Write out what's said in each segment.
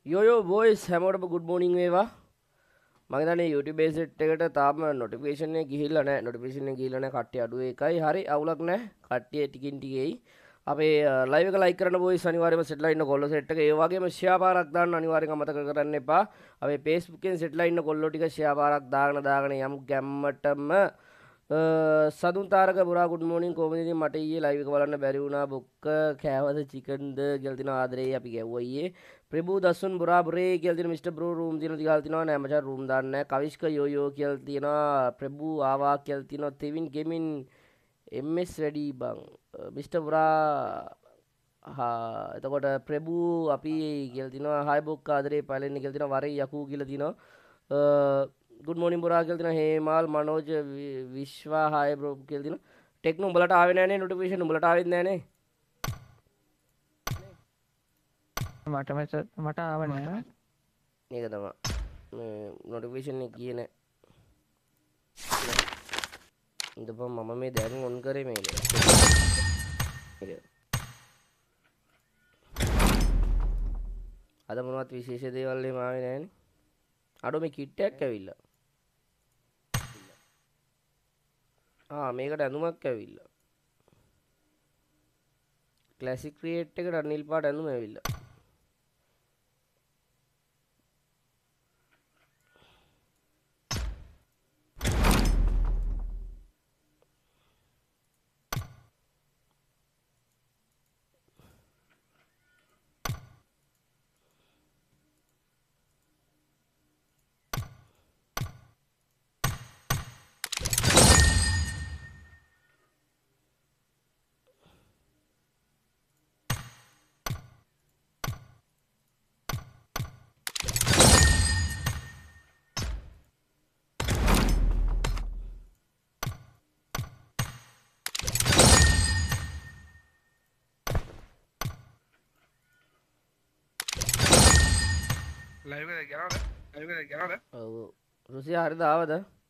යෝ බෝයිස් හැමෝටම good morning වේවා. මම හිතන්නේ YouTube set එකට තාම notification එක ගිහිල්ලා නැහැ. notification එක ගිහිල්ලා නැහැ. කට්ටිය අඩු එකයි. හරි අවුලක් නැහැ. කට්ටිය ටිකින් ටික එයි. අපේ live එක like කරන්න බෝයිස් අනිවාර්යයෙන්ම set ලා ඉන්න කොල්ල set එක. ඒ වගේම share පාරක් දාන්න අනිවාර්යෙන් අමතක කරන්න එපා. අපේ Facebook එකෙන් set ලා ඉන්න කොල්ලෝ ටික share පාරක් දාගෙන යම් ගැම්මටම සදුන් තාරක පුරා good morning කොහොමද ඉතින් මට ඊයේ live එක බලන්න බැරි වුණා බොක්ක කෑවද චිකන්ද කියලා දින ආදරේ අපි ගැව්වා ඊයේ ප්‍රභු දසුන් බුරා බුරේ කියලා දින මිස්ටර් බ්‍රෝ රූම් දින දිගාල් තිනවා නෑ මචං රූම් දාන්න නෑ කවිෂ්ක යෝයෝ කියලා තියනවා ප්‍රභු ආවා කියලා තියනවා තෙවින් ගෙමින් MS වැඩි බං මිස්ටර් බුරා හා එතකොට ප්‍රභු අපි කියලා තිනවා හායි බොක්ක ආදරේ පළෙන්නේ කියලා තිනවා වරේ යකූ කියලා තිනවා good morning බුරා කියලා තිනවා හේමාල් මනෝජ විශ්වා හායි බ්‍රෝ කියලා තිනවා ටෙක්නෝ උඹලට ආවේ නෑනේ නොටිෆිකේෂන් උඹලට ආවෙත් නෑනේ මට ආව නෑ ඒක තමයි මේ නොටිෆිකේෂන් එක ගියේ නෑ ඉඳපන් මම මේ දැන් ඔන් කරේ මේක අද මොනවත් විශේෂ දේවල් එහෙම ආවේ නෑනේ අඩෝ මේ කිට් එකක් ඇවිල්ලා මේකට ඇඳුමක් ඇවිල්ලා ක්ලාසික් ක්‍රියේට් එකට අනිල් පාට ඇඳුම ඇවිල්ලා ලයිව් එක ගියාද? ඔව් රුසියා හරිද ආවද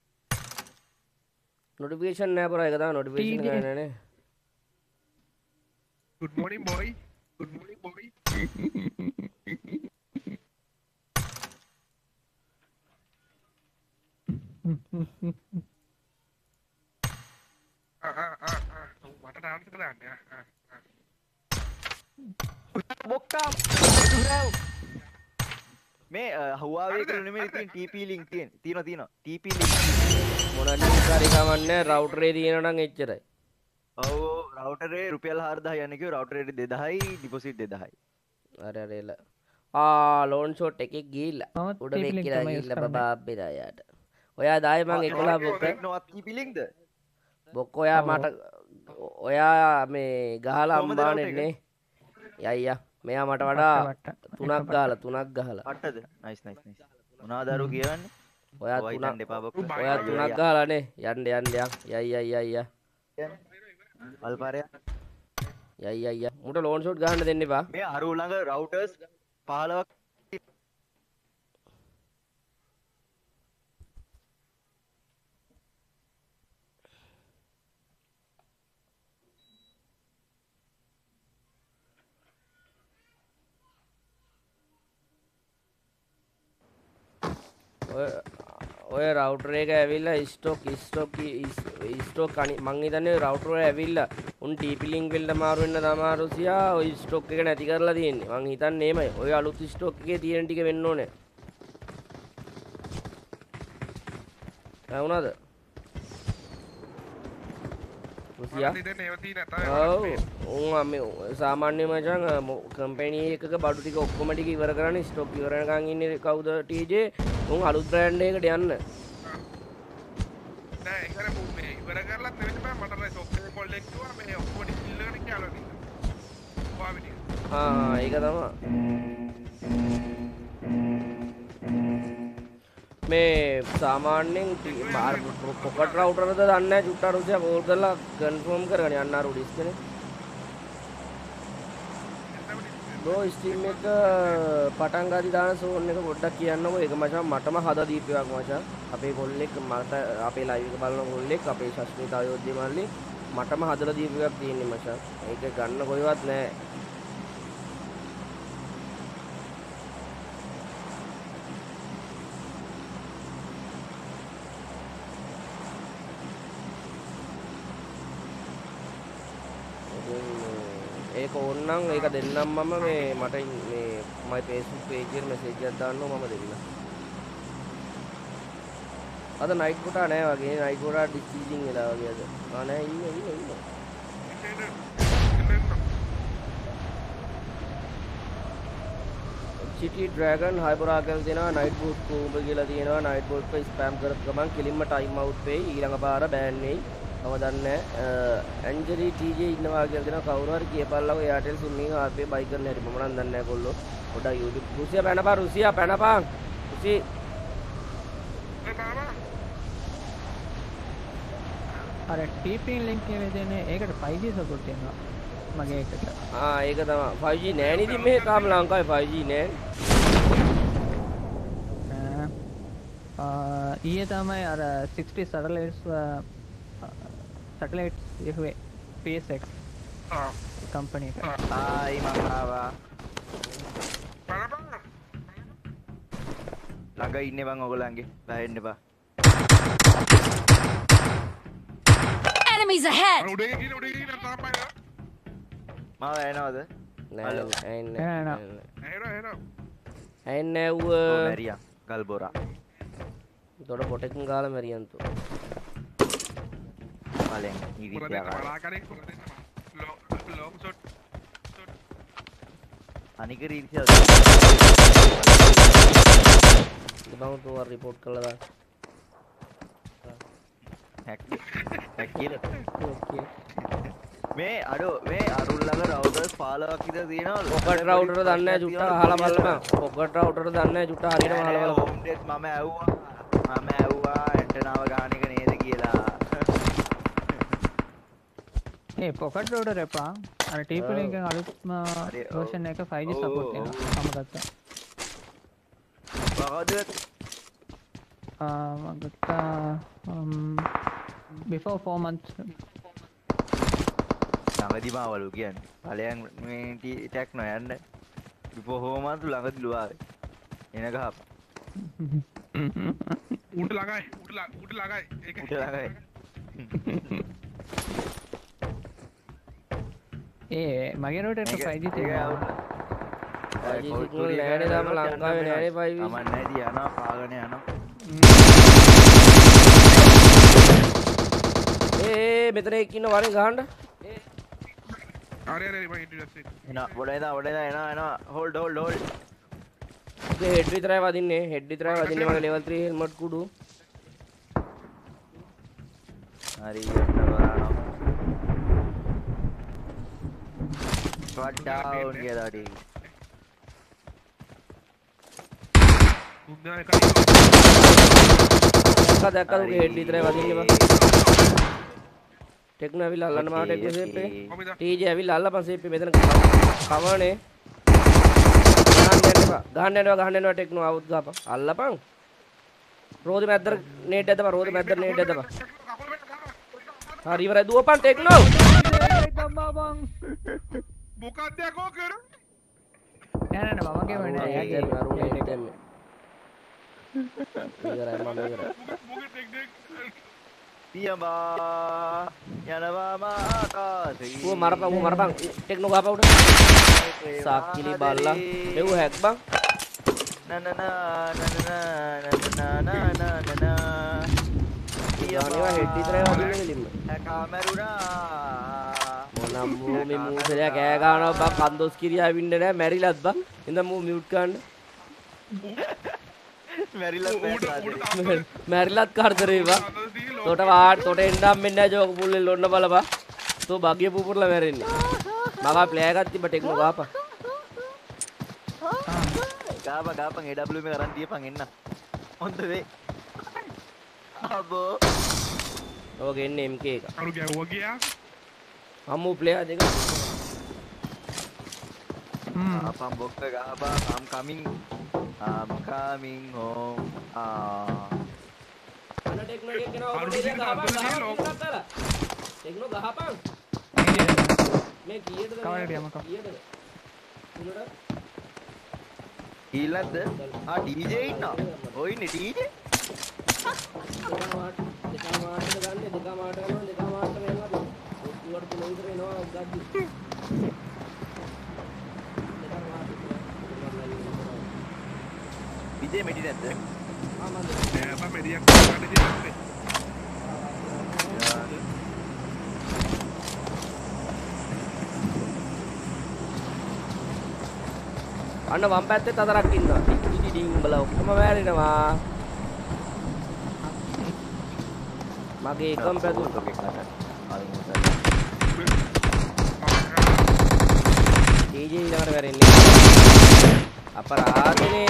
නොටිෆිකේෂන් නෑ පුරා ඒක තමයි නොටිෆිකේෂන් ගන්න නෑනේ good morning boy මට ඩාන්ස් කරන්න බොක්කා මේ හුවාවේ කියලා නෙමෙයි තියෙන TP link තියෙනවා TP link මොන ලින්ක් හරි කමන්නේ රවුටර් එකේ තියෙනවා නම් එච්චරයි ඔව් රවුටර් එකේ රුපියල් 4000 යන්නේ කිව්ව රවුටර් එකේ 2000යි ඩිපොසිට් 2000යි අර එල ලෝන් ෂොට් එකේ ගිහිල්ලා උඩ වෙක් කියලා ගිහිල්ලා බබා අප්පේලා යාට ඔයා දායි මං 11 බොක්ක නොවත් TP linkද බොක්ක ඔයා මට ඔයා මේ ගහලා අම්බානේ නේ යයියා මෙයා මට වඩා තුනක් ගහලා අටද නයිස් මොනවද අරු කියවන්නේ ඔයා තුනක් ගහලානේ යන්න යයි අල්පාරය යයි මුට ලෝන් ෂොට් ගහන්න දෙන්න එපා මේ අරු ළඟ රවුටර්ස් 15ක් ඔය රවුටර් එක ඇවිල්ලා ස්ටොක් අනි මං හිතන්නේ රවුටර් එක ඇවිල්ලා උන් TP link වලට මාරු වෙන්න තමයි රුසියා ඔය ස්ටොක් එක නැති කරලා තියෙන්නේ මං හිතන්නේ එමය ඔය අලුත් ස්ටොක් එකේ තියෙන ටික වෙන්න ඕනේ වුණාද රුසියා ඔව් උන් සාමාන්‍ය මචං කම්පැනි එකක බඩු ටික ඔක්කොම ටික ඉවර කරන්න ස්ටොක් ඉවර වෙනකන් ඉන්නේ කවුද TJ උන් අලුත් බ්‍රෑන්ඩ් එකකට යන්න නෑ ඒක නේ මේ ඉවර කරලත් නෙවෙයි මට සොෆ්ට්වෙයාර් කොල් එක කිව්වා මේ ඔක්කොම ඩිස්ප්ලේ කරන කියලා ඒක තමයි මේ සාමාන්‍යයෙන් පොකට් රවුටර්ද දන්නේ නැහැ චුට්ටා රුසියා කෝල් කරලා කන්ෆර්ම් කරගන්න යන්න අර ඩිස්කනේ බ්‍රෝ ස්ට්‍රීම් එක පටන් ගාදි දාන සෝන් එක පොඩ්ඩක් කියන්නකෝ ඒක මචං මටම හදා දීපුවක් මචං අපේ කොල්ලෙක් මට අපේ ලයිව් එක බලන කොල්ලෙක් අපේ ශෂ්මිත අයෝධ්‍ය මල්ලි මටම හදලා දීපුවක් තියෙන්නේ මචං ඒක ගන්න කොයිවත් නැහැ ඒක ඕනනම් ඒක දෙන්නම් මම මේ මට මේ මයි Facebook page එකට message එකක් දාන්නවා මම දෙන්න. අද night කොටා නෑ වගේ night කොටා discharging වෙලා වගේ අද. ආ නෑ ඉන්න. City Dragon Hypera කියලා දෙනවා night boot කෝඹ කියලා තියෙනවා night boot එක spam කරත් ගමන් කෙලින්ම time out වෙයි ඊළඟ පාර ban වෙයි. මම දන්නේ ඇන්ජලි TJ ඉන්නවා කියලා දෙනවා කවුරු හරි කියපල්ලව Airtel SIM එක RP buy කරන්න හැටි මම නම් දන්නේ නැහැ කොල්ලෝ. පොඩ්ඩක් YouTube රුසියා පැනපන් රුසි අර TP link එකේ දෙන්නේ ඒකට 5G support තියෙනවා මගේ එකට. ඒක තමයි 5G නෑ නේ ඉතින් මෙහෙ තාම ලංකාවේ 5G නෑ. ඊයේ තමයි අර 60 satellites ඉහුවේ SpaceX company එක. ආයි මම ආවා. ළඟ ඉන්නේ බං ඔයගොල්ලන්ගේ. බහින්න එපා. Enemies ahead! උඩේ ගිහින් තාපයි. මාව එනවද? නෑ එහෙනම් ඇන්නේ ඌ මැරියා ගල්බොරා. තොඩ පොටකින් ගාලා මැරියන්තු. බලෙන් ඉරිත්‍යා ගන්න. බලාකරේ long shot අනික ඉරිත්‍යා බං තෝ report කළා දාන්න. හැක් කියලා. ඕකේ. මේ අරුල් ළඟ routers 15ක් විතර තියෙනවා. පොකට් රවුටර් දන්නේ නැහැ චුට්ටක් අහලා බලන්න. පොකට් රවුටර් දන්නේ නැහැ චුට්ටක් හරියටම අහලා බලන්න. හෝම් ටෙස්ට් මම ඇව්වා ඇන්ටනාව ගන්න එක නේද කියලා. මේ pocket router එපා. අර TP link එකෙන් අලුත්ම version එක 5G support තියෙනවා. මම ගත්තා. මොකද මම ගත්තා before 4 months. ළඟදි මාවලු කියන්නේ. ඵලයන් මේ ටැක් නොයන්න. before 4 months ළඟදි ලුවාවේ. එන ගහපන්. උඩ ළඟයි ඒක උඩ ළඟයි. මගේ router එක 5G තියෙනවා. 5G signal නෑනේ තාම ලංකාවේ නෑනේ 5G. අමන් නැති යනවා පාගන යනවා. මෙතන එක්ක ඉන්න වරෙන් ගහන්න. අර මම ඉන්ට්‍රොඩක්ස් එක එනවා බොඩ එනවා හෝල්ඩ් ඒ හෙඩ් විතරයි වදින්නේ මගේ level 3 helmet කුඩු. හරි යන්න බලනවා. ස්ක්වොඩ් ඩවුන් කියලා ඩී. මුන්දා එක දැක්කද උගේ හෙඩ් විතරයි වදින්නේ බං. ටෙක්නෝ ඇවිල්ලා අල්ලන්න මාට ටෙක්නෝ සේප් එක. TJ ඇවිල්ලා අල්ලපන් සේප් එක මෙතන කවනේ. ගහන්න යනවා ටෙක්නෝ අවුත් ගහපන්. අල්ලපන්. රෝදි මැද්දර නේට් ඇදපන් හරි ඉවරයි දුවපන් ටෙක්නෝ. මොකක්ද යකෝ කරන්නේ නෑ මමගේ වෙන්නේ එයාගේ ඉවරයි මම ඉවරයි. මොකද ටෙක් පියඹා යනවා මාකාසේ. ඌ මරපන් ටෙක්නෝ ගහපන් උඩ. සාක්කිලි බල්ලා මෙව හැක් බං. පියඹා හෙඩ් විතරයි වදින්නේ දෙලින්ම. හැකා මරුණා. මොනම් මේ මූසලයා කෑ ගන්නවා බං කන්දොස් කිරියා වින්නේ නැහැ මැරිලත් බං. ඉතින් මූ මියුට් කරන්න. මැරිලත් කරදරේ බං. තොට එන්ඩම් මෙන්න ජෝක පුල්ලෙල් ඔන්න බලපන්. තෝ බගිය පුපුරලා මැරෙන්නේ. මගා ප්ලේ එකක් තිබ්බ ටෙක්නෝ ගහපන්. ගාපන් AW එක අරන් දීපන් එන්න. හොඳ වේ. අබෝ. ඕක එන්නේ MK එක. අරු ගැවුවා ගියා අම්මු ප්ලේයර් දෙක. ගාපන් බොක්ක ගාපන් I'm coming home. අන ටෙක්නෝ එකේ කෙනා ඕක දෙක ටෙක්නෝ ගහපන්. මේ කීයටද කවරට යමුකෝ. කීයටද? ඊළඟද? DJ ඉන්නවා. ඔය ඉන්නේ DJ. දෙකම මාට්ට ගන්න දෙකම මාට්ට යනවා. ඔක්කුවට පුළ විතර එනවා ගද්දි. විජේ මෙඩි නැද්ද? නෑ බා මෙඩියක් ගන්න දෙන්නේ. අන්න වම් පැත්තේ තතරක් ඉන්නවා. ඉටි ඩිං උඹලා ඔක්කොම වැරෙනවා. මගේ එකම පැදුර DJ ඊළඟට වැරෙන්නේ. අපරාධනේ.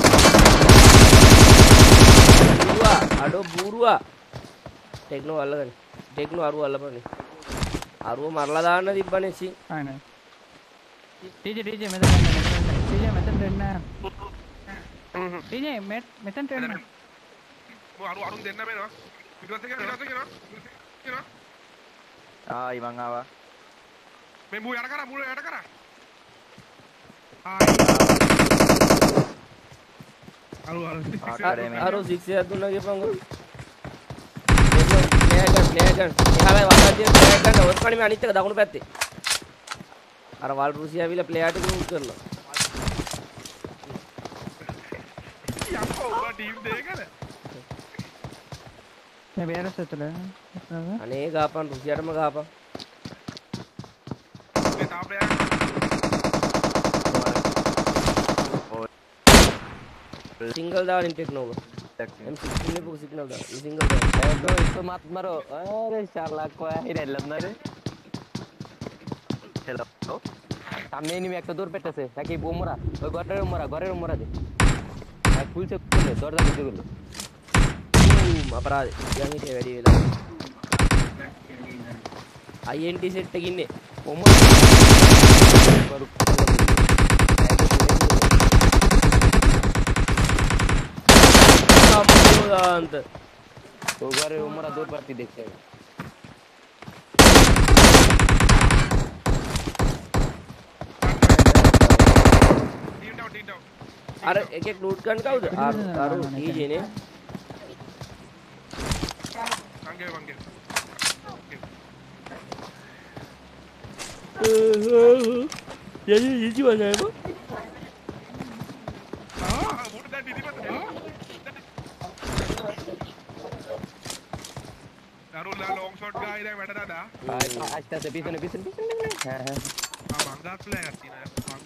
බුරුවා අඩෝ බුරුවා. ටෙක්නෝ අල්ලගන්න. ටෙක්නෝ අරුව අල්ලපන්නේ. අරුව මරලා දාන්න තිබ්බනේ සි. ආනේ DJ මෙතන DJ මෙතන දෙන්න DJ මෙතන දෙන්න මෝ අරුන් දෙන්න මේනවා. පිටුවස්සේ කියනවා. ආයි මං ආවා. මේ මූ යට කරා මූ යට කරා. අරු 6 එකක් දුන්නා කියපන්කො. ප්ලේයර් ගන්න. එහාමයි වටාදිය ප්ලේයර් ගන්න. ඔස් කණි මේ අනිත් එක දකුණු පැත්තේ. අර වල් රුසිය ඇවිල්ලා ප්ලේයර්ට ගූට් කරනවා. යකෝ ඔබ ටීම් දෙකද? මේ බේරස් ඇතුළ අනේ ගාපන් රුසියටම ගාපන්. මේ තාම ප්ලේයර් सिंगल डाल टेक्नो का M16 ने वो सिग्नल डाल सिंगल डाल bro itu mat maro अरे 4 lakh को है dalam ना रे hello सामने ini एक तो दूर పెట్టేసే నాకి బొమ్మరా గొర్రె ఉమ్మరా ది ఆ ఫుల్ చెక్కులే దొరద బిడ్డగులు අපරාධ යන් හිටියේ වැඩි වෙලා INT සෙට් එකකින් ඉන්නේ අම්මෝදාන්ත ගොර්రె උమ్మरा दूर पड़ती देखते हैं टीम डाउन අර එකෙක් ලූට් ගන්න කවුද අරු DJ නේ වංගේ යජි යජි වදායම මුට දැන් ඉදිරියට දරුල්ලා ලොං ෂොට් ගායි දැන් වැඩ දාලා अच्छा से पीछे हां हां මංගා ප්ලේයර් තියෙනවා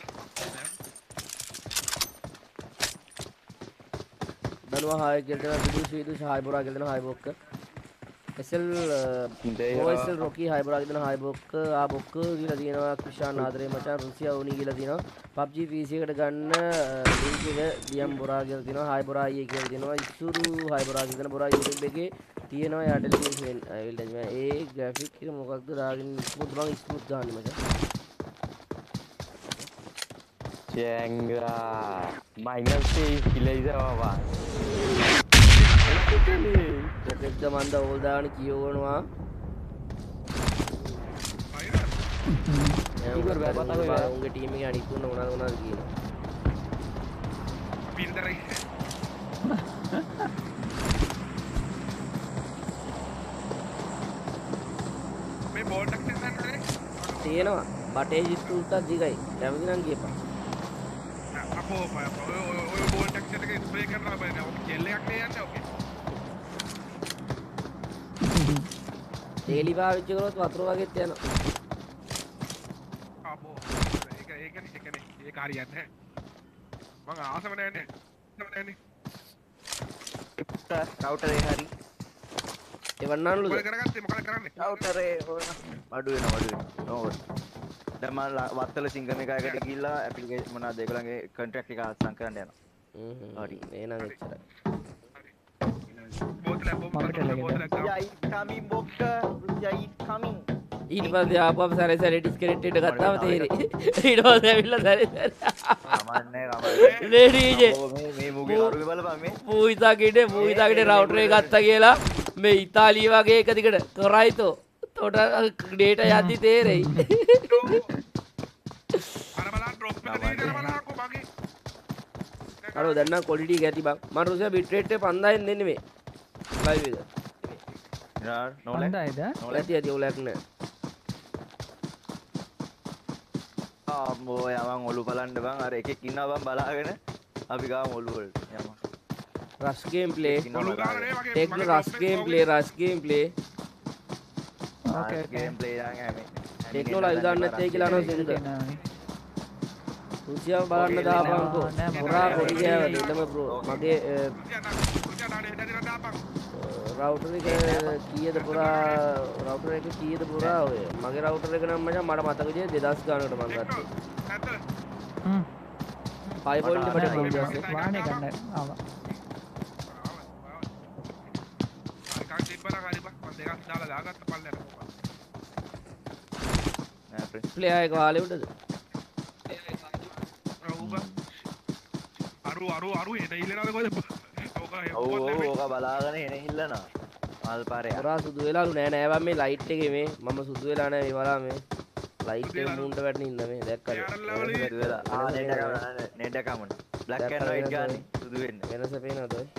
දනුවා හාය කියලා දෙනවා විදුෂ හාය බොරා කියලා දෙනවා හාය බොක්ක SL OSL රොකි හාය බොරා කියලා දෙනවා හාය බොක්ක ආ බොක්ක කියලා තියෙනවා ක්‍රිෂාන් ආදරේ මචං රුසියා උනි කියලා තියෙනවා PUBG PC එකට ගන්න ලින්ක් එක ඩියම් බොරා කියලා තියෙනවා හාය බොරා අයියේ කියලා තියෙනවා ඉසුරු හාය බොරා කියලා දෙනවා බොරා YouTube එකේ තියෙනවා යාට ලින්ක් ඒ ග්‍රැෆික් එක මොකක්ද දාගෙන ස්මූත් බං ස්මූත් ගන්න මචං Cenggra minus sih gila itu apa දෙක මන්ද ඕල් දාන කියවනවා උන්ගේ ටීම් එකේ අනිත් උන මොනවද කියනවා පින්දරයි මේ බෝල් එකක් දෙන්නනේ තියෙනවා බටේ ජිස්තුල්ටක් දිගයි කැමති නම් කියපන් අපෝ ඔය බෝල් එකක් දෙක ස්ප්‍රේ කරනවා බෑ ඔක ජෙල් එකක් නේ යන්නේ ඔකේ තේලි පාවිච්චි කරොත් වතුර වගේත් යනවා අපෝ ඒක හරියන්නේ මං ආසම නැන්නේ router එක හරි එවන්නන්ලුද මොකද කරගත්තේ මොකද කරන්නේ router එක අඩු වෙනවා නෝ දැන් මම වත්තල සිංගම් එකකට ගිහිල්ලා ඇප්ලිකේෂන් මොනවාද ඒගොල්ලන්ගේ කොන්ට්‍රැක්ට් එක අත්සන් කරන්න යනවා හරි එහෙනම් එච්චරයි බෝතල coming bokka is coming ඊට පස්සේ ආපුවම සැරේ සැරේ ඩිස්කනෙක්ට් එක ගත්තාම තේරෙයි ඊට පස්සේ ඇවිල්ලා සැරේ කමන්නේ නේ DJ මේ මුගේ අරුවේ බලපන් මේ පූයිතාගේ රවුටර් එක ගත්තා කියලා මේ ඉතාලිය වගේ එක දිගට කරයිතෝ තොට ඩේටා යද්දි තේරෙයි අර බලන්න ඩ්‍රොප් එක දෙන්න බලන්නකෝ මගේ අර දැන් නම් ක්වොලිටි එක ඇති බං මම රුසියා බිට් රේට් එක 5000න් දෙන්නේ මේ ලයිව් එක නෝලක් ඇති ඔලක් නෑ ආ මොය මං ඔලු බලන්න බං අර එකෙක් ඉන්නවා බං බලාගෙන අපි ගාමු ඔලු වලට යමු. රෂ් ගේම් ප්ලේ ඔලු ගාලා නේ මගේ Techno rush game play rush game play okay game play දාගෙන හැම ටෙක්නෝ ලයිව් දාන්න නැත්තේ කියලා අහනවා සින්ද රුසියාව බලන්න දාපන්කෝ පුරා කොඩි ගෑවද ඉතම බ්‍රෝ මගේ රවුටර් එක කීයද පුරා රවුටර් එක කීයද පුරා ඔය මගේ රවුටර් එක නම් මචං මට මතක විදිහට 2000 ගානකට මම ගත්තේ 5.5 පට ගියා වාහනේ ගන්න ආවා කාන් තිබ්බර හරි බක් මම දෙකක් දාලා දාගත්ත පල්ලයට නෑ ප්‍රින්ස් ප්ලේ එක වාලේ උඩද අරු එන ඉල්ලනද කොහෙද ඔව් ඕක බලාගෙන එන ඉල්ලනවා මල් පාරේ පුරා සුදු වෙලාලු නෑ නෑ බං මේ ලයිට් එකේ මේ මම සුදු වෙලා නෑ මේ බලන්න මේ ලයිට් එක මූන්ට වැටෙන ඉන්න මේ දැක්කද නෙඩ කමන බ්ලැක් ඇන්ඩ් වයිට් ගානේ සුදු වෙන්න වෙනස පේනවද ඔය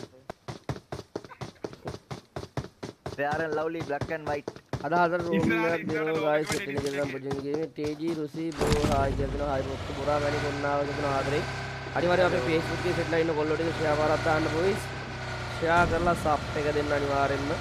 fair and lovely black and white අද හතර රූම් එකක් දෙනවා ගායිස් එතන ඉඳන් පුජින් ගේමේ තේජී රුසි බෝ හායි කියනවා හායි රොක්ක පුරා වැනි කොන්නාව කියනවා ආදරේ අනිවාර්යයෙන් අපේ Facebook එකේ සෙට්ලා ඉන්න කොල්ලෝ ටික ෂෙයා කරලා දාන්න බොයිස් ෂෙයා කරලා සබ් එක දෙන්න අනිවාර්යෙන්ම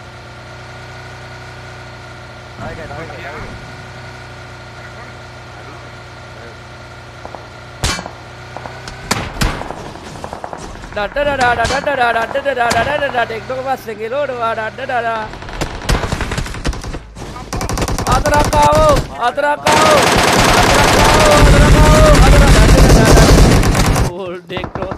ටෙක්නෝ පස්සේ ගිලෝඩවා ඩඩඩඩා අතරකාවෝ අතරකාවෝ ටෙක්නෝ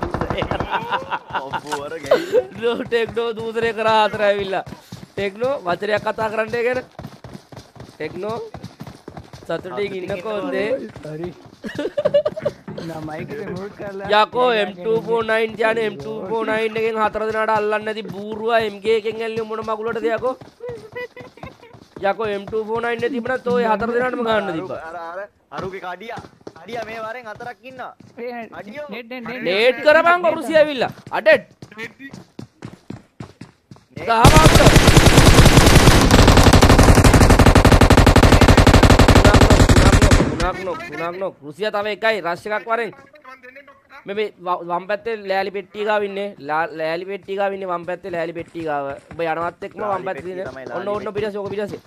දූසරේ ටෙක්නෝ දූසරේ කරා අතර ඇවිල්ලා ටෙක්නෝ වචනයක් කතා කරන්න ගැන ටෙක්නෝ සතුටින් ඉන්නකෝන්දේ හරි ना माइक पे म्यूट कर ले යකෝ M249 කියන්නේ M249 එකෙන් හතර දිනකට අල්ලන්නේ නැති බූරුවා MG එකෙන් ඇල්ලුම් මොන මගුලටද යකෝ යකෝ M249 නේ තිබුණත් ඔය හතර දිනකටම ගන්න තිබ්බා අරුගේ කඩියා මේ වරෙන් හතරක් ඉන්නවා අඩියෝ නේට් කරපන් රුසිය ඇවිල්ලා අඩෙඩ් ගහපන්ට පුනක් රුසිය තව එකයි රෂ් එකක් වරෙන් මේ වම් පැත්තේ ලෑලි පෙට්ටිය ගාව ඉන්නේ ලෑලි පෙට්ටිය ගාව ඉන්නේ වම් පැත්තේ ලෑලි පෙට්ටිය ගාව ඔබ යනවත් එක්කම වම් පැත්තේ ඉන්නේ ඔන්න පිටසේ ඕක පිටසේ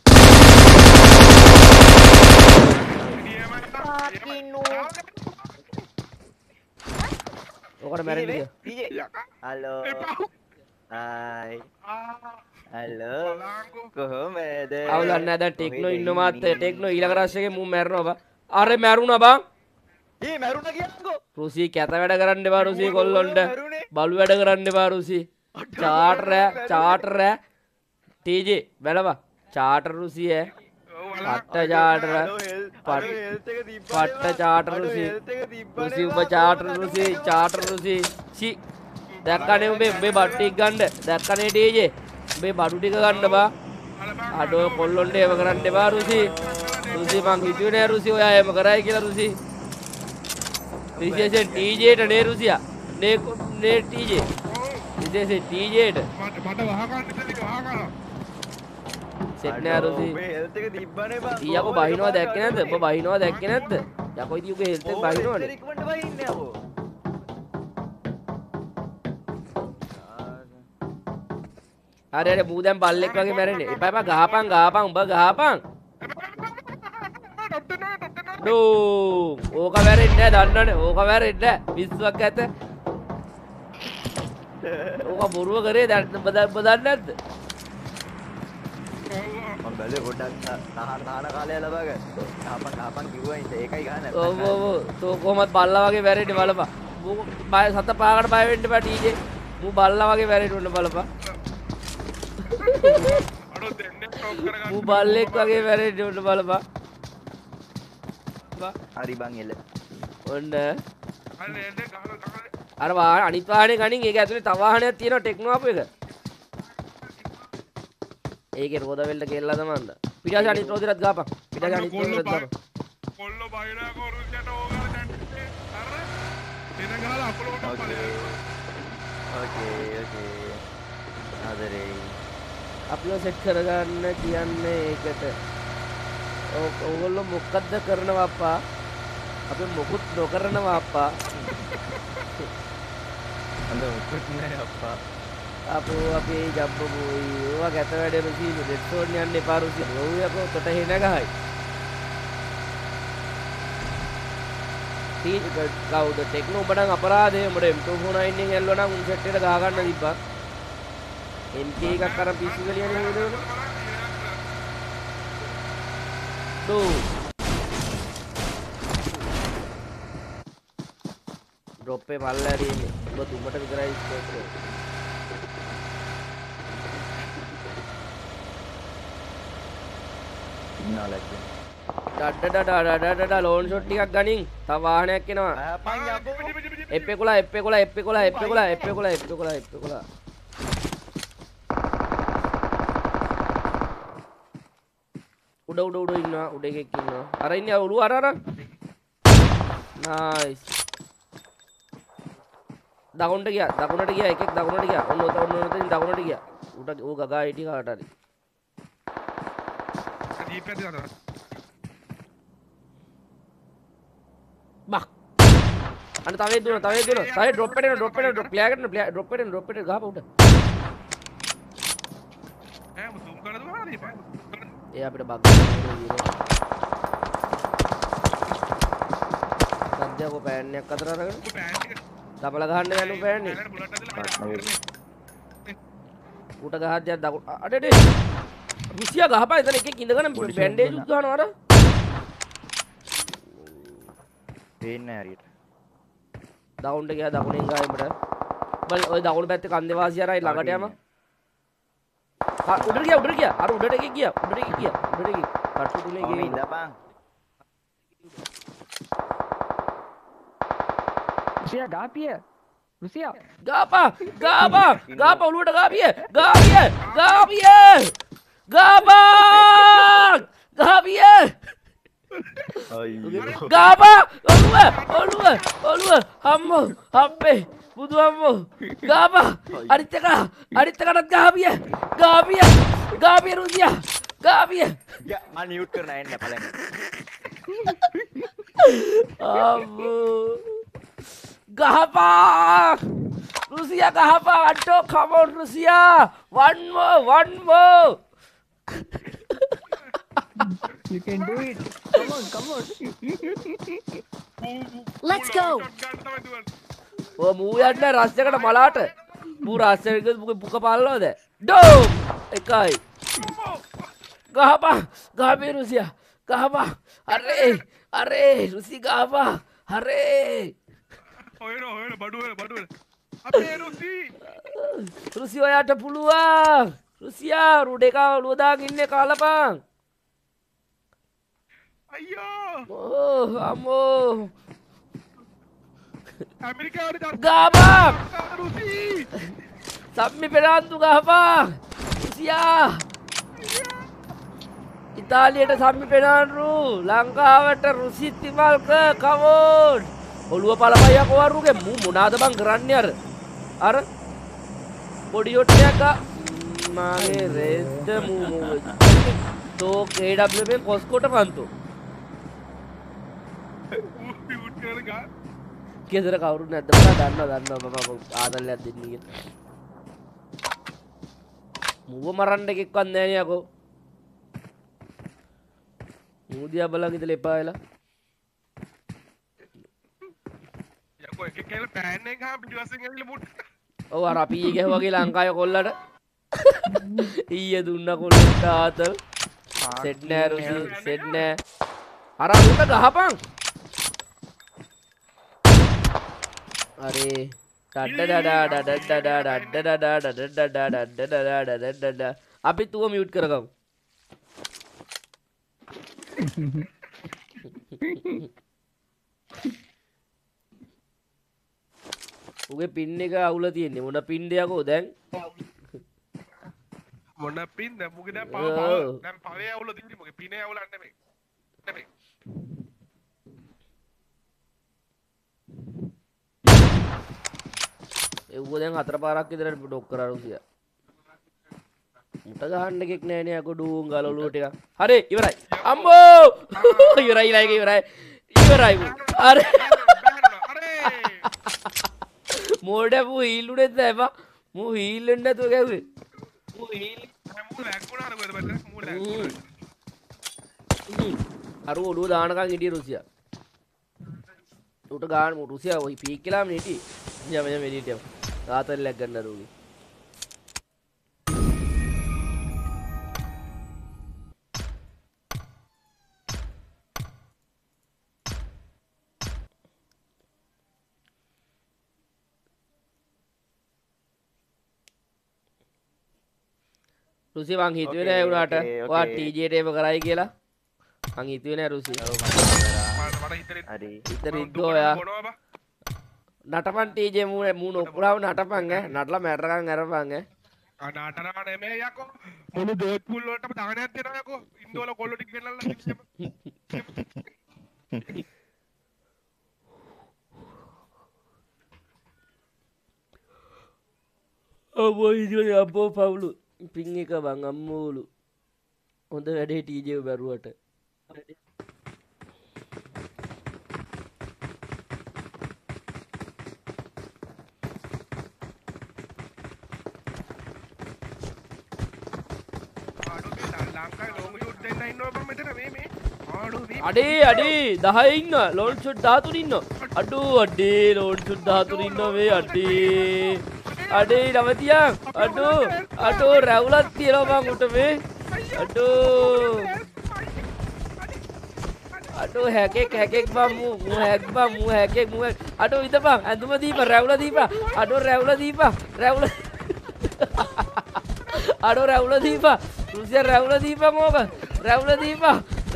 ඕකට මැරෙන්න ගියා හලෝ හායි හලෝ කොහොමද අවුලක් නෑ දැන් ටෙක්නෝ ඉන්න මාත් ටෙක්නෝ ඊළඟ රෂ් එකේ මූ මැරෙනවා බා අර මැරුණා බං මැරුණා කියන්නකෝ රුසි කැත වැඩ කරන්න එපා රුසි කොල්ලොන්ට බලු වැඩ කරන්න එපා රුසි චාටර් ටීජේ බලවා චාටර් රුසි පට්ට චාටර් රුසි උඹ චාටර් රුසි සි දැක්කනේ උඹේ බඩු ටික ගන්න දැක්කනේ ටීජේ උඹේ බඩු ටික ගන්න බා අඩෝ කොල්ලොන්ට ඒව කරන්න එපා රුසි මං හිතුවේ නෑ රුසි ඔයා එහෙම කරයි කියලා රුසි විශේෂයෙන් ටීජේට නේ රුසියා නේ ටීජේ විශේෂයෙන් ටීජේට මට වහගන්න ඉතින් වහගන්න සෙට් නෑ රුසි ඔබේ හෙල්ත් එක තිබ්බනේ බං ඊයකෝ බහිනවා දැක්කේ නැද්ද ඔබ බහිනවා දැක්කේ නැද්ද යකෝ ඉතින් උගේ හෙල්ත් එක බහිනවනේ රිකමන්ඩ් වයින්නේ අපෝ හරි මූ දැන් බල්ලෙක් වගේ මැරෙන්නේ එපා ගහපන් උඹ ගහපන් ඕක වැරෙන්නේ නෑ දන්නවනේ ඕක වැරෙන්නේ නෑ විශ්වක් ඇත ඕක බොරුව කරේ දැන් දන්නේ නැද්ද මම බැලුවේ පොඩ්ඩක් තාහන කාලය ලබාගන්න ගහපන් කිව්වා ඉතින් ඒකයි ගහන්නේ ඔව් තෝ කොහමත් බල්ලා වගේ වැරෙන්නේ බලපන් මූ බය සත පාකට බය වෙන්න එපා ටීජේ මූ බල්ලා වගේ වැරෙන්න ඕන බලපන් අඩෝ දෙන්නේ ටොක් කරගන්න මූ බල්ලෙක් වගේ වැරෙන්න ඕන බලපන් හරි බං එල ඔන්න අනේ ගහලා අර වාහන අනිත් වාහනේ ගනින් ඒක ඇතුලේ තව වාහනයක් තියෙනවා ටෙක්නෝ ආපු එක ඒකේ රෝද වෙල්ල කෙල්ලා තමන්ද පිටාසේ අනිත් රෝදෙට ගාපන් පිටාසේ අනිත් රෝදෙට ගාපන් කොල්ල බයිලා කොරුසියට ඕගල දැන්නේ අර දෙන ගහලා අපලෝට පලේ ඕකේ ආදරේ අප්ලෝඩ් සෙට් කරගන්න කියන්නේ ඒකට ඕගොල්ලෝ මොකද්ද කරනවා අප්පා අපි මොකුත් නොකරනවා අප්පා අද උකුත් නෑ අප්පා. අපෝ අපේ ජම්බෝ බෝයි ඕවා ගැත වැඩේ රුසි රෙස්ටෝරන්ට් යන්න එපා රුසි රෝයි අපෝ තොට හෙන ගහයි තී කවුද ටෙක්නෝ උඹ නම් අපරාධය උඹට M249 එකෙන් ඇල්ලුවා නම් උන් සෙට් එකට ගහ ගන්න තිබ්බා MK එකක් අරන් පිස්සු ගලියනේ නේද දෝ ඩ්‍රොප් එක පල්ලා හරින්නේ උඹ තුඹට විතරයි ස්කෝප් එක ඩඩ ලෝන් ෂොට් ටිකක් ගනින් තව වාහනයක් එනවා F11 උඩ ඉන්නවා උඩ එකෙක් ඉන්නවා අර ඉන්නේ ඔළුව අර නයිස් දකුණට ගියා එකෙක් දකුණට ගියා ඔන්න ඔතන දකුණට ගියා උට ඌ ගගා හිටි කාට හරි ජීප් එක දානවා බක් අන්න තව දුන තව ඩ්‍රොප් එකට ප්ලේයර් කරන ඩ්‍රොප් එකට ගහපන් උඩ මුතුම් කරලා දුවනවා නේද ඒ අපිට බග් සද්දයක පෑන් එකක් අතර අරගෙන දබල ගහන්න යන්න පෑන්නේ උට ගහද්දියක් දකුණ අඩේ රුසියා ගහපන් එතන එකෙක් ඉඳගෙන බැන්ඩේජ් උත් ගන්නවා අර පේන්නේ හරියට දකුණට ගියා දකුණෙන් ගායමට බල ඔය දකුණු පැත්තේ කන්දේ වාසිය අරයි ළඟට යම උඩට ගියා අර උඩට එකෙක් ගියා කට්ටු තුනේ ගියේ ඉඳපන් රුසියා ගාපිය රුසියා ගාපා ඔළුවට ගාපිය ගාපා ඔළුව අම්මෝ අප්පේ බුදු අම්මෝ ගාපා අනිත් එකටත් ගාපිය රුසියා ගාපිය මම නියුට් කරන එන්න පළවෙනි අම්මෝ ගහපා රුසියා ගහපා අඩෝ come on Russia one more you can do it come on Let's go. ඔය මූ යන්න රස්සයකට මලාට මූ රස්සයක පුක පාලනවද ඩෝ එකයි ගහපා රුසියා ගහපා අරේ රුසි ගහපා අරේ හොයන බඩුවල අපේ රුසි ඔයාට පුළුවන් රුසියා රුඩේක ඔළුව දාගෙන ඉන්නේ කාලපන් අයියෝ අම්මෝ ඇමරිකාවට ගාපා රුසි සම්මි පෙරාන්තු ගහපා රුසියා ඉතාලියට සම්මි පෙරාන්රු ලංකාවට රුසි තිමල්ක කවෝඩ් ඔළුව පළපයියක් වරුගේ මූ මොනාද බං කරන්නේ අර පොඩි යොට්ටයක් මාගේ රෙද්ද මූ තෝ KW කොස්කොට පන්තු ගෙදර කවුරුත් නැද්ද බලා දන්නවා මම ආදල්ලයක් දෙන්න කියලා මූව මරන්න එකෙක්වත් නැහැ නේ යකෝ මූදියා බලන් ඉතල එපා වෙලා යකෝ එක කියලා පෑන් එක ගහපු පිටිවස්සෙන් ඇවිල්ලා මුට් ඔව් අර අපි ඊ ගැහුවාගේ ලංකාවේ කොල්ලට ඊයේ දුන්න කොල්ලට ආතල් සෙට් නෑ රුසි සෙට් නෑ අර උට ගහපන් අරේ අපි තුව මියුට් කරගමු උගේ පින් එක අවුල තියෙන්නේ මොන පින්ද යකෝ දැන් මොන පින්ද මුගේ දැන් පවේ අවුල දින්නේ මුගේ පිනේ අවුල නෙමෙයි එව්ව දැන් හතර පාරක් විතර ඩොක් කරා රුසියා මුට ගහන්න එකෙක් නෑ නේ අකෝ ඩූන් ගාලා ඔලුව ටික හරි ඉවරයි අම්මෝ ඉවරයි ඉවරයි අර මෝඩ මූ හීල්ුනෙත් නෑ බා මූ හීල්ලෙන්න නැතුව ගැව්වේ මූ ලැග්ගුණාද කොහෙද බද්ද මූ ලැග්ගුණා අර ඔළුව දානකම් හිටියේ රුසියා උට ගාන රුසියා ඔයි පීක් කලාම හිටියේ යම මෙඩිටියම් තාතල් ලැග් ගන්න රුගේ රුසි මං හිතුවේ නෑ උනාට ඔයා ටීජේට ඒව කරයි කියලා මං හිතුවේ නෑ රුසි මට හිතරේ හරි හිතර ඉද්දෝ ඔයා බොනවා බා නටපන් ටීජේ මූණ ඔක්කොලාව නටපන් ඈ නටලා මැරරකන් අරපන් ඈ අනාටනවා නෙමෙයි යකෝ මොළු දෝත් පුල් වලටම දාගනයක් දෙනවා යකෝ ඉන්දෝල කොල්ලෝ ටික ගෙනල්ලා අබෝ ඉතින් අබෝ පවුලු පින් එක බං අම්මෝලු හොඳ වැඩේ ටීජේ බැරුවට අඩේ 10 ඉන්න ලෝන් ෂොට් 13 ඉන්න අඩෝ අඩේ ලෝන් ෂොට් 13 ඉන්න මේ අඩේ නවතියන් අඩෝ රැවුලක් තියනවා මං උට මේ අඩෝ හැකෙක් බම් මූ හැකෙක් අඩෝ ඉදපන් ඇඳුම දීපන් රැවුල දීපන් අඩෝ රැවුල දීපන් අඩෝ රැවුල දීපන් රුසියා රැවුල දීපන් ඕක රැවුල දීපන්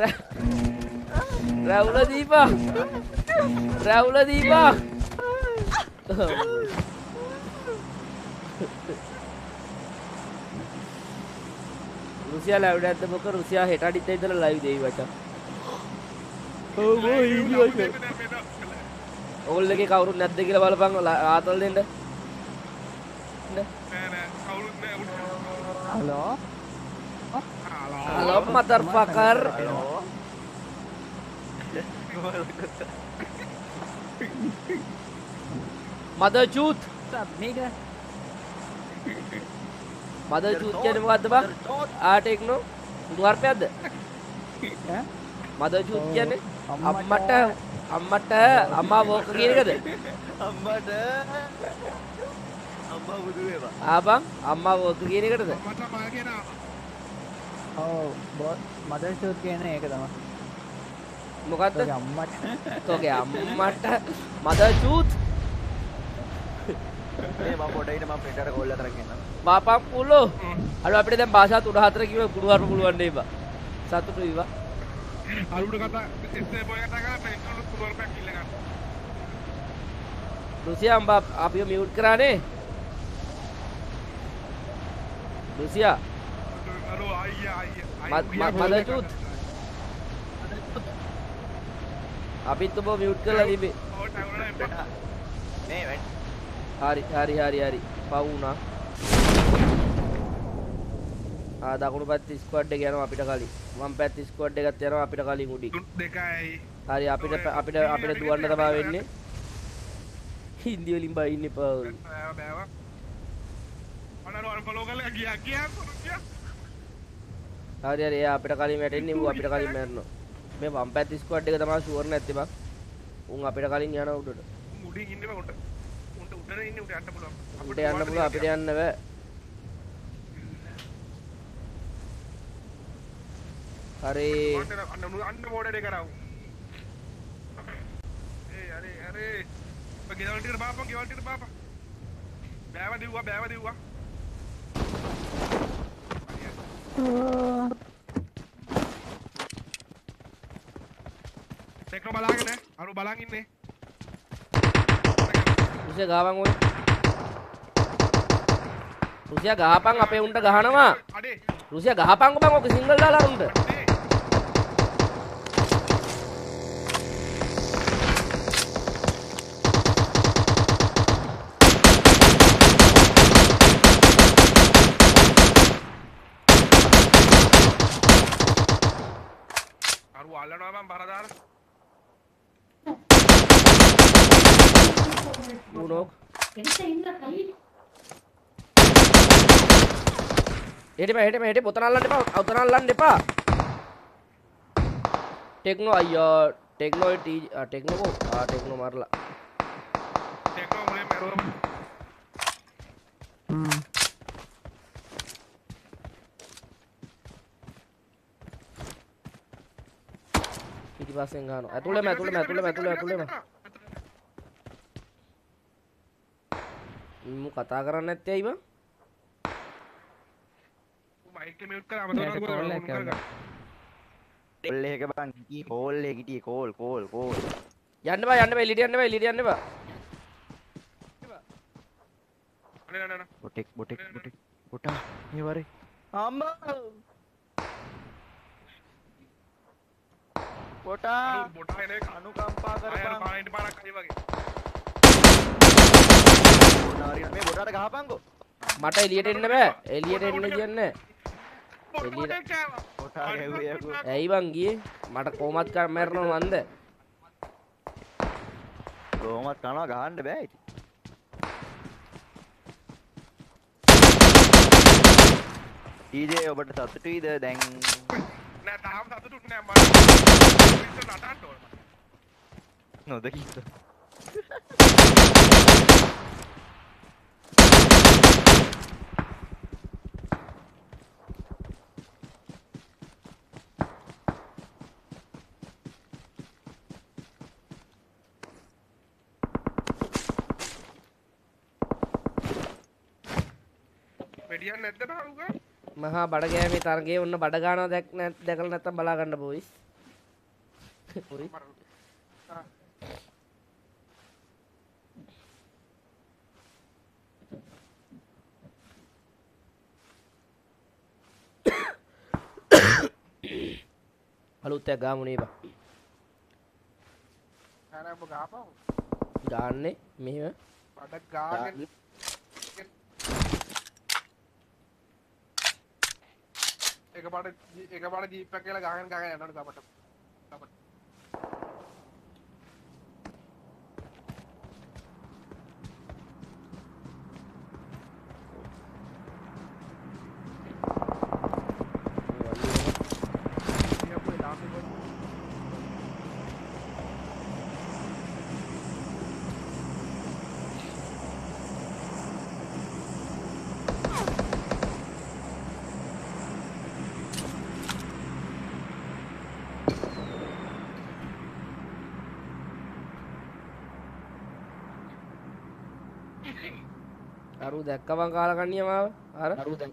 රුසියා ලයිව් එකක් දැම්මක රුසියා හෙට අඩිත් ඉඳලා ලයිව් දෙයි වචා ඕගොල්ලෝගේ කවුරුත් නැද්ද කියලා බලපන් ආතල් දෙන්න හලෝ හලෝ මදර්ෆකර් මදර් චූත් මේක මදර් චූත් කියන්නේ මොකද්ද බං ආටෙක්නෝ උණුහරුපයක්ද මදර් චූත් කියන්නේ අම්මට අම්මා වෝක කියන එකද අම්මට අම්මා බුදු වේවා ආබං අම්මා වෝක කියන එකටද මට මල් කියනවා ඔව් මදර් ෂූට් කියන්නේ ඒක තමයි මොකද්ද අම්මට තෝගේ අම්මට මදර් චූත් මේ මම පොඩ ඉන්න මම පිටර කෝල් එකක් ගෙන්නන්න බාපම් පුලෝ අර අපිට දැන් භාෂා 3-4 කිව්ව කුණුහරුප පුළුවන් නේ බා සතුටු වීවා අරුණ කතා එස්සේ බොය කතා කරලා ඉන්ටර්නෙට් කුඩුවරපක් කිල්ල ගන්න රුසියා අම්බා අපිව මියුට් කරානේ රුසියා අරෝ අයියා මදර් චූත් අපිත් ඔබ මියුට් කරලා තිබේ මේ වෙන්න හරි පව් වුණා දකුණු පැත්තේ ස්ක්වොඩ් එක යනවා අපිට කලින් වම් පැත්තේ ස්ක්වොඩ් එකත් යනවා අපිට කලින් උඩින් දෙකයි හරි අපිට දුවන්න තමයි වෙන්නේ හින්දි වලින් බයින්න එපා බෑව අනර අන්ෆලෝ කරලා ගියා හරි එයා අපිට කලින් වැටෙන්නේ ඌ අපිට කලින් මැරෙනවා මේ වම් පැත්තේ ස්ක්වොඩ් එක තමයි ෂුවර් නැත්තේ බං උන් අපිට කලින් යනවා උඩට උඩින් ඉන්නේ බං උඩට ඉන්නේ උඩ යන්න පුළුවන් අපිට යන්න පුළුවන් අපිට යන්න බෑ හරි අන්න මෝඩේ කරාව අरे ගෙවල් ටිකට බාපන් බෑව දෙව්වා ටෙක්නෝ බලාගෙන අරු බලන් ඉන්නේ රුසියා ගාවන් ඔය රුසියා ගහපන් අපේ උන්ට ගහනවා අඩේ රුසියා ගහපන්කො බං ඔක සිංගල් දාලා උන්ට අරු අල්ලනවා මම බරදාර උනෝ हेटे बोतल अल्लाह डेपा उतना अल्लाह डेपा टेक्नो अय्यो टेक्नो टी टेक्नो को टेक्नो मारला टेक्नो मुझे मेरे ඉති පස්සෙන් ගහනවා ඇතුළේම මු කතා කරන්නේ නැත්තේ අයිබා माइक के म्यूट कर आमदोन को කෝල් එක බං කෝල් එක හිටියේ කෝල් යන්න බා එළියට යන්න බා ना බොටෙක් බොටා මේ වරේ අම්මා බොටා बोटा है ने අනුකම්පා කරපන් पानी पारा खाई वगे මේ බොටාට ගහපන්කෝ මට එළියට එන්න බෑ එළියට එන්න කියන්නේ बोटा क्या බොටා ගැව්වේ යකෝ ඇයි බං ගියේ මට කොහොමත් කර මැරෙනවා මන්ද කොහොමත් කනවා ගහන්න බෑ ඉතින් ඊජේ ඔබට සතුටුයිද දැන් ना ताम साथ टूट ने मार तो नाटा टोल නොදකින්න वेडिया නැද්ද නාරුගා මහා බඩ ගෑමේ තරගේ ඔන්න බඩ ගන්නවා දැකලා නැත්තම් බලා ගන්න බොයිස් පුරි අලුත් එක ගාමුනේ බා අර ඔබ ගාපව ගාන්නේ මෙහෙම බඩ ගාගෙන එකපාරට ජීප් එක කියලා ගහගෙන යනවලු ගමට අරු දැක්කවන් කාලා කන්නිය මාව අර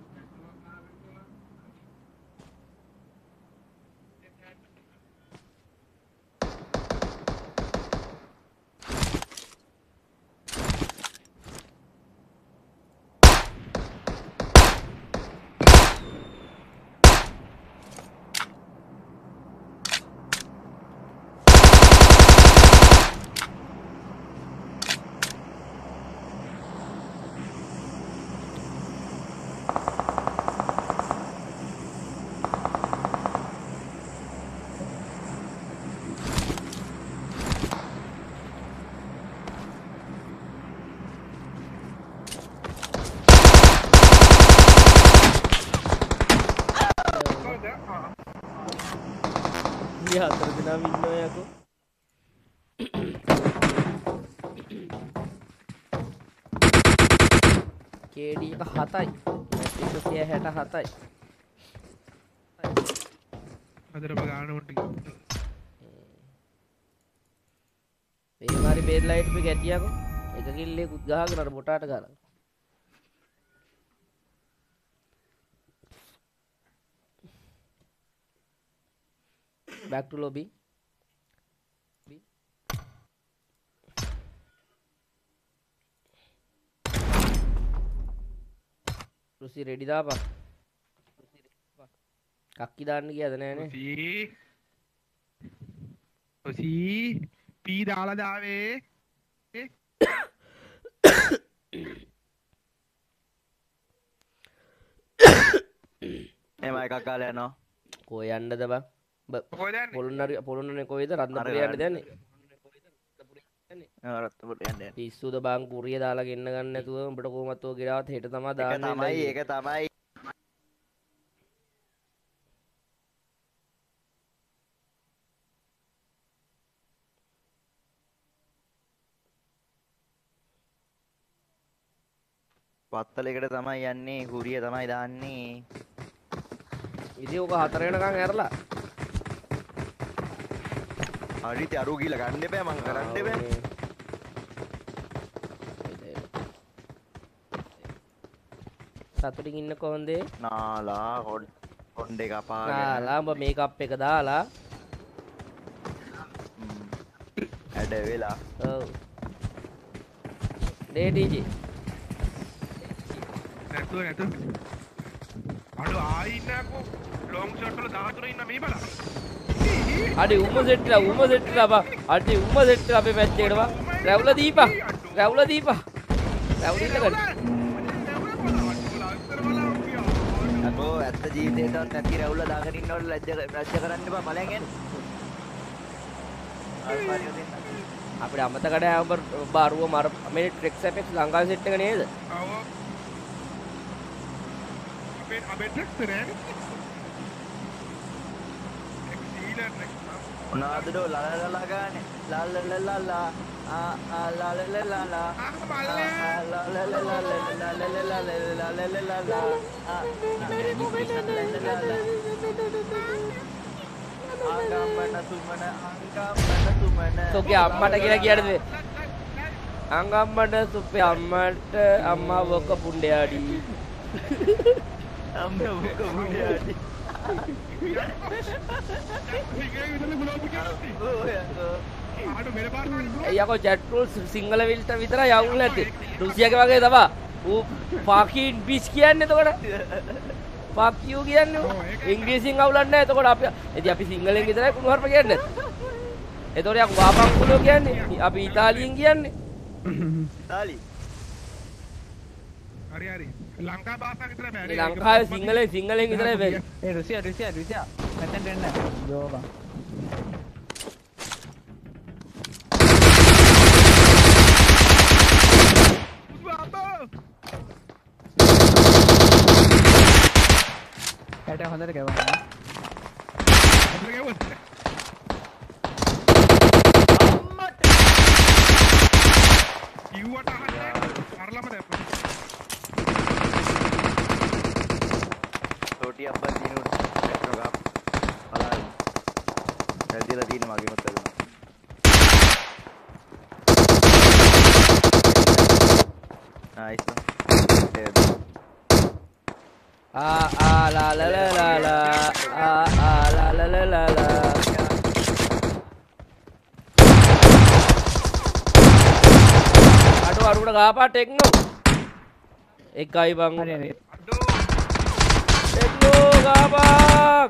dia terkena minno aku KD එක 7යි 167යි අදට ඔබ ගාන උන්ට ඒ මාරි බේස් ලයිට් එක ගැටියකෝ එක කිල්ලේකුත් ගහගෙන අර බොටාට ගාලා back to lobby Lucy ready දාපන් කක්කි දාන්න ගියද නෑනේ ඔසී පී දාලා දාවේ එම එකක් කාලේ යනවා කොහෙ යන්නද බං කොහෙද යන්නේ පොළොන්නරුවේ කොහෙද රත්නපුරේ යන්න දන්නේ රත්නපුරට යන්න යන්න. පිස්සුද බං කුරිය දාලා ගෙන්න ගන්න නැතුව උඹට කොහොමත් ඔය ගිරාවත් හෙට තමයි දාන්න ඒක තමයි වත්තලයකට තමයි යන්නේ හුරිය තමයි දාන්නේ. ඉතින් ඔක 4 වෙනකන් ඇරලා හරිට අරු ගිහලා ගන්න එපා මං කරන්න එපා. සතුටින් ඉන්න කොහොන්ද? නාලා කොණ්ඩේ කපාගෙන. නාලා උඹ මේකප් එක දාලා ඇඩ වෙලා. ඔව්. ඩේඩීජි නැතුව අඩු ආයින්නකෝ ලොං ෂොට් වල 13 ඉන්න මේ බලන්න. අඩි උම සෙට්ලා බා අඩි උම සෙට්ලා අපේ මැච් එකට බා රැවුල දීපා රැවුල ඉන්න ගන්න අකෝ ඇත්ත ජීවිතේටවත් නැති රැවුල දාගෙන ඉන්නවට ලැජ්ජ කරන්න එපා බලයන් එන්න. ආල්පාරියෝ දෙන්න. අපිට අමතකඩ ඔබ බාරුව මර මේ ට්‍රෙක්ස් ඇපෙක්ස් ලංකාවේ සෙට් එක නේද? ඔව්. අපේ ට්‍රෙක්ස් නේද? මොනවදෝ ලලලලා ගානේ ලලලලලා ලලලලලා තෝගේ අම්මට කියලා කියන්නද? අංගම්මට සුප්පේ අම්මට අම්මා වොක පුණ්ඩයාඩි අම්මා වොක පුණ්ඩයාඩි යකෝ chat rules සිංහල විල්ට විතර යවුල් නැති රුසියාගේ වගේ තමයි ඌ fucking bitch කියන්නේ එතකොට fuck you කියන්නේ ඉංග්‍රීසියෙන් අවුලක් නැහැ එතකොට අපි ඉතින් අපි සිංහලෙන් විතරයි කුණුහරුප කියන්නේ එතකොට යක් වාපංකුලෝ කියන්නේ අපි ඉතාලියෙන් කියන්නේ ඉතාලි හරි ලංකා භාෂාව විතර බෑ ලංකාවේ සිංහලෙන් විතරයි බෑ ඒ රුසියා මෙතෙන්ට එන්න යෝබා ඇට හොඳට ගෙවන්න කිව්වට අහන්නේ අරලම දැප්පා තෝටි අබ්බා දිනු පෙට්‍රෝගා බලන්න දැල්දිලා තියෙන මගේ මතක nice la la la la la la la la la la අඩුවට ගාපා ටෙක්නෝ එකයි බං හරි ටෙක්නෝ ගාපා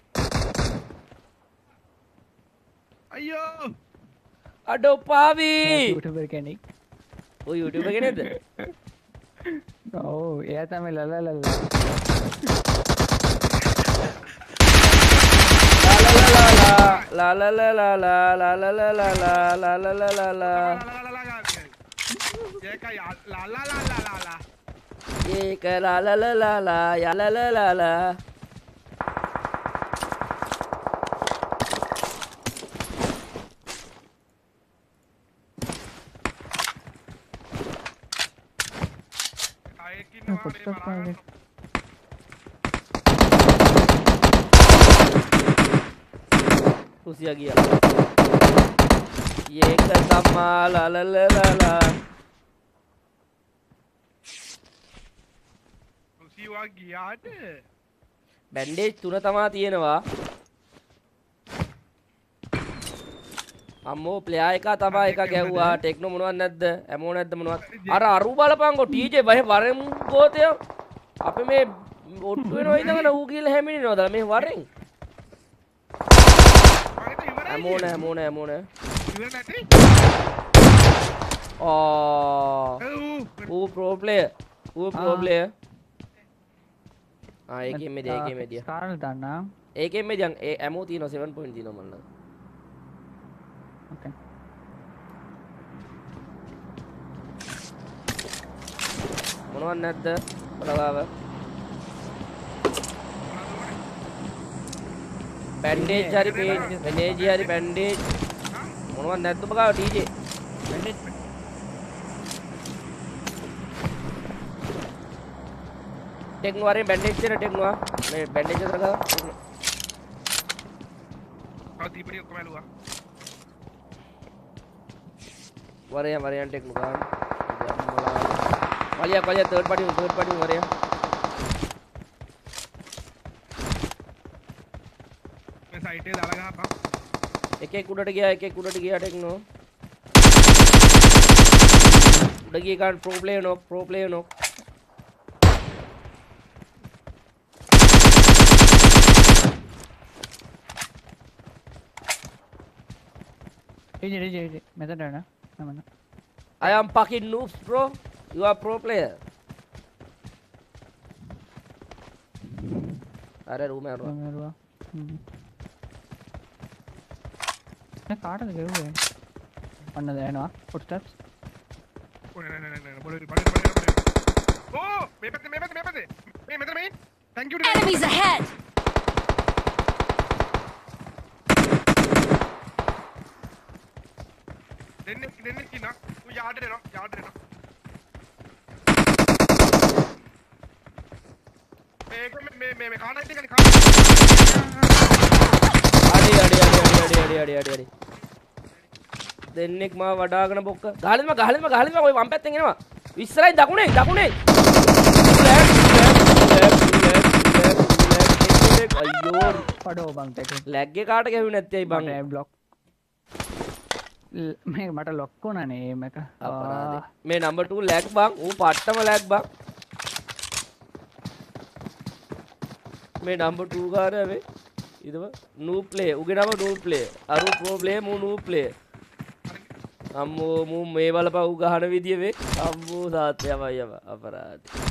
අයියෝ අඩෝ පාවි YouTuber කෙනෙක් ඔය YouTuber කෙනෙක්ද ඔව් එයා තමයි ලලලල la la la la la la la la la la la la la la la ඒකයි ලා ඒක la la la la la ya la la la la Russia ගියා ඒක තමා la la la la la Russia ගියාට බැන්ඩේජ් 3 තමා තියෙනවා අම්මෝ ප්ලෙයා එක තමයි එක ගැව්වා ටෙක්නෝ මොනවත් නැද්ද ඇමෝ නැද්ද මොනවත් අර අරු බලපංගෝ ටීජේ වරෙන් ගෝතය අපි මේ ඔට්ටු වෙනවා ඉඳගෙන ඌ කියලා හැමිනෙනවද මේ වරෙන් ඇමෝ නෑ ඉවර නැති ඌ ප්‍රෝ ප්ලේයර් ඒකෙන් මෙදිය කාරණ දන්නා ඒකෙන් මෙදියන් ඒ ඇමෝ තියෙනවා 7 point තියෙනවා මල්ල okay මොනවත් නැද්ද ඔලගාව බැන්ඩේජ් හරි බැන්ඩේජ් හරි බැන්ඩේජ් මොනවත් නැද්ද ඔබ ගාව ටීජේ टेक्नो वाले बैंडेज से टेक्नो मैं बैंडेज कर रहा और दीपड़ी को मैं लूंगा वारे यहाँ टेक्नो का वालिया थर्ड पार्टी वारे मैं साइड पे डाला कहाँ पर एक उड़ट गया टेक्नो उड़ गया कान pro player no DJ method है ना I am fucking noobs bro you are pro player अरे रूम है मैं काट दे गए अन्ना दे ना फुटस्टेप्स नहीं बोले ओ मेरे पे थैंक यू Enemies ahead! देने की ना तू याद रहना मैं खाना नहीं खाना අඩි දෙන්නෙක් මාව වඩාගෙන බොක්ක ගහලෙම ඔය වම් පැත්තෙන් එනවා ඉස්සරහින් දකුණේ අයියෝ පඩෝ බං ටෙක් ලැග් එක කාට ගැහුවේ නැත්තේ අයි බං බ්ලොක් මේ මට ලොක් වුණානේ මේක අපරාධේ මේ නම්බර් 2 ලැග් බං ඌ පට්ටම ලැග් බං මේ නම්බර් 2 ගානේ වේ ඉදව නූ ප්ලේ උගේ නම නූ ප්ලේ අරු ප්‍රෝ ප්ලේ මූ නූ ප්ලේ අම්මෝ මූ මේ බලපන් ඌ ගහන විදිය වේ අම්මෝ තාත්තේ යම අපරාධේ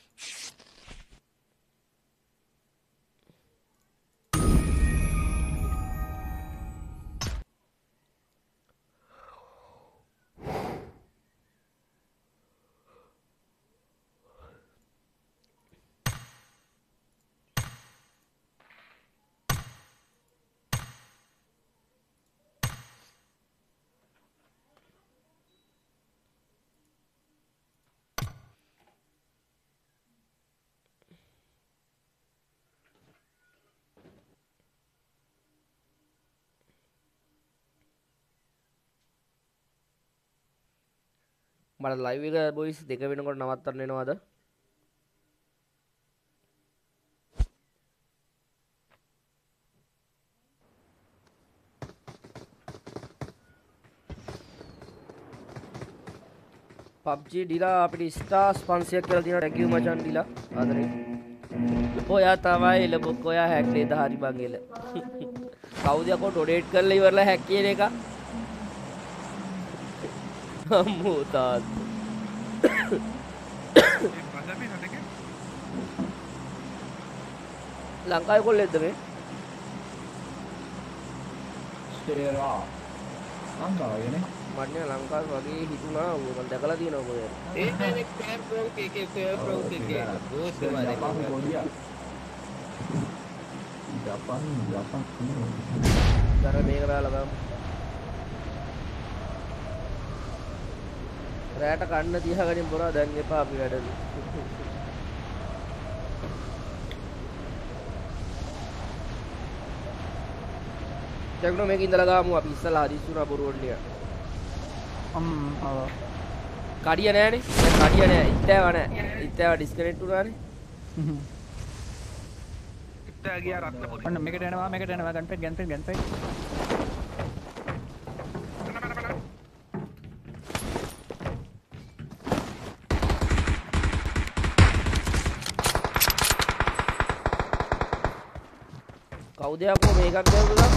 මට ලයිව් එක බොයිස් දෙක වෙනකොට නවත්තන්න වෙනවද PUBG ඩිලා අපිට ස්ටාර්ස් 500ක් කියලා තියෙනවා ටැග් යූ මචන් ඩිලා ආදරේ ඔයා තමයි ලබොක් ඔයා හැක් නේද හරි බං එල කවුද යකෝ ඩොනේට් කරලා ඉවරලා හැක් කියන එක අම්මෝ තාත් ලංකාවේ කොල්ලෙක්ද මේ ස්ටේරා ලංකාවේනේ මට නේ ලංකාවේ වගේ හිතුණා ඌ මම දැකලා තියෙනවා කොහෙද ඒ කෑම් ප්‍රෝ කේකේ බෝස් මාරේ ජපාන් දර මේක දාලා ගමු රැට කන්න තියාගනින් බොරා දැන් එපා අපි වැඩලු දැන් මේක ඉඳලා ගාමු අපි ඉස්සලා හදිස්සි වුණා බොරුවන්නේ ඔව් කඩිය නෑනේ කඩිය නෑ ඉත්තෑව ඩිස්කනෙක්ට් වුණානේ ඉත්තා ගියා රත්නපුරි ඔන්න මේකට එනවා ගන්පෙට් කවුද යකෝ මේකක් දැවුලා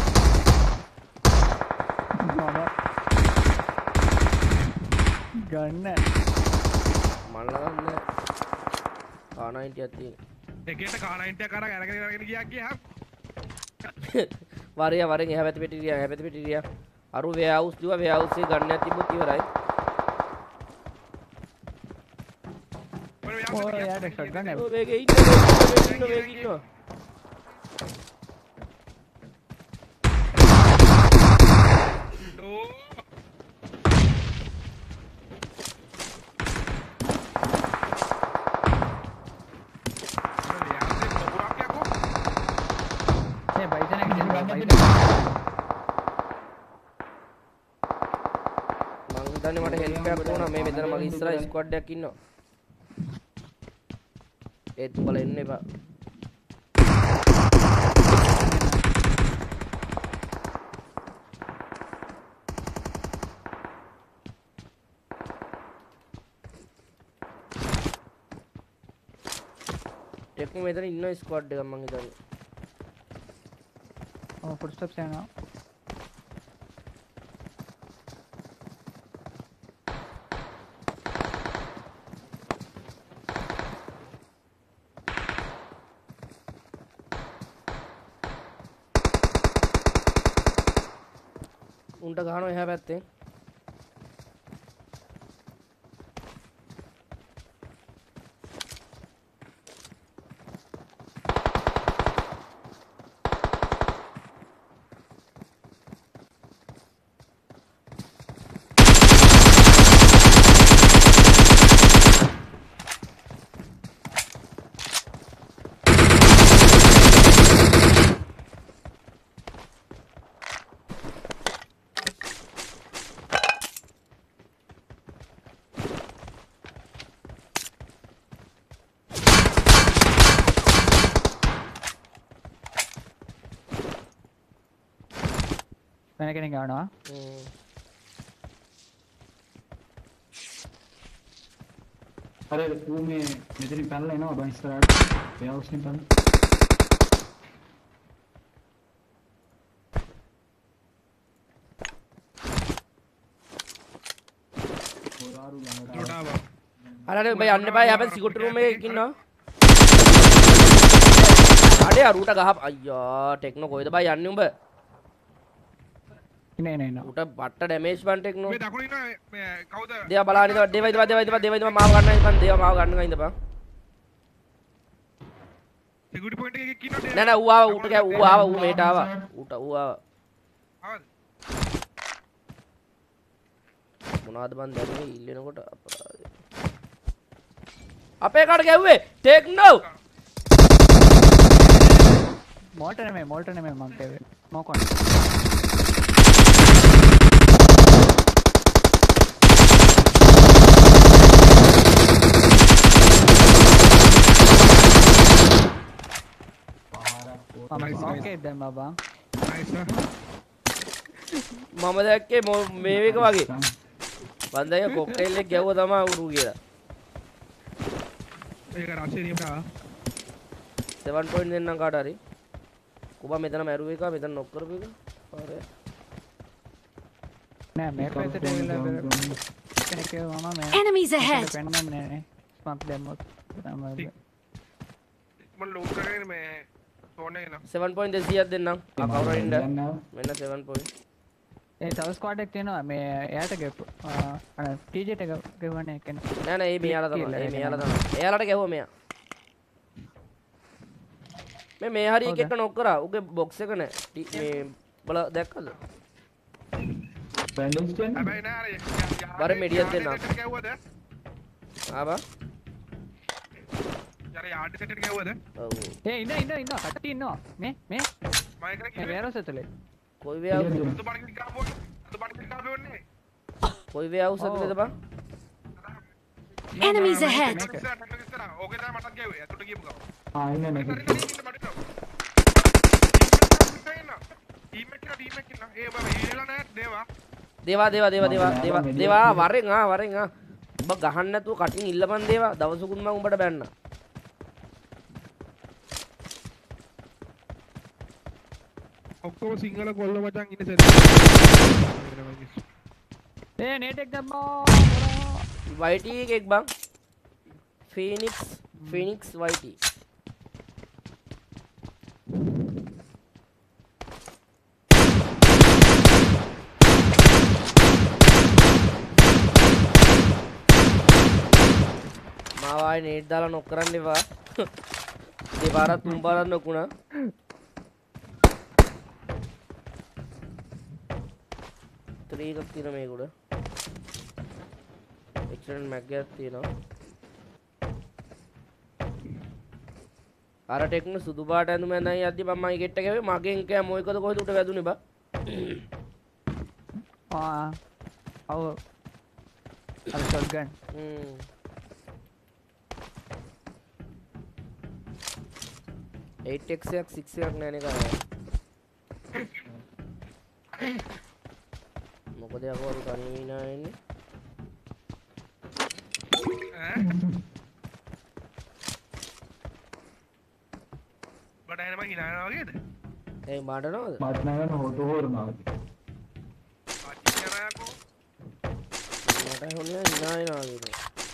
ගන්න මල්ල ගන්න කානයින්ට් එකක් තියෙන එකේට කානයින්ට් එක අරගෙන අරගෙන ගියා වරේ එහා පැත්තේ පිටිරියා අරු වෙයාවුස් දුව වෙයාවුස් එකේ ගන්නක් තිබ්බොත් ඉවරයි ඔය යාට ෂොට්ගන් එක. වේගෙ ඉන්නවා. මේ බයිසන් එක දෙන්න බයිසන්. මං හිතන්නේ මට හෙල්ප් එකක් වුණා මේ මෙතන මගේ ඉස්සරහ ස්ක්වොඩ් එකක් ඉන්නවා. ඒත් උඹලා එන්න එපා. ටෙක්නෝ මෙතන ඉන්න ස්ක්වොඩ් එකක් මං හිතන්නේ. ඔව් ෆුට්ස්ටෙප්ස් යනවා. උන්ට ගහනවා එහා පැත්තෙන්. වෙන කෙනෙක් ගන්නවා. අර ඌ මේ මෙතනින් පැනලා එනවා බං ඉස්සරහට. ඒ හවුස්ෙන් පැනලා. හොරාරු ළඟට. අර බයි යන්න එපා. යාපන් සිකියුරිටි රූම් එකේ ඉන්නවා. අඩේ අරුට ගහ අයියා ටෙක්නෝ කොහෙද බයි යන්නේ උඹ? ඉන්නේ උට බට්ට ඩැමේජ් බන් ටෙක්නෝ. මේ දකුණේ ඉන්න මේ කවුද? දේවා බලන්න ඉඳපන්. දේවා මාව ගන්න ඉඳපන්. දේවා මාව ගන්න ඉඳපන්. සිකියුරිටි පොයින්ට් එකේ ඉන්නවද? නෑ ඌ ආවා ඌට කෑ ඌ ආවා ඌ මේට ආවා. ඌ ආවා. ආවද? මොනවද බන් දැන්නේ ඉල්ලෙනකොට අපරාධය. අපේ කාට ගැව්වේ? ටෙක්නෝ. මෝල්ට නෙමෙයි මං කියවේ. මොකොන්. ඕකේ දැන් බබා. නයිස් ආ. මම දැක්කේ මේ එක වගේ. බන්දය කොක්ටේල් එක ගැව්ව තමයි උරු කියලා. ඒක රාශිය නියමතා. 7 point දෙන්නම් කාට හරි. කුබා මෙතන මැරුව එක මෙතන නොක් කරපු එක. හරි. නෑ මේ පැත්තට එවිලා කෙනෙක් කියවම මේ Enemies ahead. පෙන්නන්නේ නෑ. ස්මක් දැම්මොත් තමයි. මම ලෝඩ් කරගෙන මේ ෆෝන් එක නා. 7 point 200ක් දෙන්නම්. ආ කවුරු ඉන්න? මෙන්න 7 point. ඒ තව ස්ක්වොඩ් එක තියෙනවා මේ එයාට ගෙප්පු අර ටීජේට ගෙවන්නේ කෙනෙක්. නෑ නෑ මේ මෙයාලා තමයි. මේ මෙයාලා තමයි. එයාලට ගැහුවා මෙයා. මේ හරි එකෙක්ට නොක් කරා. උගේ බොක්ස් එක නෑ. මේ බල දැක්කද? බැන්ඩේජ් දෙන්න. හැබැයි නෑ අර බර මෙඩියක් දෙන්න. ගැව්වද? ආවා. යාර යාඩ් සෙට් ගැව්වද? ඔව්. ඒ ඉන්න කට්ටිය ඉන්නවා. මේ මම එකන මේ වේරස් ඇතුලේ. කොයි වේ ආවුද? අතු බඩ කාපෝ. අතු බඩ කාපෝන්නේ. කොයි වේ ආවුද සතුටේද බං? Enemies ahead. ඕකේ තමයි මටත් ගැව්වේ. අතුට ගියපු ගම. ආ ඉන්න නේ. දේවා වරෙන් වරෙන් උඹ ගහන්න නැතුව කටින් ඉල්ලපන් දේවා දවසකුත් මම උඹට බැන්න. ඔක්කොම සිංහල කොල්ල මචං ඉන්න ඒ නේට් එක දැම්මෝ. YT එකෙක් බං. Phoenix YT. ආයෙ නේට් දාලා නොක් කරන්න එපා. දෙපාරක් තුන් පාරක් නොකුණා. ත්‍රීකක් තියෙන මේක උඩ. එක්ස්ටර්නල් මැග් එකක් තියෙනවා. අර ටෙක්න සුදු පාට ඇඳුම ඇඳන් යද්දි මම මයි ගෙට් එක ගිහුවේ මගෙන් කෑ මොකද කොහෙද උඩ වැදුනේ බා. ඔව්. අර ෂොට්ගන්. 8x එකක් 6 එකක් නෑනේ කරන්නේ. මොකද යකෝ අර තනියම ඉනා ඉන්නේ. බඩ එනම හිනානවා වගේද? ඒ මාඩනවද? මට නගන හොටෝ හොරනවා. ආච්චි යනකෝ. මට හොන්නේ හිනා එනවා වගේ.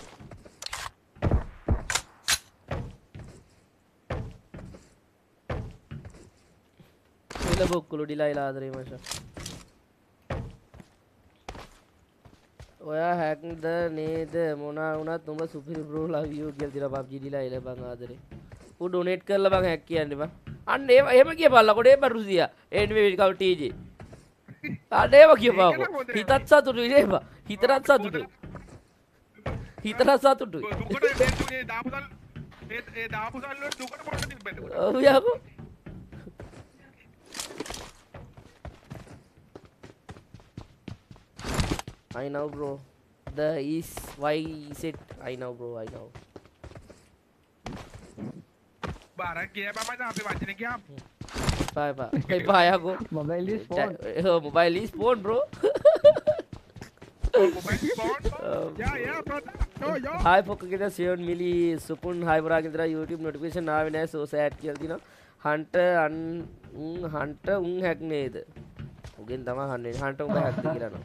එළ බොක්කුළු ඩිලයිලා ආදරේ මචං. ඔයා හැක්ද නේද මොනා වුණත් උඹ සුපිරි බ්‍රෝ ලව් යූ කියලා තියලා PUBG ඩිලයිලා බං ආදරේ. ඌ ඩොනේට් කරලා බං හැක් කියන්නේ බං. අන්න එහෙම කියපල්ලා කොටේ බං රුසියා. එන්නේ කවු ටීජේ. අන්න ඒව කියපල්ලා. හිතත් සතුටුයි නේද බං. හිතත් සතුටුයි. හිතත් සතුටුයි. දුකට මේ දාපුසල් ඒ දාපුසල් වල දුකට පොරට තිබ්බද? ඔව් යකෝ. I know bro. The is why is it? I know bro. I know. බාරක් කිය බා මචං අපි වචන කියම්. Bye yako. Mobile is phone. Mobile is phone bro. Mobile phone. යා brother. yo. Hi pokka kita 7 mili supun hi bra kita YouTube notification ආවේ නැහැ so sad කියලා දිනවා. Hunter hack නේද? උගෙන් තමයි හන්නේ. Hunter උඹ hack ද කියලා නෝ.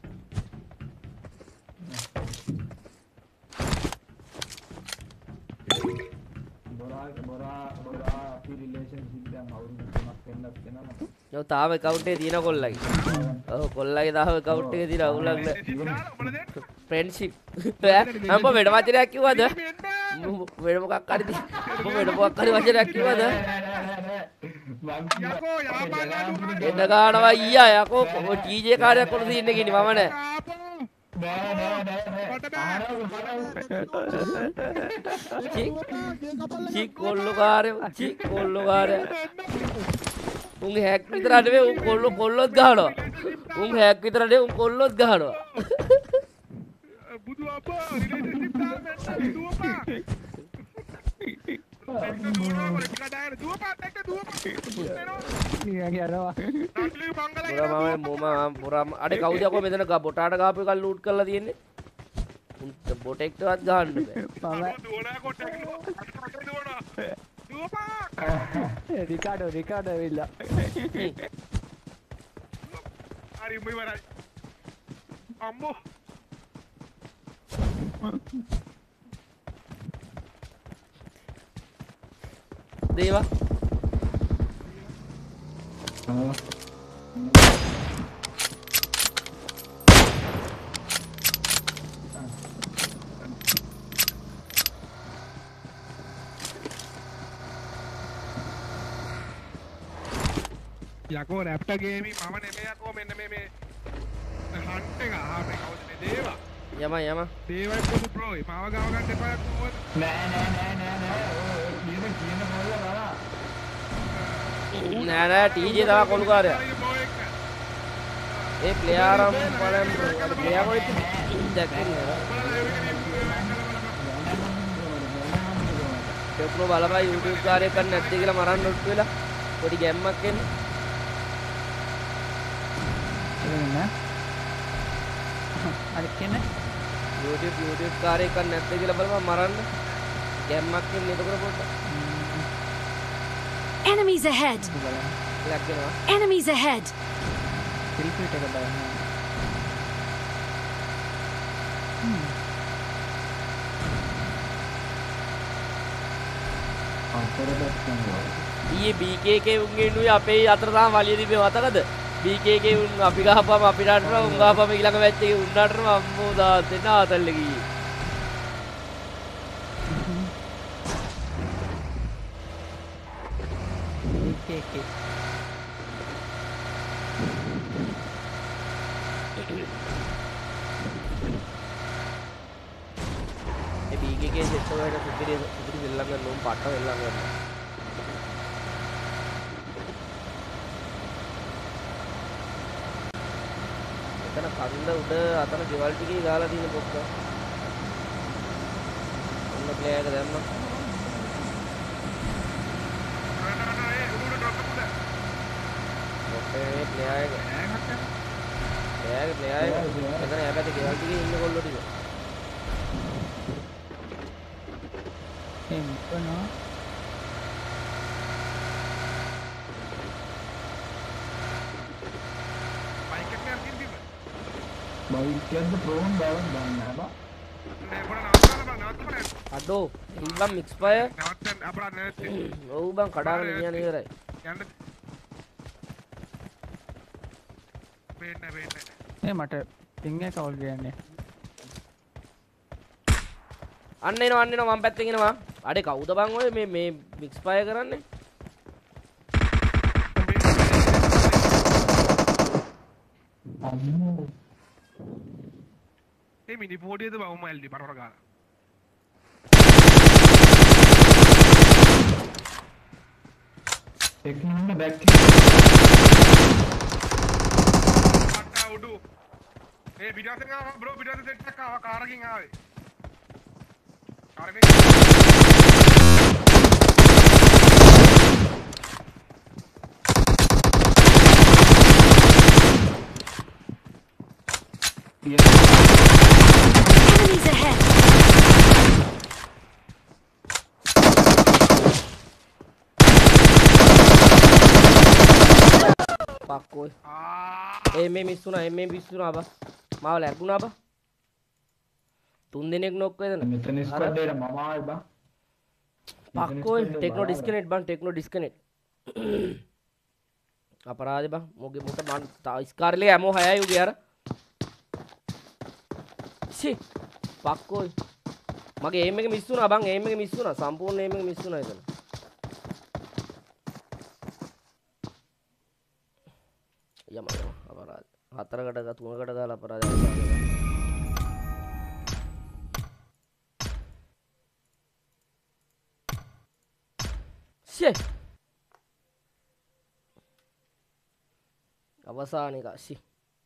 yo තාම account එකේ තියෙන කොල්ලගේ. ඔව් කොල්ලගේ තාම account එකේ තියෙන අවුලක් නෑ. friendship. අම්බ වෙන වචනයක් කිව්වද? වෙන මොකක් හරි වෙන මොකක් හරි වචනයක් කිව්වද? යකෝ යාපා එන්න ගන්නවා ඊයා යකෝ TJ කාර්යයක් කරලා තියෙන එකේ මම නෑ. චි කොල්ලෝ කාර්ය උන් හැක් විතර නෙවෙයි උන් කොල්ලොත් ගහනවා. උන් හැක් විතර නෙවෙයි උන් කොල්ලොත් ගහනවා. බුදු අප්පා රිලේෂන්ෂිප් තාම දුවපා. ඒක දුවනවා වල ටික දාගෙන දුවපා දෙක දුවපා. යනවා. නම්ලි මංගලයි. පුරාම අඩේ කවුද යකෝ මෙතන බොටාට ගාපු එක ලූට් කරලා තියෙන්නේ. උන්ට බොටෙක්ටවත් ගහන්න බෑ. දුවනා කොට දුවනා. දුවපා. රිකාඩෝ ඇවිල්ලා. හරි උඹ ඉවරයි. අම්මෝ. දේවා යකෝ රැප්ටර් ගේමින් මම නෙමෙයි යකෝ මෙන්න මේ හන්ට් එක ආපේ කවුද මේ දේවා යම දේවයි පොදු බ්‍රෝ මාව ගාව ගන්න එපා යකෝ නෑ TJ තව කොළු කාර්යය ඒ ප්ලේයරම් බලම් ප්ලේයර් කොයිද දැක්කේ නේද ටෙක්නෝ බලපන් YouTube කාර්යය කරන්න නැද්ද කියලා මරන්න ඔට්ටු වෙලා පොඩි ගැම්මක් එන්නේ අර කියන්නේ YouTube කාර්යය කරන්න නැද්ද කියලා බලපන් මරන්න ගැම්මක් එන්නේ එතකොට පොඩ්ඩක් Enemies ahead. Enemies ahead. Repeat එක බලන්න. ඊයේ BKK උන්ගේ නුයි අපේ අතර තාම වලිය තිබේ මතකද? BKK උන් අපි ගහපම අපිට අටනවා උන් ගහපම ඊළඟ මැච් එකේ උන් අටනවා අම්මෝ දා දෙන්න ආතල්ල ගියේ. BKK. ඒ BKK සෙට් වලට සුපිරි වෙල්ලම් ගන්න ඕම් පාට වෙල්ලම් ගන්න. එතන කන්ද උඩ අතන ගෙවල් ටිකේ ගාලා තියෙන පොක්ක. ඔන්න ප්ලේයර් එක දැම්මා. ඔක්කොම ප්ලේයර් එක. ප්ලේයර් එක. එතන යාපැත්තේ ගෙවල් ටිකේ ඉන්න කොල්ලෝ ටික. මොකනවා බයික් එකක් යන් තිබ්බ. බයික් එකද ප්‍රෝන් දාලා දාන්න හැබා. නේ පොඩ නවත්තන්න. අඩෝ ඉල්ලම් මික්ස් ෆයර්. නවත්තන්න අපරාධ නැති. ඔව් බං කඩාගෙන යන්න ඉවරයි. යන්න. වෙන්න. මට පින් එක කවුල් ගන්නේ අන්න එනවා මම පැත්තෙන් එනවා. අඩේ කවුද බං ඔය මේ මික්ස් ෆයර් කරන්නේ? අම්මෝ ඒ මිනි පොඩියද බවුම ඇල්ලි පරවර ගාලා. ටෙක්නොන්න බැක් අට්ටා උඩු. ඒ පිටාසෙන් ආවා බ්‍රෝ පිටාසෙන් සෙට් එකක් ආවා කාරකින් ආවේ. කාරකින් Enemies ahead! පක්කෝයි. මේ මිස් වුණා බා. මාව ලැබුණා බා. 3 දිනක් නොක් වේදන. මෙතන ස්ක්වැඩ් එකට මම ආවේ බං. පක්කෝයි ටෙක්නෝ ඩිස්කනෙක්ට් බං ටෙක්නෝ ඩිස්කනෙක්ට්. අපරාධේ බං මොගේ මොට මන් ස්කාර්ලේ ඇමෝ 6යි උගේ අර. සි පක්කෝයි. මගේ එයිම් එක මිස් වුණා බං එයිම් එක මිස් වුණා සම්පූර්ණ එයිම් එක මිස් වුණා එතන. යම අපරාධ. 4කට 3කට දාලා අපරාධ. Shit. අවසාන එක සි.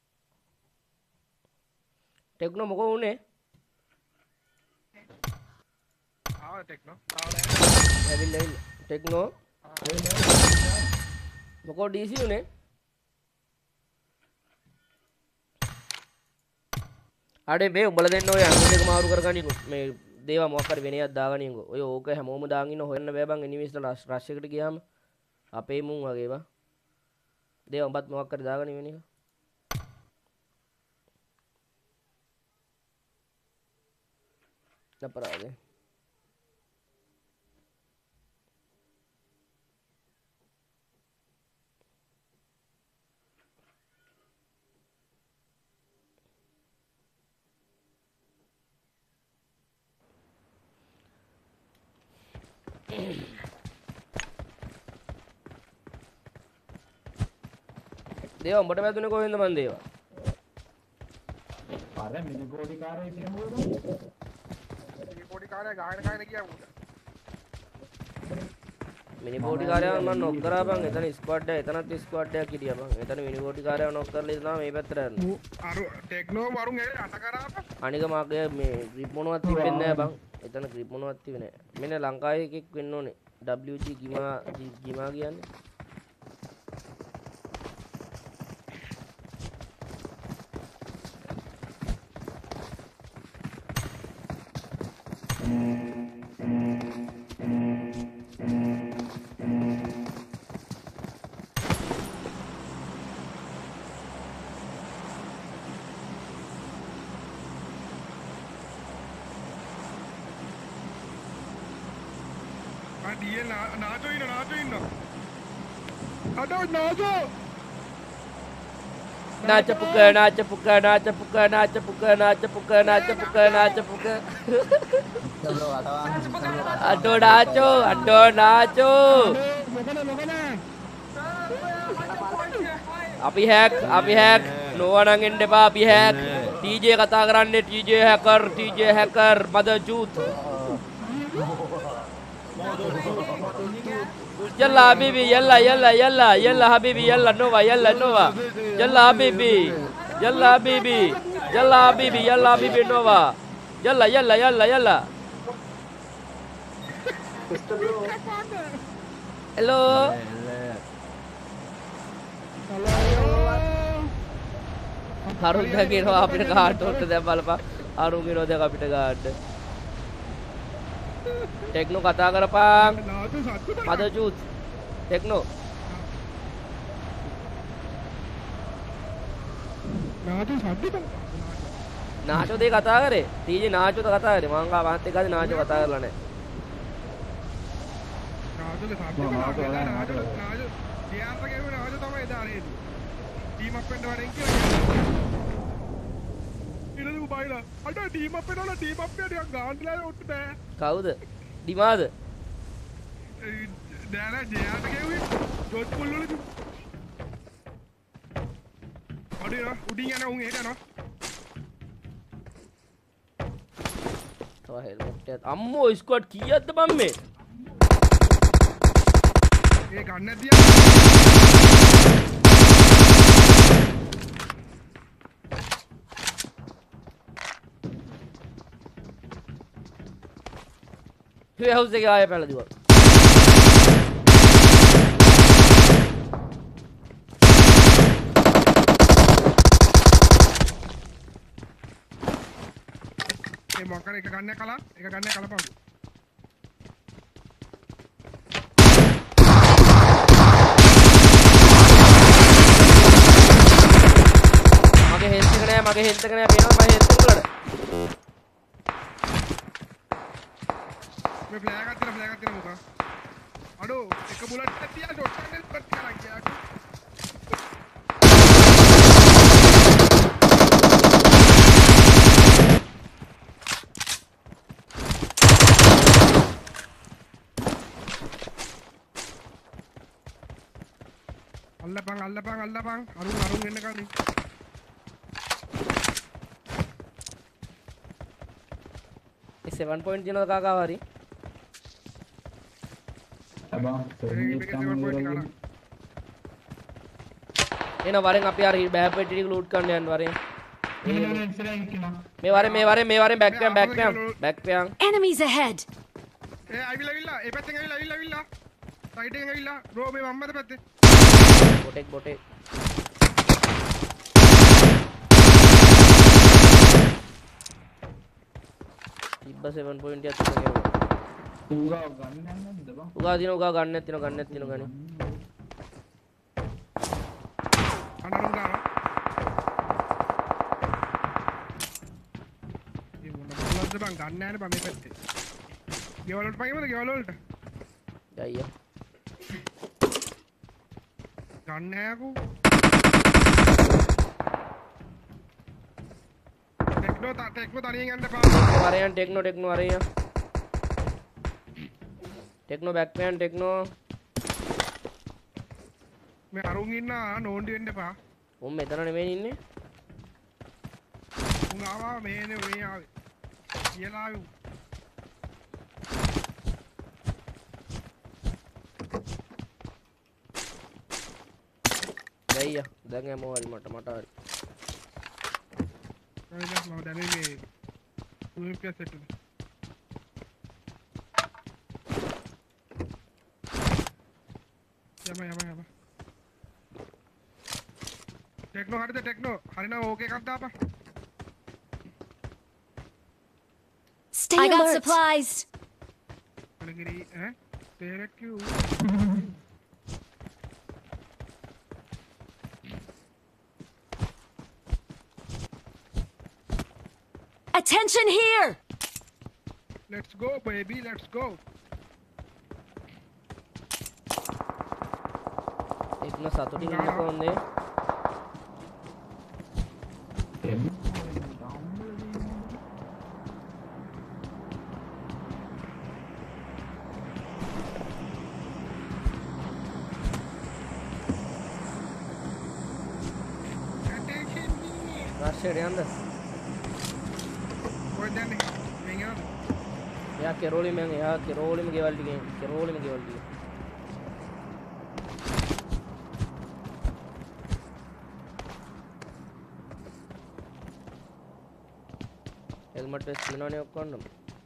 ටෙක්නෝ මොකෝ උනේ? ආව ටෙක්නෝ. ඇවිල්ලා ටෙක්නෝ. මොකෝ DC උනේ? අඩේ මේ උඹලා දෙන්න ඔය අංග දෙක මාරු කරගනින් මේ දේවා මොකක් හරි වෙන එකක් දාගනින්කෝ. ඔය ඕක හැමෝම දාගෙන ඉන්න හොයන්න බෑ බං එනිමේස්ලා රෂ් එකට ගියාම අපේ මුන් වගේ බං. දේවා උඹත් මොකක් හරි දාගනින් වෙන එක. අපරාධේ. දේවා උඹට වැදුනේ කොහෙන්ද මන් දේවා? අර මිනිගෝඩි කාරේ කියමුද? මේ පොඩි කාර්යය ගහන ගියා උඩ. මිනි බෝඩි කාර්යය මම නොක් කරා බං. එතන ස්ක්වොඩ් එක එතනත් ස්ක්වොඩ් එකක් හිටියා බං. එතන මිනි බෝඩි කාර්යය නොක් කරලා ඉතන මේ පැත්තට යන්න. අර ටෙක්නෝ වරුන් ඇවිල්ලා අට කරාප. අනික මගේ මේ ග්‍රිප් මොනවත් තිබෙන්නේ නැහැ බං. එතන ග්‍රිප් මොනවත් තිබෙන්නේ නැහැ. මෙන්න ලංකාවේ එකෙක් වෙන්න ඕනේ. WG ගිමා කියන්නේ. නාචෝ ඉන්න. අඩෝ නාචෝ. Nachapuka. Ado nacho. මොකද අපි හැක් නොවනන් එන්න එපා අපි හැක් TJ කතා කරන්නේ TJ hacker mother youth يلا حبيبي يلا يلا يلا يلا حبيبي يلا نوفا يلا نوفا يلا حبيبي يلا حبيبي يلا حبيبي يلا حبيبي نوفا يلا يلا يلا يلا hello අරුන් කියනවා අපිට කාට් උඩට දැන් බලපන් අරුන් කියනවා දැන් අපිට කාට් ටෙක්නෝ කතා කරපන් මදර් චූත් ටෙක්නෝ නාචෝ දෙය කතා කරේ ටීජේ නාචෝද කතා කරේ මං ගා මහත් එක්කද නාචෝ කතා කරලා නැහැ කවුද ඩිමාද උඩින් යන උන් හෙට යනවා තව හෙල්මට් එකක් අම්මෝ ස්ක්වොඩ් කීයක්ද බම් මේ ඒ ගන්න නැතිය වේ හවුස් එකේ ආයෙ පැලදුවා ඒ මොකක්ද එක ගන්න කලා එක ගන්න කලපන් මගේ හෙල්ත් එක නෑ පේනවා මගේ හෙල්ත් එක වලට මේ ෆ්ලෑග් එකක් තියෙන මොකක් අඩෝ එක බුලට් එකක් තියා ෂොට් එකක් කට් කරා ගියා අල්ලපන් අරුන් එන්න කලින් ඒ 7 point දිනවද කාකා හරි එන වරෙන් අපි අර බෑ පෙට්ටි ටික ලූට් කරන්න යන්න වරෙන් මේ වරෙන් බැක් පියන් Enemies ahead. ඒ අවිලා ඒ පැත්තෙන් අවිලා සයිඩ් එකෙන් අවිලා බ්‍රෝ මේ මම්මද පැත්තේ බොටෙක් තිබ්බ 7 point එකක් තියෙනවා උගා ගන්න නැද්ද බං උගා ගන්න තියෙනවා ගනි අනරුන් ගාවා ඒ මොන බලද්ද බං ගන්න නැහැ බං මේ පැත්තේ ගෙවල් වලට පයින්වද ගෙවල් වලට ගයියා ගන්න නැහැ අකෝ ටෙක්නෝ තනියෙන් යන්න එපා වරයන් ටෙක්නෝ වරයන් ටෙක්නෝ බැක් පෑන් ටෙක්නෝ මේ අරුන් ඉන්න නෝන්ඩි වෙන්න එපා උන් මෙතන නෙමෙයි ඉන්නේ උන් ආවා මේ ආවේ කියලා ආවේ ගයියා දැන් එමෝ හරි මට හරි නේද මම දැනේ මේ UMP සෙට් එක යම ටෙක්නෝ හරිද ටෙක්නෝ හරිනම් ඕකේ එකක් දාපන් Stay alert. I got supplies. අලගිරි direct you Attention here. let's go baby let's go Techno සතුටින් ඉන්න කොහොමද පක්ෂයට යන්න. කොහෙද යන්නේ? මෙන් යනවද? එයා කෙරෝලි මං එයා කෙරෝලිම ගෙවල් ටිකේ කෙරෝලිම ගෙවල් ටිකේ. හෙල්මට් වෙස් තියෙනවනේ ඔක්කොම.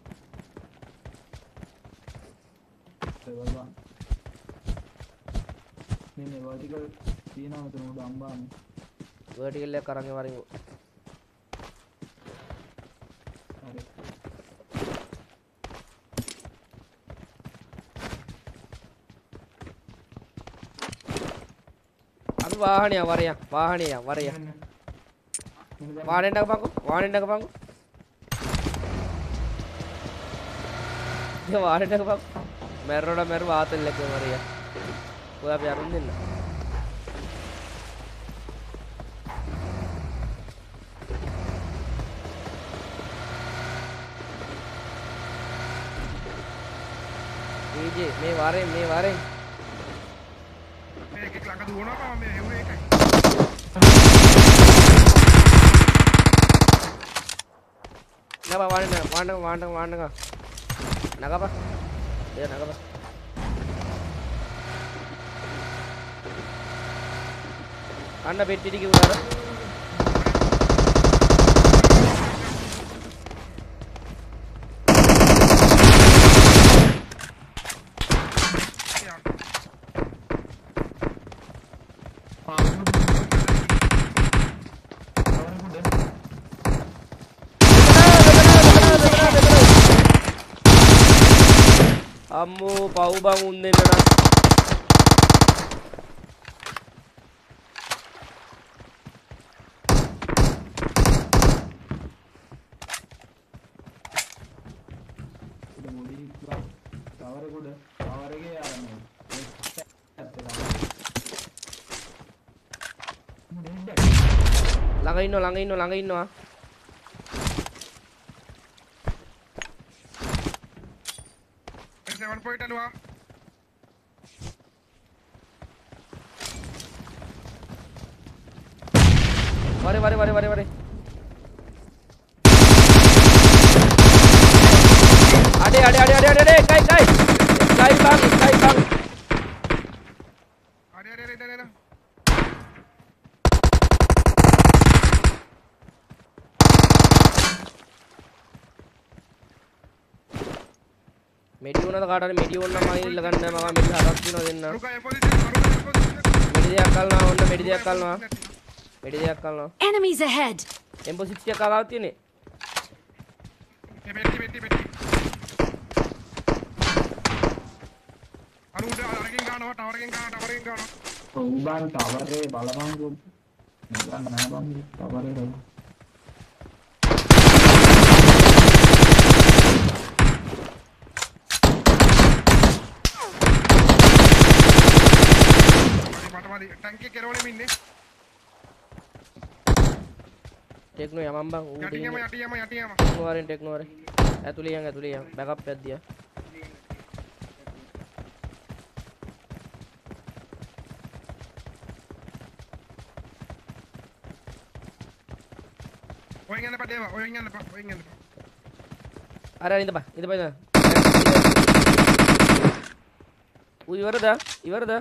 Level 1. Ini vertical තියෙනවා මෙතන උඩ අම්බානේ. vertical එක අරන් වරින්. හරි. අපි වාහනේ වරයක් වාහනේ වරයක්. වාහනේ නගපන්කෝ වාහනේ නගපන්කෝ. ये वारे टक बाप मेरोड़ा मेरे बात लेके मरिया वो आप यार उन दिन ना ये मैं वारे මේක එක ළඟ දුවනවා මේ හෙව්වේ එකයි. नगा वांड का नगापा ये नगापा अन्ना बेटी की उड़ा अम्मो पाऊ बांग उन्ने ना langgain no Seven point alwa. Ware. Ade. Kai bang. Ade. मेडी होना तो काटा नहीं मेडी होना मांगी लगन है मामा मेडी हाथ की ना देना रुका ये पोजीशन मेडी दे अक्कल ना होना मेडी दे अक्कल ना Enemies ahead. एम्बो 60 का आती ने ये बेटी අර උඩ අරගෙන ගන්නවා ටවරකින් ගන්නවා උඹන් ටවරේ බලපංකෝ නිකන් නෑ බං ටවරේ රෝ මට ටැංකිය කෙරවලෙම ඉන්නේ टेक्नो यमम बंग යටියම टेक्नो वारे ඇතුලේ යන් බෑකප් එකක් දියා ඔයෙන් යන්න පඩේවා ඔයෙන් යන්න අර ඉඳපන් ඉවරද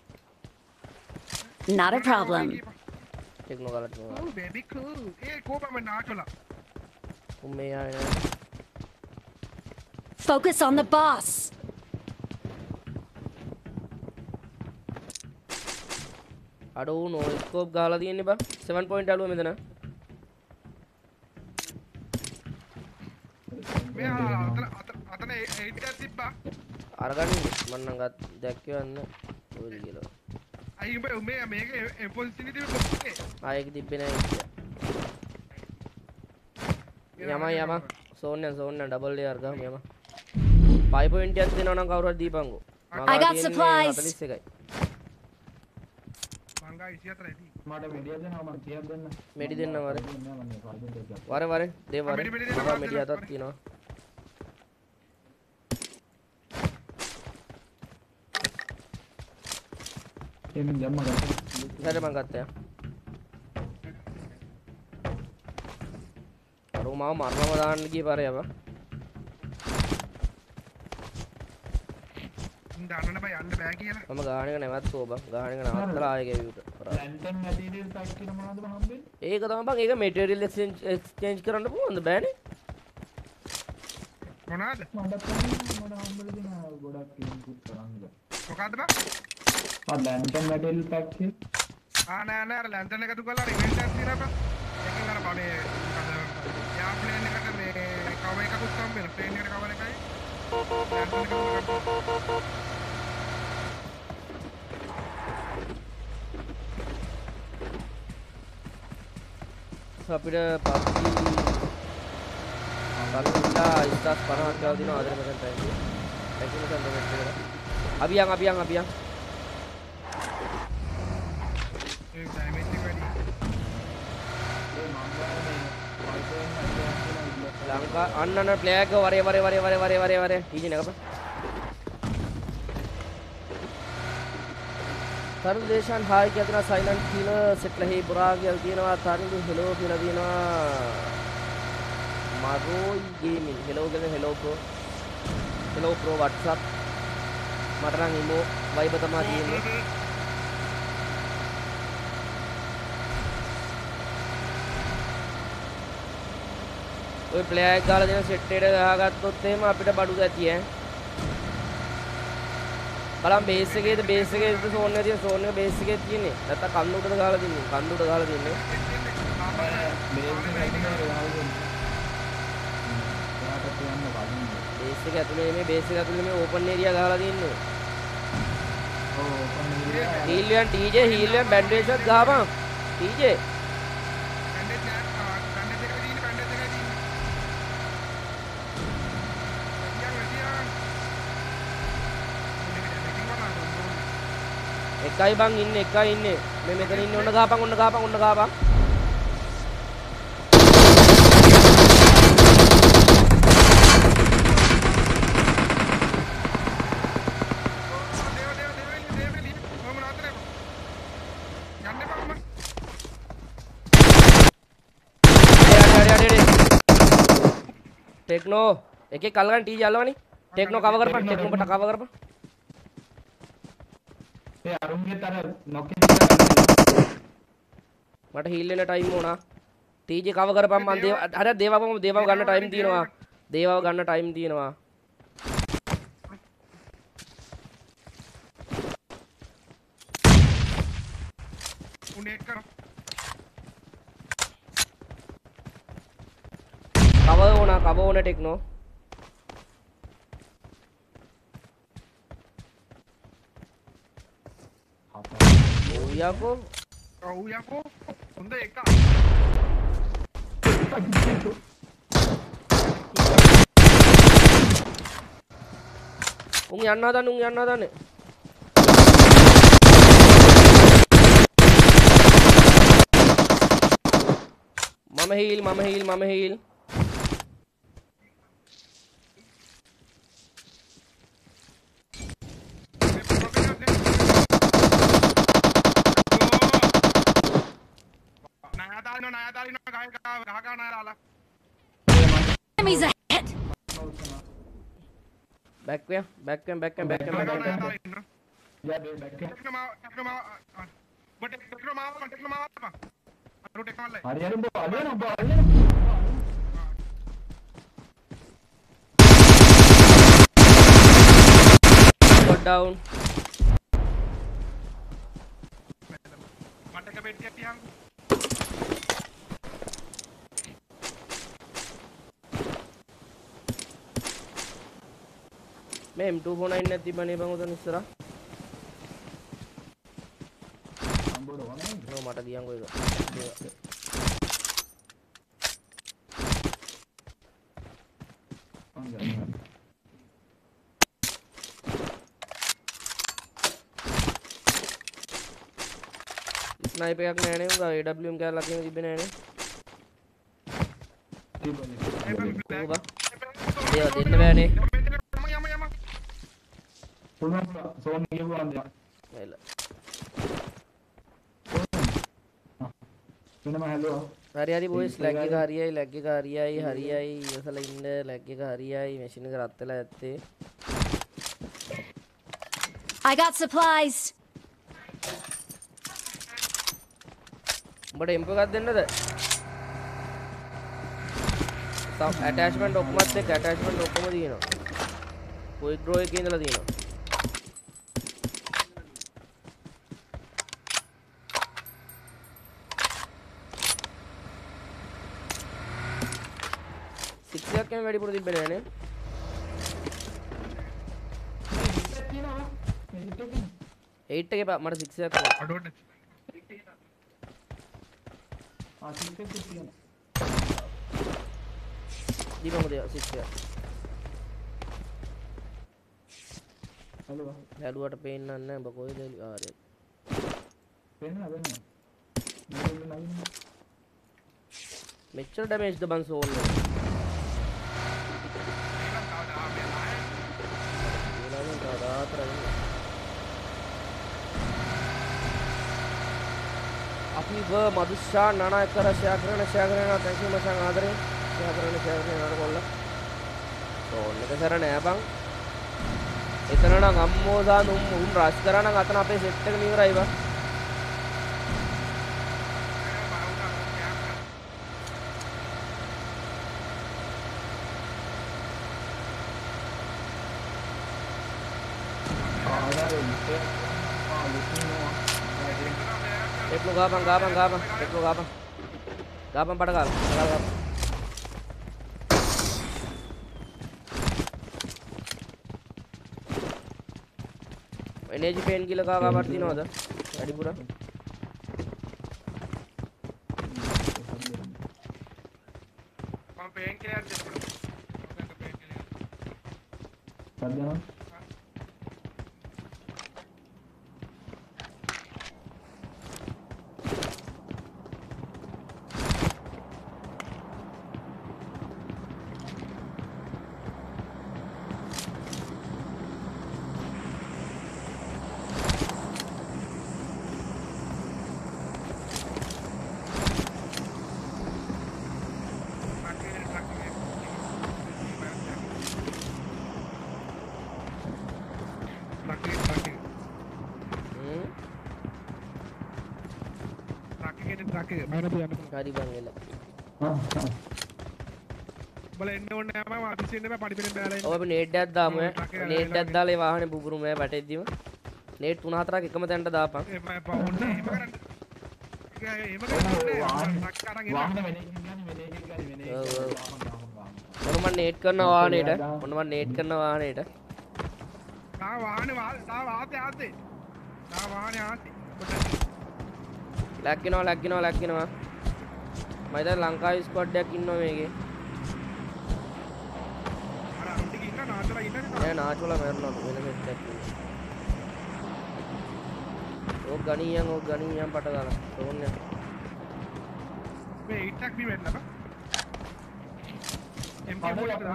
Not a problem. टेक्नो गलत Oh baby cool ඒ කෝපම නාටලා උම්මේ ආයේ Focus on the boss. අඩෝ නෝ ස්කෝප් ගහලා තියෙන්නේ බං 7 පොයින්ට් අලුව මෙතන මේ අතන 8 එකක් තිබ්බා අරගන්න මම නම් දැක්කේ යන්න ඔය කියලා අයි උඹ මේක පොසිෂන් එකේ තිබ්බේ ආයෙක තිබ්බේ නෑ යම සෝන්න ඩබල් ලේයර් ගහමු යම 5 පොයින්ට් එකක් දෙනවා නම් කවුරුහරි දීපන්කෝ I got supplies. 41යි මංගා 24 ඇති මට මෙඩිය දෙනවා මම 30ක් දෙන්න මෙඩි දෙන්න වර දේ වර මෙඩි අතක් තියෙනවා එමින් දැම්ම ගත්තා ඉතින් මං ගත්තා මාව මරනම දාන්න ගිය පාරේ යපා. දාන්න බෑ යන්න බෑ කියලා. මම ගාන එක නැවැත්තුවා බං. ගාන එක නවත්තලා ආයෙ ගෙවියුට. ලැන්ටන් මැටීරියල් පැක් කියන මොනවද බං හම්බෙන්නේ? ඒක තමයි බං. ඒක මෙටීරියල් එක්ස්චේන්ජ් කරන්න පුළුවන්ද? බෑනේ. මොනවාද? මට මට හම්බෙලා දෙන ගොඩක් ඉන්පුට් කරන්න බෑ. මොකද්ද බං? ලැන්ටන් මැටීරියල් පැක් එක. නෑ අර ලැන්ටන් එක දුකලා ඉවෙන්ට් එකක් තියෙනවා බං. ඒකෙන් අර බඩේ මොකද යාප්ලේන් එකට මේ කවර් එකකුත් හම්බෙලා ප්ලේන් එකට කවර් එකයි ලැන්ටන් එක අපිට පබ්ජි කල්ලා ඉස්තාස් 50ක් ගාව දිනවා ආදරේ මචං thank you මචං ඩොනේට් කරලා අබියන් ඒ ඩැමේජ් එක වැඩි ලංකා අන්න ප්ලේ එක වරේ ටීජේ නගපන් තරුණ දේශාන් හායි කියනවා සයිලන්ට් කියලා සෙට්ලා හේ පුරා කියලා තියෙනවා තරුණ හෙලෝ කියලා තියෙනවා මරෝයි ගේමින් හෙලෝ කියලා හෙලෝ ප්‍රෝ WhatsApp මට නම් ඉමෝ වයිබ තමයි තියෙන්නේ ඔය ප්ලේ එක ගාලා දෙන සෙට් එකට ගහගත්තොත් එහෙම අපිට බඩු ගැතියි ඈ බලන්න බේස් එකේද සෝන් එකේ තියෙන සෝන් එක බේස් එකේ තියෙන්නේ නැත්නම් කන්ද උඩද ගහලා තින්නේ කන්ද උඩ ගහලා තින්නේ බේස් එක ඇතුලේ මේ බේස් එක ඇතුලේ මේ ඕපන් ඒරියා ගහලා තින්නේ ඔව් ඕපන් ඒරියා හීල්යන් ටීජේ හීල්යන් බැන්ඩේජ් එකක් ගහපන් ටීජේ එකයි බං ඉන්නේ මේ මෙතන ඉන්නේ ඔන්න ගහපන් टेक्नो एक कलगन टी जालवानी टेक्नो कवर कर टेक्नो बटा कवर कर ඒ අරුන්ගේ තර නොකේ මට හීල් වෙන ටයිම් වුණා ටීජේ කව කරපම් මන් දේව ගන්න ටයිම් තියෙනවා උනේට් කර කව ඕන ටෙක්නෝ යකෝ හොඳ එක උන් යන්න හදන්නේ මම හීල් Enemies ahead. back या बे बैक अरे यार वो आले ना got down මට එක පෙට්ටියක් තියන් मैं M249 නැති තිබ්බනේ බං උතන ඉස්සරහ අම්බෝඩ වනේ නෝ මට දියන් කොයිද ස්නයිපර් එකක් නෑ නේ උගා AWM කෑල්ලක් එහෙම තිබ්බේ නෑ නේ උගා දේව දෙන්න බෑනේ सोन ये वो आंदा ಇಲ್ಲ सिनेमा हेलो හරි හරි බොයිස් ලැග් එක හරියයි ලැග් එක හරියයි හරියයි ඉවසලා ඉන්න ලැග් එක හරියයි මැෂින් එක රත් වෙලා ඇත්තේ I got supplies. උඹට එම්ප එකක් දෙන්නද attachment ඔක්කොමත් එක්ක attachment ඔක්කොම තියෙනවා quick draw එකේ ඉඳලා තියෙනවා එකක් එම වැඩිපුර තිබ්බේ නෑනේ. මේ 8 එකේ මට 6 එකක් තියෙනවා. අඩුවට දීපමු දෙය 6 එක. හලෝ. හැදුවට පේන්නන්නේ නැහැ ඔබ කොහෙද ආරේ. පේන්නද මෙච්චර ඩැමේජ් ද බන් සෝල් එක. අපි මදුෂා නානා එක්ක ෂෙයා කරන තැන්ක් යූ මචං ආදරේ ෂෙයා කරන නාන කොල්ල සෝල් එක සර නෑ බං එතන නම් අම්මෝ දා උන් රෂ් කරා නම් අතන අපේ සෙට් එක ඉවරයි බං एक लोग गापं एक लोग गापं पड़गा एनर्जी पेन की लगा पड़ती ना उधर गाड़ी पूरा पेन के यार गाड़ी बन गेला බල එන්න ඕනේ නෑ මම අදිසියෙන්න බෑ පඩිපෙන්න බෑලා ඔය අපි නේට් එකක් දාමු නේට් එකක් දාලා ඒ වාහනේ බුබුරුම වැටෙද්දිම නේට් 3-4ක් එකම තැනට දාපන් එහෙම ඕනේ එහෙම කරන්න එහෙම කරන්න වාහන වෙන එකකින් ගන්න ඔන්න මම නේට් කරන වාහනේට ඔන්න මම නේට් කරන වාහනේට තා වාහනේ ආතේ ලැග්ගෙනවා මම දැන් ලංකාවේ ස්ක්වොඩ් එකක් ඉන්නවා මේකේ අර අර ටික ඉන්න නාචලා ඉන්නනේ නෑ නාචෝලා මරනවා වෙන සෙට් එකක් ඕක ගණියන් පට ගන්න ඕන්නේ මේ 8ක් බි වෙන්න බා MP4 එක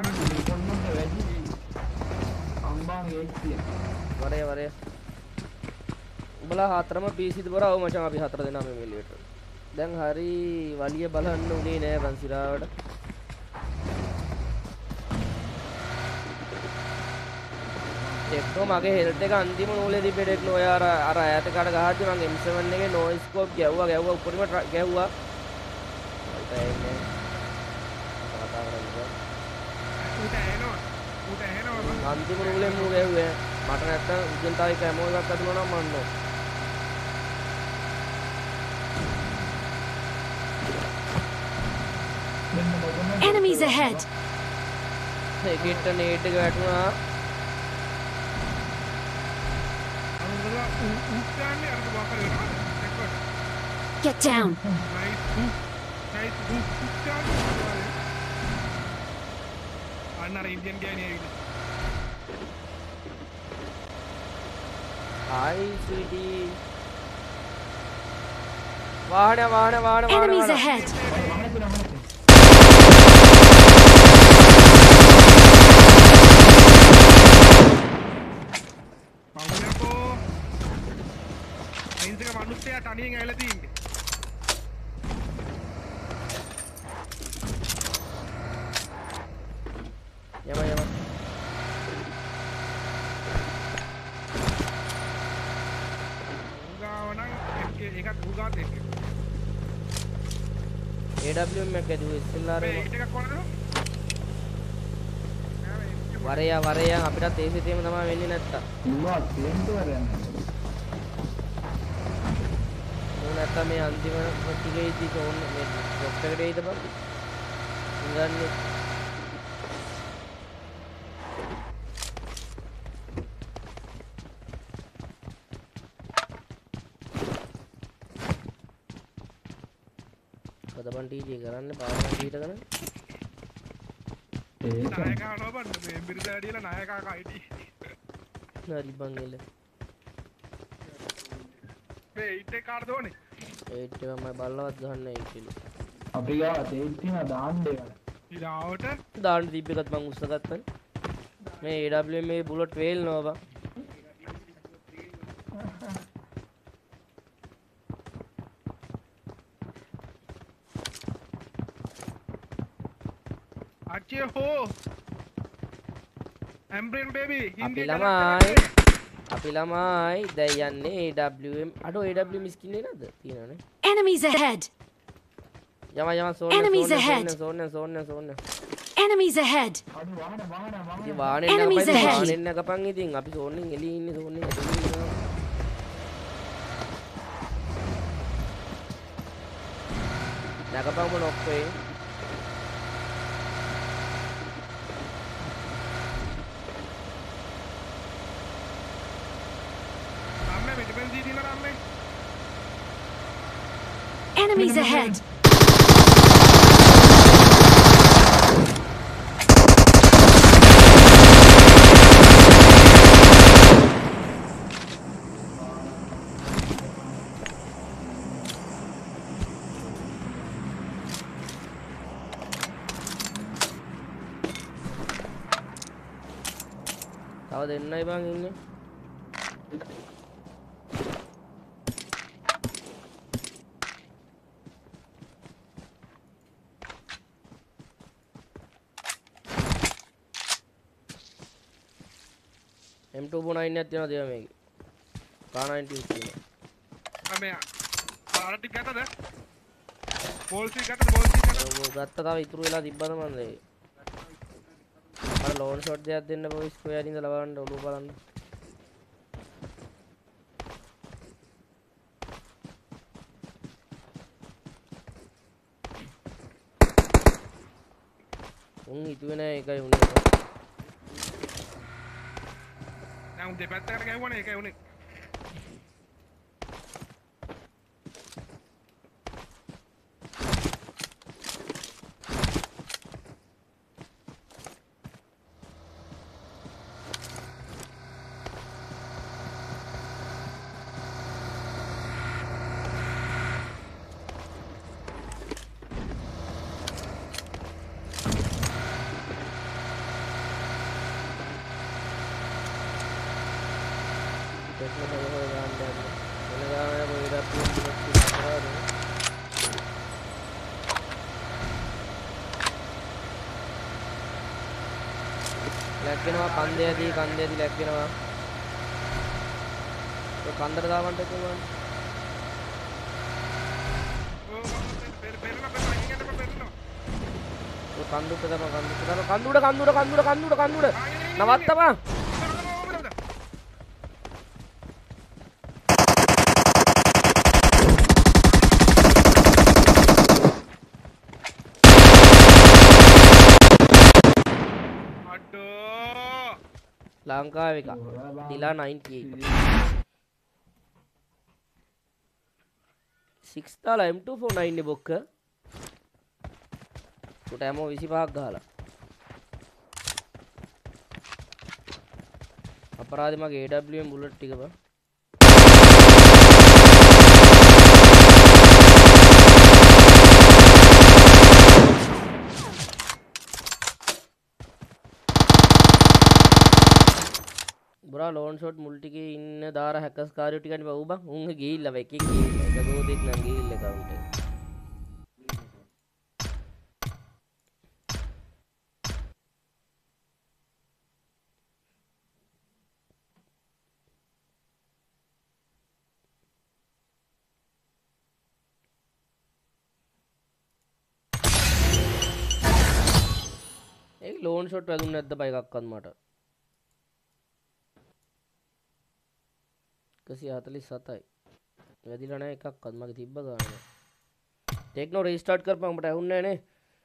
දාන්න අම්බාගේ 8 වරේ උඹලා හතරම පීසිද බරව මචං අපි හතර දෙනා මේ එළියට දැන් හරි වලිය බලන්න උනේ නෑ බන් සිරාවට ටෙක්නෝ මගේ හෙල්ත් එක අන්තිම නූලේ තිබ්බේ ටෙක්නෝ ඔය අර ඈත කඩ ගහද්දි මම M7 එකේ නෝයිස් ස්කෝප් ගැව්වා උඩරිම ගැව්වා අන්තිම නූලෙන් මූ ගැව්වේ මට නැත්තම් උදෙන් තායි කැමෝ එකක් අදුනා නම් මන්නෝ Enemies ahead. ඒකෙට නේට් එක වැටුණා Get down. අන්නර ඉන්දියන් ගෑණිය ඇවිල්ලා hi sweetie වාහන Enemies ahead. අහිංසක මිනිස්සයා තනියෙන් ඇවිල්ලා තින්නේ ඒකත් උගාත් එක්ක AWM එක ඇදුවේ ඉස්සෙල්ලා මේ ඊට එකක් කොනද වරයා අපිටත් ඒ සිතේම තමයි වෙන්නේ නැත්තම් ඉන්නවා තේන්ට වරයන් මොන නැත්තම් මේ අන්තිම ටිකේ ඉදි ඕන මේ ඩොක්ටර් එකට එයිද බං ඉංගන්නේ කදබන් ටීජේ කරන්නේ පාරම ටීට කරන්නේ ඒක නායකහනෝ බන්න මේ බිරිදාඩියලා නායකා කයිටි හරි බං එල මේ ඊට කාර්ද ඕනේ ඒත් එක මම බල්ලවත් ගහන්න ඒකිලු අපි ගාව තේත් තියෙනවා දාන්න ඒවල ඉලාවට දාන්න තිබ්බ එකත් මං උස්ස ගත්තා මේ AWM මේ බුලට් වේල් නෝ බං අච්චේ හෝ ඇම්බ්‍රේන් බේබි අපි ළමයි දැන් යන්නේ AWM අඩෝ AWM ස්කින් එක නේද තියෙනවනේ Enemies ahead! යම Enemies ahead. සෝන්න Enemies ahead! අඩු වාහන ඉතින් වාහනේ Enemies නගපන් ahead. වාහනේ නගපන් ඉතින් අපි සෝන්නෙන් එළියේ ඉන්නේ සෝන්නෙන් එළියේ ඉන්නවා නගපන්ම නොක් වෙයි අම්මේ මෙතෙන් දීලා අම්මේ Enemies ahead! තව දෙන්නයි බං ඉන්නේ M249 එකක් තියෙනවා දේව මේකේ K19 තියෙනවා අම්මේ පාර ටික ගත්තද බෝල් ටික ගත්තද ඔව් ගත්ත තව ඉතුරු වෙලා තිබ්බද මන්ද ඒ මට ලෝන් ෂොට් දෙයක් දෙන්න බොයිස් ස්ක්වයර් ඉඳලා බලන්න ඔළුව බලන්න උන් හිතුවේ නෑ ඒකයි උනේ දැන් උන් දෙපැත්තකට ගැහුවනේ ඒකයි උනේ ලැග්ගෙනවා කන්දේදී ලැග්ගෙනවා ඔය කන්දර දාවන්න එක්කම ඔය කන්දුට නවත්තපන් ලංකාව එක දිලා 98 6 දාලා M249 නේ බොක්ක උට ඇමෝ 25ක් ගහලා අපරාධි මගේ AWM බුලට් ටික බං බොරා ලෝන් ෂොට් මුල් ටිකේ ඉන්න දාර හැකර්ස් කාර්යෝ ටිකනේ බව් බං උන් ගිහිල්ලා එකෙක් ගිහිල්ලා එක ගෝදෙක් නම් ගිහිල්ලා කවුන්ට් එක ලෝන් ෂොට් වැදුන්නේ නැද්ද බයි එකක්වත් මට 147යි වැදිලා නැහැ එකක්වත් මගේ තිබ්බ ගාන ටෙක්නෝ රීස්ටාර්ට් කරපන් උඹට ඇහුන්නේ නැහැ නේ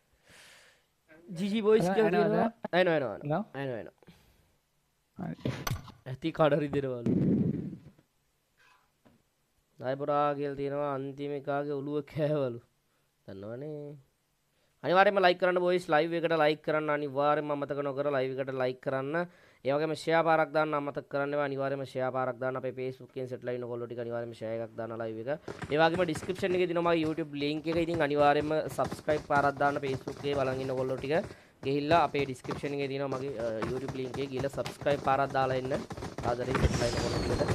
ජිජි බොයිස් කියලා කියනවා එනවා ඇති කඩරි දෙනවලු නයිපුරා කියලා තියෙනවා අන්තිම එකාගේ ඔළුව කෑවලු දන්නවනේ අනිවාර්යයෙන්ම ලයික් කරන්න බොයිස් ලයිව් එකට ලයික් කරන්න අනිවාර්යයෙන්ම අමතක නොකර ලයිව් එකට ලයික් කරන්න ඒ වගේම ෂෙයා පාරක් දාන්න අමතක කරන්න ඒවා අනිවාර්යයෙන්ම ෂෙයා පාරක් දාන්න අපේ Facebook එකෙන් සෙට් ලයින් ඔයගොල්ලෝ ටික අනිවාර්යයෙන්ම ෂෙයා එකක් දාන්න ලයිව් එක ඒ වගේම ඩිස්ක්‍රිප්ෂන් එකේ තියෙනවා මගේ YouTube link එක ඉතින් අනිවාර්යයෙන්ම subscribe පාරක් දාන්න Facebook එකේ බලන් ඉන්න ඔයගොල්ලෝ ටික ගිහිල්ලා අපේ ඩිස්ක්‍රිප්ෂන් එකේ තියෙනවා මගේ YouTube link එක ගිහිල්ලා subscribe පාරක් දාලා ඉන්න ආදරෙන් සෙට් ලයින් ඔයගොල්ලෝ ටිකට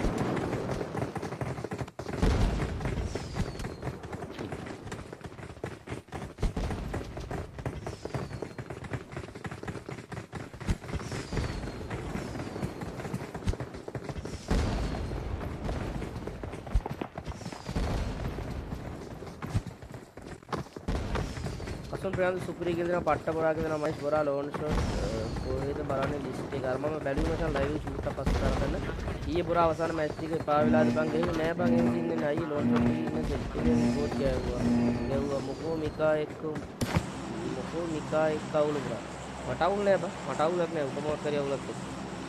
ප්‍රියන්ත සුපිරි කියලා දෙනවා පට්ට බොරා කියලා දෙනවා මයිස් බොරා ලෝන් ෂොට් කොහෙද බලන්නේ ලිස්ට් එක අර මම බැලුවේ මචං ලයිව් ෂූට් එක පස්සේ කරගන්න ඊයේ බොරා අවසාන මැච් එක එපා වෙලාද බං ගෙන්නේ නෑ බං එහෙම දින්නේ නෑ ඊයේ ලෝන් ෂොට් එකේ ඉන්න සෙට් එකේ රිපෝට් ගෑවුවා මොකෝ මිකා එක්ක අවුල බ්‍රා මට අවුල් නෑ බං මට අවුලක් නෑ උඹ මොකක් කරේ අවුලක් එක්ක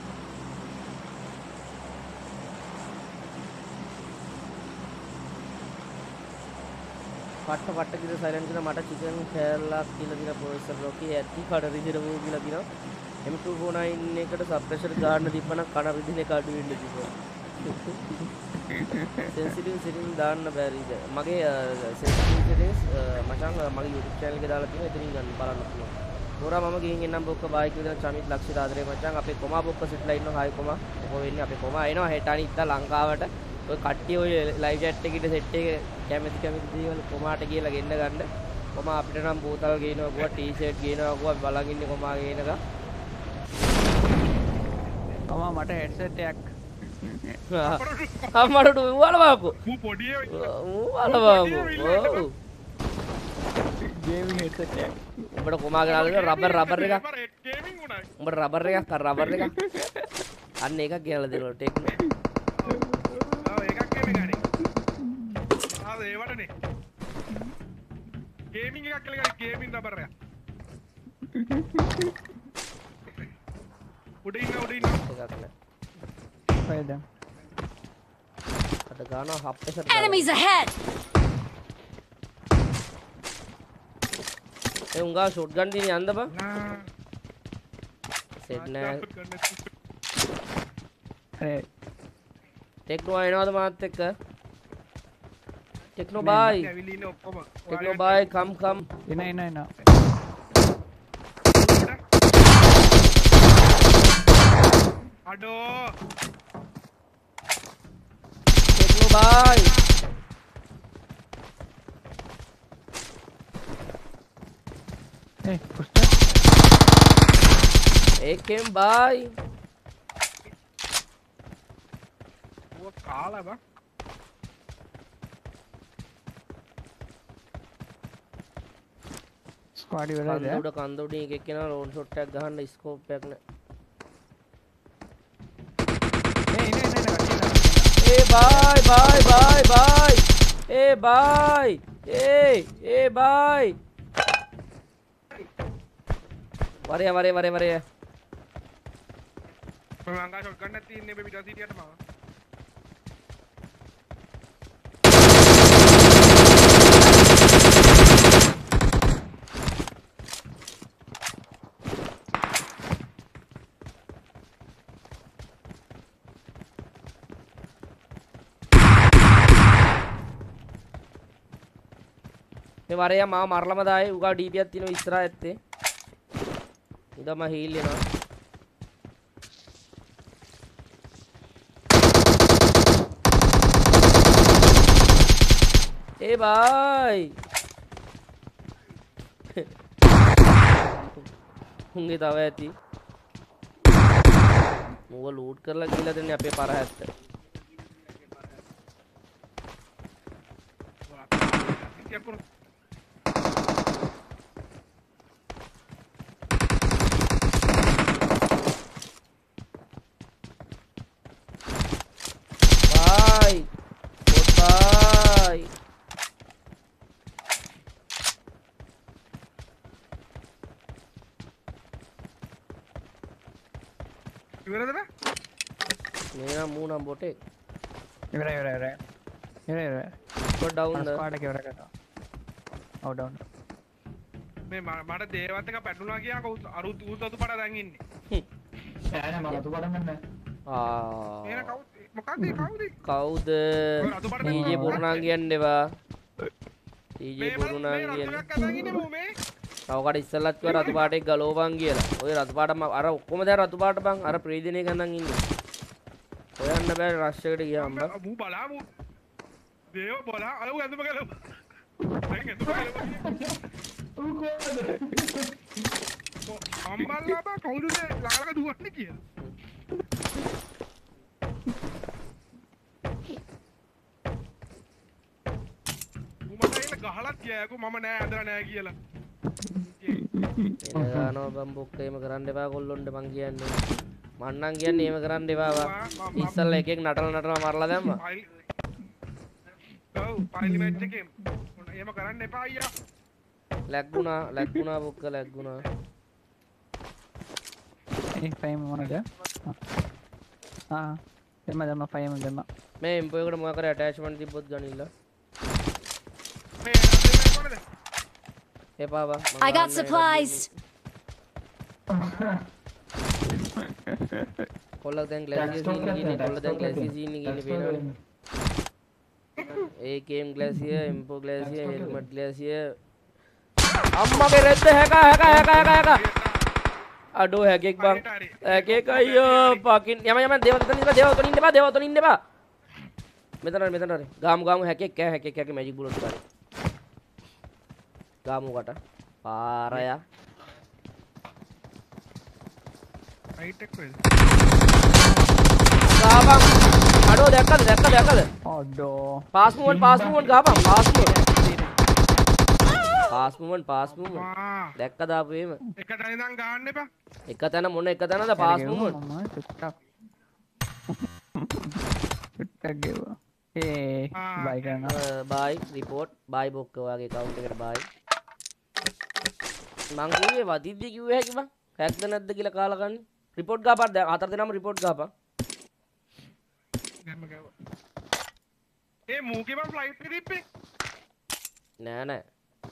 පට්ට කියලා සයිලන්ට් කියලා මට චිකන් කෑල්ලක් කියලා දින ප්‍රොෆෙසර් රොකි ඇටි කඩ රිදිරවෝ කියලා දිනවා M249 එකට සබ්ප්‍රෙෂර් ගන්න තිබ්බනම් කන රිදින එක අඩු වෙන්න තිබ්බා සෙන්සිටිව් සෙටින් දාන්න බැරිද මගේ සෙන්සිටිව් සෙටින්ස් මචං මගේ YouTube channel එකේ දාලා තියෙනවා එතනින් ගන්න බලන්න පුළුවන් හොරා මම ගිහින් එන්නම් බොක්ක බායි කියලා චමිත් ලක්ෂිත ආදරේ මචං අපේ කොමා බොක්ක සිටලා ඉන්නවා හායි කොමා මොකෝ වෙන්නේ අපේ කොමා එනවා හෙට අනිත්තා ලංකාවට ඔය කට්ටිය ඔය ලයිව් chat එකේ සෙට් එක කැමති දේවල් කොමාට කියලා ගෙන්න ගන්න කොමා අපිට නම් බෝතල් ගේනවා ගුවා ටී-ෂර්ට් ගේනවා ගුවා බලන් ඉන්නේ කොමා ගේනක කොමා මට හෙඩ්සෙට් එකක් අම්මට උවලවාකෝ මූ පොඩිය උවලවාකෝ ඔව් ගේමින් හෙඩ්සෙට් එකක් උඹට කොමා ගාලා රබර් එකක් ගේමින් උනායි උඹට රබර් එකක් අන්න එකක් ගෙනලා දෙනවා ටෙක්නෝ ඒකක් ගේමින් ගානේ ඒ වටනේ ගේමින් එකක් කියලා ගානේ ගේමින් රබර් එක උඩ ඉන්න එකක් නෑ කොහෙද අද ගානවා හප්පෙසට Enemies ahead! ඒ උංගා ෂොට් ගන් දිනේ යන්න බං සෙට් නෑ ටෙක්නෝ එනවද මාත් එක්ක ටෙක්නෝ බයි ඇවිල්ලා ඉන්නේ ඔක්කොම ටෙක්නෝ බයි කම් එන අඩෝ ටෙක්නෝ බයි පුස්තක ඒකෙන් බයි ඔය කාලා බං ස්ක්වාඩ් වලද කන්ද උඩින් එකෙක් කෙනා ලෝන් ෂොට් එකක් ගහන්න ස්කෝප් එකක් නෑ ඒ බයි ඒ බයි වරේ මම අංගා ෂොට් ගන්න තියෙන්නේ මේ පිටා සිටියට මම මේ වරේ මාව මරලම දායි උගා ඩීපියක් තියෙනවා ඉස්සරහා ඇත්තේ උදම හීල් වෙනවා ඒ බයි උන්ගේ තව ඇති මුව ලූට් කරලා ගිහලා දෙන්නේ අපේ පරහැත්ත මේ නම් මූ නම් බොටේ ඉවරයි කො ඩවුන්ද ස්ක්වාඩ් එක ඉවර කරනවා ඔව් ඩවුන් මේ මට දේවත් එක පැටුණා කියා අරු උසතු පඩ දැන් ඉන්නේ. ඈ නෑ මම අතු පඩම් ගන්න. මේන කවුද? මොකක්ද කවුද DJ පුරුණා කියන්න එපා DJ පුරුණා කියන්න කවකට ඉස්සල්ලත් කිව්වා රතු පාටෙක් ගලවපන් කියලා. ඔය රතු පාටම අර ඔක්කොම දැන් රතු පාට බං අර ප්‍රීදිනේ ගඳන් ඉන්නේ. හොයන්න බෑ රෂ් එකට ගියාම බං. මූ බලාමු. දේව බලා අර උ ඇඳුම ගලව. දැන් ඇඳුම ගලව. අම්මල්ලා බා කවුද ළඟ දුවන්නේ කියලා. ගහලත් කියයකු මම නෑ ඇදලා නෑ කියලා එනගානවා බම් බොක්ක එහෙම කරන්න එපා කොල්ලොන්ට මං කියන්නේ මන්නම් කියන්නේ එහෙම කරන්න එපා ඉස්සල්ලා එකෙක් නටලා මරලා දැම්මා ඔව් පාර්ලිමේන්තු එකේ එහෙම කරන්න එපා අයියා ලැග්ගුණා බොක්ක ලැග්ගුණා ඒ ෆයිම් මොනද දෙම ෆයිම් දෙම මේ එම්පෝ එකට මොකක් කරේ ඇටැච්මන්ට් තිබ්බොත් ගනින්න එපා බා I got supplies. කොල්ලක් දැන් ග්ලාසියර් සීන් එකේ ඉන්නේ කොල්ල දැන් ග්ලාසියර් සීන් එකේ ඉන්නේ පේනවනේ AKM ග්ලාසියර් එම්පෝ ග්ලාසියර් හෙල්මට් ග්ලාසියර් අම්මගේ රෙද්ද හැක අඩෝ හැකෙක් බං හැකෙක් අයියෝ පකින් යම දේවතනින් ඉන්න එපා මෙතන ගාමු හැකෙක් මැජික් බුලට් ගන්න ගාමුකට පාරයා රයිට් එක කොහෙද ගාපන් අඩෝ දැක්කද අඩෝ පාස් මූවන්ට් ගාපන් පාස් මූවන්ට් දැක්කද ආපු එහෙම එක තැන ඉඳන් ගන්න එපා එක තැන මොන එක තැනද පාස් මූවන්ට් චුට්ටක් ගෙවුවා බයි කරනවා බයි රිපෝට් බයි බොක්ක වගේ කවුන්ට් එකට බයි මං කිව්වේ වදිද්දි කිව්වේ හැකි බං හැක්ද නැද්ද කියලා කාලා ගන්න රිපෝට් ගාපන් දැන් හතර දෙනාම රිපෝට් ගාපන් ගන්න ගාවා ඒ මූගේ බං ෆ්ලයිට් එක දිප්පේ නෑ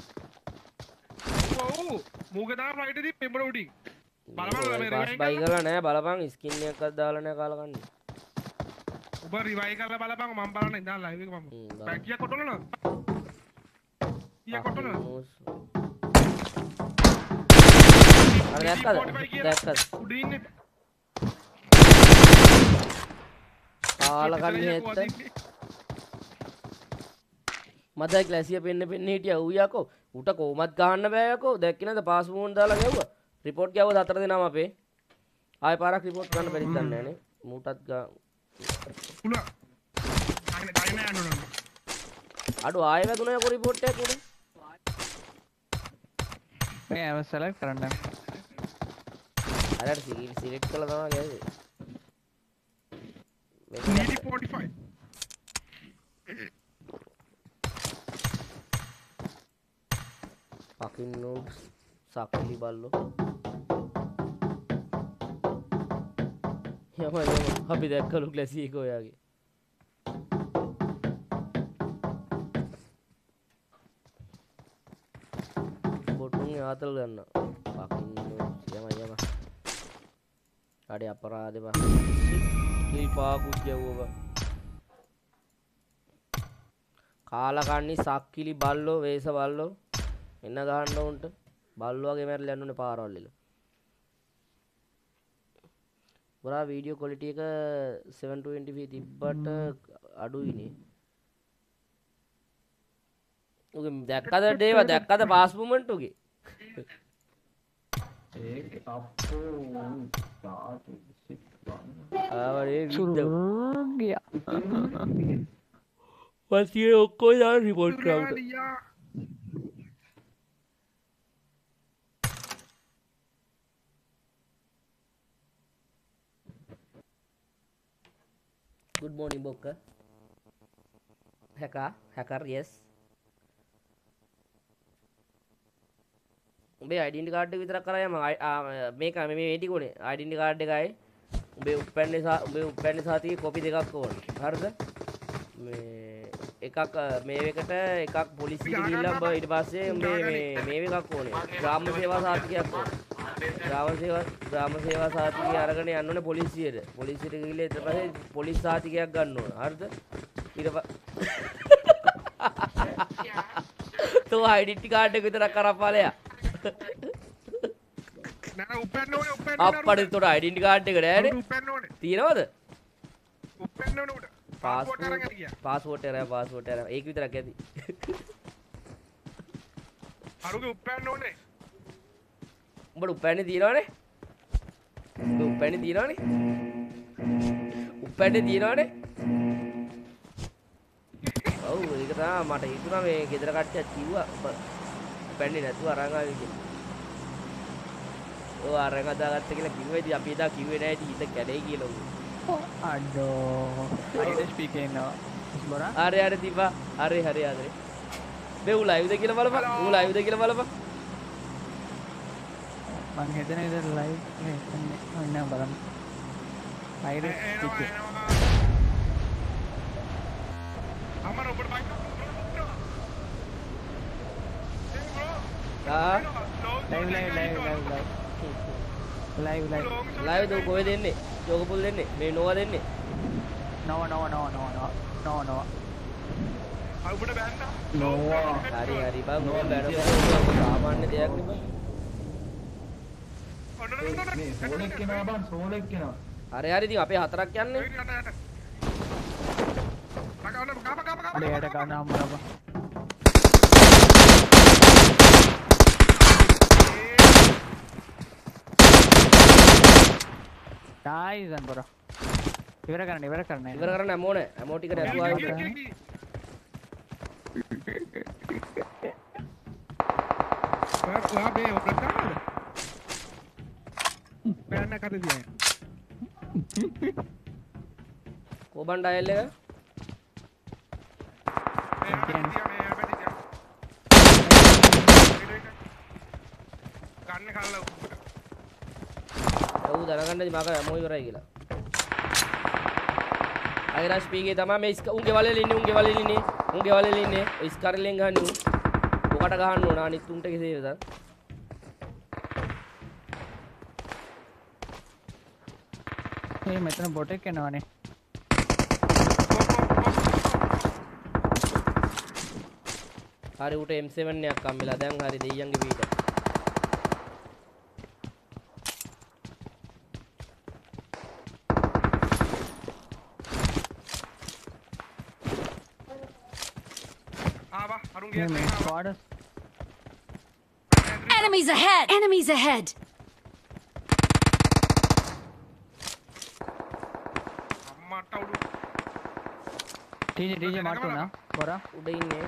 ඔව් මූගේ දා ෆ්ලයිට් එක දිප්පේ උඹට උඩින් බලපන් මේ බස් බයි කරලා නෑ බලපන් ස්කින් එකක්වත් දාලා නෑ කාලා ගන්න ඔබ රිවයි කරලා බලපන් මම බලන්න ඉඳන් ලයිව් එක මම බෑ කීයක් කොටනද කීයක් කොටනද අර දැක්කද උඩින් ඉන්නේ කාලා ගන්නේ නැත්ත මද ග්ලාසිය පෙන්න හිටියා ඌ යකෝ උට කොහොමත් ගහන්න බෑ යකෝ දැක්කේ නැද පාස් මූන් දාලා ගැව්වා රිපෝට් ගැව්වා හතර දෙනාම අපේ ආයෙ පාරක් රිපෝට් ගන්න බැරිද දන්නේ නැනේ මූටත් ගා උලා අයින යන්න අඩෝ ආයෙ වැදුනා යකෝ රිපෝට් එකක් උඩ මේ අව සෙලක්ට් කරන්න අර සිලෙක්ට් කළා තමයි ගෑවේ need 45 fucking noobs සක්ලි බල්ලෝ යම අපි දැක්කලු ග්ලාසිය එක ඔයාගේ බොටුන් ආතල් ගන්න fucking noobs යම අඩේ අපරාධේ බා කිල් පාකුත් ගැව්වා කාලා කන්නේ සක්කිලි බල්ලෝ වේස බල්ලෝ එන්න ගහන්න උන්ට බල්ලෝ වගේ මැරලා යන්න ඕනේ පාරවල් වල පුරා වීඩියෝ ක්වොලිටි එක 720p තිබ්බට අඩුයිනේ උගේ දැක්කද ඩේව දැක්කද පාස් මූවමන්ට් උගේ ඒක අප්පෝ ආවරේ විද්ද ගියා වසියේ ඔක්කොම දාන රිපෝට් කරවුට good morning bokka hacker yes උඹේ ඩෙන්ටි කාඩ් එක විතරක් කරා යම මේක මේ ටික උනේ ඩෙන්ටි කාඩ් එකයි උඹේ උපැන්නේ සාතිකේ කොපි දෙකක් ඕන. හරිද? මේ එකක් මේ එකට එකක් පොලිසියට ගිහිල්ලා උඹ ඊට පස්සේ උඹේ මේ එකක් ඕනේ. ග්‍රාම සේවා සාතිකයක් ඕනේ. ග්‍රාම සේවා සාතිකය අරගෙන යන්න ඕනේ පොලිසියට. පොලිසියට ගිහිල්ලා ඊට පස්සේ පොලිස් සාතිකයක් ගන්න ඕන. හරිද? ඊට තෝ ඩෙන්ටි කාඩ් එක විතරක් කරප්පාලයා. නෑ උපැන්න ඕනේ අප්පඩ උතට ඩෙන්ටි කාඩ් එක නෑනේ. උපැන්න ඕනේ. තියෙනවද? උපැන්න ඕනේ උඩ. පාස්පෝර්ට් අරන් ගියා. පාස්පෝර්ට් එක ඒක විතරක් ඇති. අරුගේ උපැන්න ඕනේ. උඹට උපැන්නේ තියෙනවනේ? උඹ උපැන්නේ තියෙනවනේ? උපැන්නේ තියෙනවනේ? ඔව් ඒක තමයි මට හිතුණා මේ ගෙදර කට්ටියක් කිව්වා උපැන්නේ නැතුව අරන් ආවේ කියලා. ඔව් අරන් අදාගත්ත කියලා කිව්වා. ඉතින් අපි එදා කිව්වේ නෑ ඉතින් හිත කැඩේ කියලා උන්. අඩෝ අයිඩස් ස්පීකර් ඉන්නවා බොරා අර දීපා හරි මේ උ ලයිව්ද කියලා බලපන් උ ලයිව්ද කියලා බලපන් මං හිතන ඉතින් ලයිව් නේ ඉන්න බලන්න අයිඩස් ස්පීකර් අමර උඩ බයික් ලයිව් දෝ කොහෙද දෙන්නේ යෝගපුල් දෙන්නේ මේ නෝවා දෙන්නේ නෝ අරුබට බෑන්න නෝවා හරි බං නෝවා බැනපු සාමාන්‍ය දෙයක් නේ බං මේ සෝලෙක් කෙනා බං සෝලෙක් කෙනා හරි ඉතින් අපේ හතරක් යන්නේ අඩේට ගන්න හම්බුනා බං ඩයිසන් බර ඉවර කරන්න ඇමෝ ටික නැතුව ආවේ බේ ඔබට ගන්නද බෑන්න කත දියයි කොබන් ඩයල් එක ගන්න කල්ලා ඔව් දැනගන්නද මම ඇමෝ ඉවරයි කියලා අයිරස් පීගේ තමයි මේ උන්ගේ වලේ ඉන්නේ ඉස්කරලෙන් ගහන්නේ උන් ඔකට ගහන්න ඕන අනිත් උන්ට කෙසේද මේ මෙතන බොටෙක් එනවනේ හරි උට M7 එකක් අම්මලා දැන් හරි දෙයියන්ගේ පීට Enemies ahead! Enemies ahead! DJ මාටුනා බොරා උඩ ඉන්නේ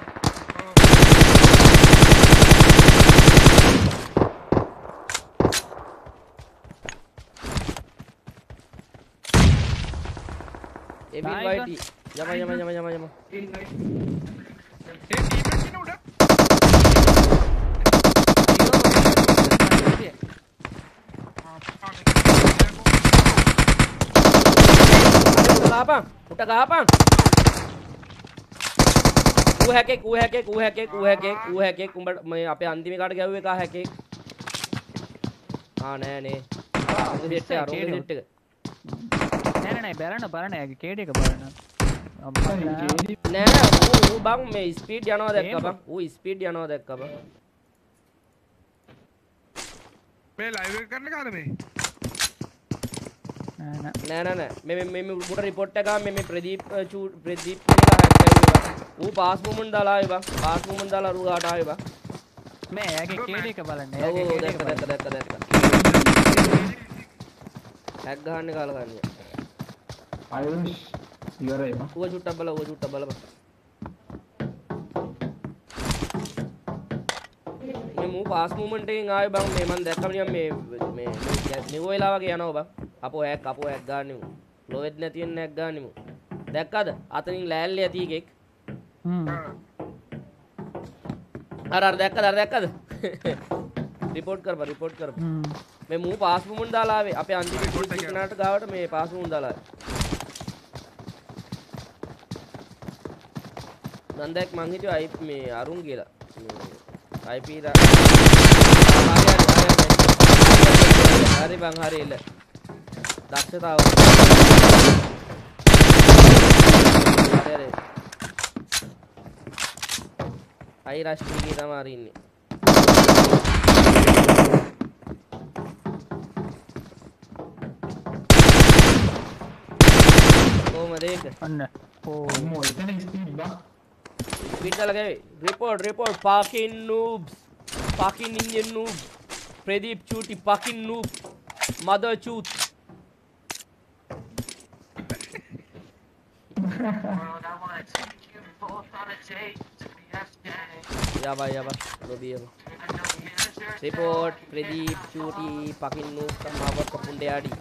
එබි යම උට ගහපන් ඌ හැකෙක් උඹ මේ අපේ අන්තිම කාට ගැව්වේ කා හැකෙක් නෑ සෙට් එක අරෝගේ සෙට් එක නෑ බලන්න යාගේ කේඩ් එක බලන්න නෑ ඌ බං මේ ස්පීඩ් යනවා දැක්ක බං මේ ලයිව් එක කරන්න කාද මේ නෑ මේ උඩ රිපෝට් එක ගාම මේ ප්‍රදීප් ප්‍රදීප් කෙනෙක් හැක් කරුවා ඌ පාස් මූමන්ට් දාලා ආවේ බං පාස් මූමන්ට් දාලා අරු ගාට ආවේ බං මේ යාගේ කේඩ් එක බලන්න දැක්ක හැක් ගහන්නේ කාලා ගන්නේ ආයුෂ් ඉවරයි බං ඌ චුට්ටක් බලපන් මේ මූ පාස් මූමන්ට් එකෙන් ආවේ බං මේ මන් දැක්කම නිකන් මේ නිව් වෙලා වගේ යනවා බං අපෝ හැක් ගන්න මු ලොවෙත් නැති වෙන්න හැක් ගන්න මු දැක්කද අතනින් ලෑල්ලේ ඇති එකෙක් අර දැක්කද රිපෝට් කරපන් මේ මූ පාස් මුමුන් දාලා ආවේ අපේ අන්තිම කෙනාට ගාවට මේ පාස් මුමුන් දාලා නන්දක් මං හිතුවා අයි මේ අරුන් කියලා මේ IP හරි බං හරි ඉල්ල දක්ෂතාව හරි අයි රාෂ්ට්‍රීය තමයි ඉන්නේ කොහමද ඒක අන්න අම්මෝ එතන ස්පීඩ් බා Lagi, report, fucking noobs, fucking Indian noob, Pradeep Chuti, fucking noob, mother chut. Ya bhai, lobby ya. Report, Pradeep Chuti, fucking noob, sama awak kepunde adi.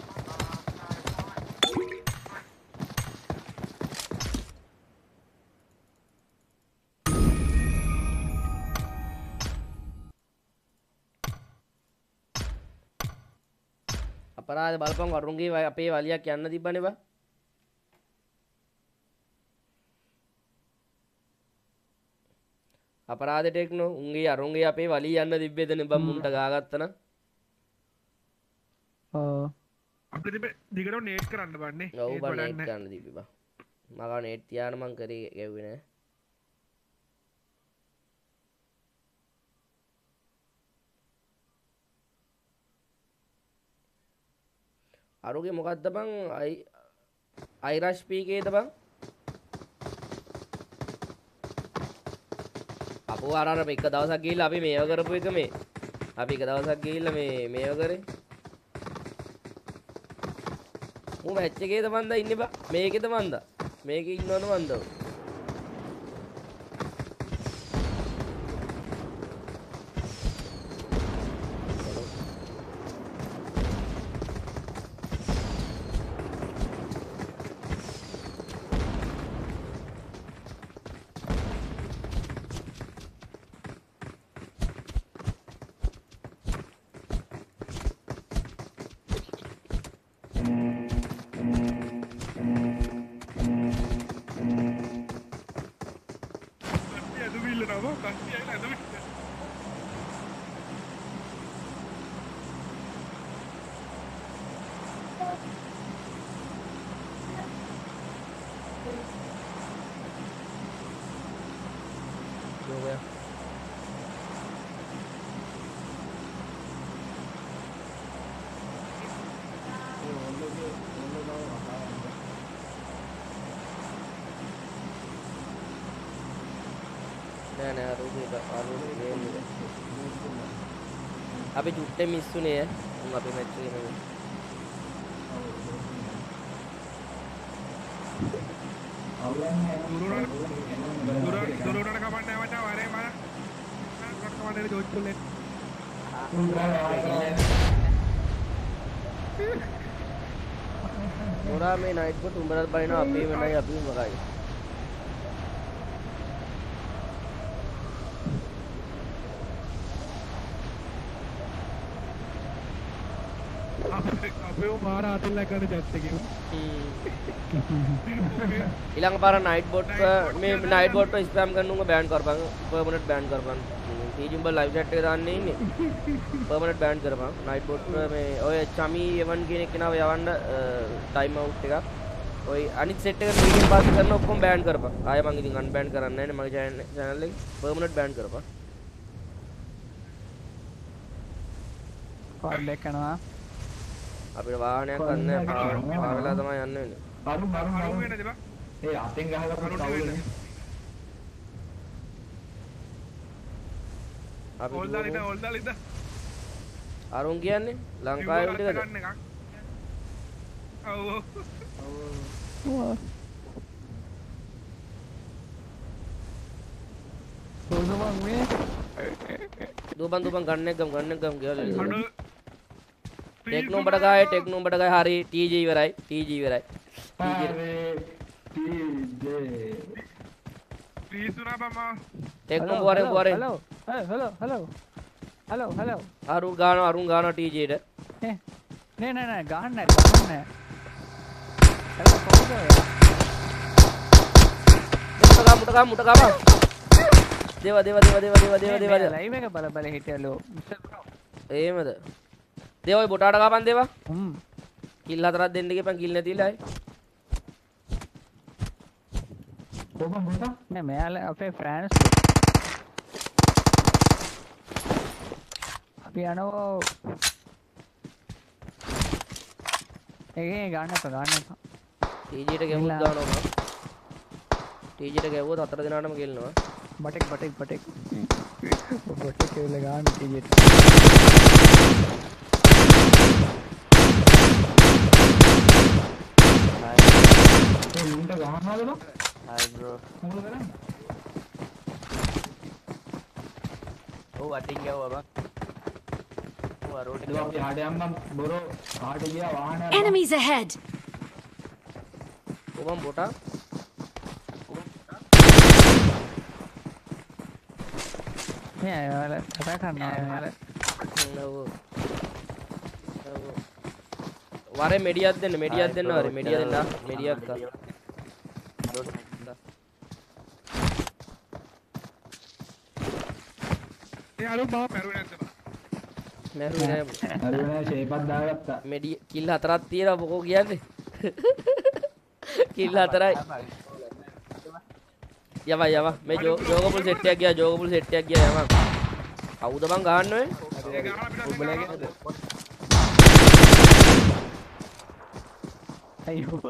අපරාධ බලපන් වරුන්ගේ අපේ වලියක් යන්න තිබ්බනේ බා අපරාධ ටෙක්නෝ උන්ගේ අරුන්ගේ අපේ වලිය යන්න තිබ්බේදනේ බම් මුන්ට ගාගත්තන අපිට දිගටම නේට් කරන්න බන්නේ ඔව් බා නේට් කරන්න තිබ්බේ බා මගා නේට් තියාන මං කරේ ගැව්වේ නෑ අරුගේ මොකක්ද බං අයිරෂ් පීකේද බං අපෝ අර එක දවසක් ගිහිල්ලා අපි මේව කරපු එක මේ අපි එක දවසක් ගිහිල්ලා මේව කරේ මූ මැච් එකේද මන්ද ඉන්නේ බං මේකේද මන්ද මේකේ ඉන්නවද මන්ද අපි චුට්ටේ මිස්සුනේ උන් අපේ මැච් එකේ නෙමෙයි දුරට කමන්නේ මචං වරේ මම දුරට කමන්නේ ජෝච්චුලේ මොරා මේ නයිට් කොට උඹලත් බනිනවා අපි වෙනයි අපි මොකයි අපේ මාර අතල්ලා ගන්න ජැට් එකේ ඊළඟ පාර නයිට් බොට් මේ නයිට් බොට් ස්පෑම් කරනුම බෑන් කරපන් පර්මනන්ට් බෑන් කරපන් ටීජුම්බ ලයිව් chat එක දාන්නේ ඉන්නේ පර්මනන්ට් බෑන් කරපන් නයිට් බොට් මේ ඔය චමි එවන් කියන කෙනාව යවන්න ටයිම් අවුට් එකක් ඔය අනිත් සෙට් එක මීඩියම් පාස් කරන ඔක්කොම බෑන් කරපන් ආයෙ මං ඉතින් අන්බෑන් කරන්නේ නැහැ නේ මගේ channel එක පර්මනන්ට් බෑන් කරපන් කාල් එක යනවා අපිට වාහනයක් ගන්න පාවෙලා තමයි යන්න වෙන්නේ අරු වෙනද බා ඒ අතෙන් ගහලා කවුරුනේ අපි ඕල්දාලිද අරුන් කියන්නේ ලංකාවේ උඩකද ඔව් කොහොමද මේ දුබන් ගන්න එක ගම් කියලා टेक्नो बड़ा हारी टीजी इवराई प्लीज सुना बामा टेक्नो बोरे हेलो अरुण गाना टीजी නෑ ගහන්න නෑ. එලා කොහොමද ඔයා? මුට ගාම. දේවා. ලයිව් එක බල හිටියලු. එහෙමද? දේවා ඔය බොටාට ගාපන් දේවා. හ්ම්. කිල් 4ක් දෙන්න ගියපන් කිල් නැතිලා. කොහොමද බොටා? නෑ මෙයාලා අපේ ෆ්‍රෑන්ස් අපි යනවා ඒ ගන්න එපා ටීජීට ගැවුත් දානවා ටීජීට ගැවුවොත් 4 දිනාටම ගෙල්නවා බටෙක් බොටෙක් කියලා ගන්න ටීජීට ඒ මුන්ට ගහනවද බං? Hi bro. මොකද කරන්නේ? Oh අතින් ගාවා බං. Oh රෝඩ් එක අපි ආඩ යම්නම් බොරෝ ආඩ ගියා වාහනයක්. Enemies ahead! කොහොම බොටා නෑ යාලා කතා කරනවා යාලා වරේ මෙඩියක් දෙන්න වරේ මෙඩිය දෙන්න මෙඩියක් ගන්න ඒ අලු බා මැරුවේ නැද්ද බා? මැරුවේ නෑ නෑ ෂේප්ක් දාගත්තා. මෙඩිය කිල් 4ක් තියෙනවා මොකෝ කියන්නේ කිල් 4යි යවා මේ ජෝගපුල් සෙට් එකක් ගියා යවා කවුද බං ගහන්න ඔය ඒ ගහලා පිටත් අයියෝ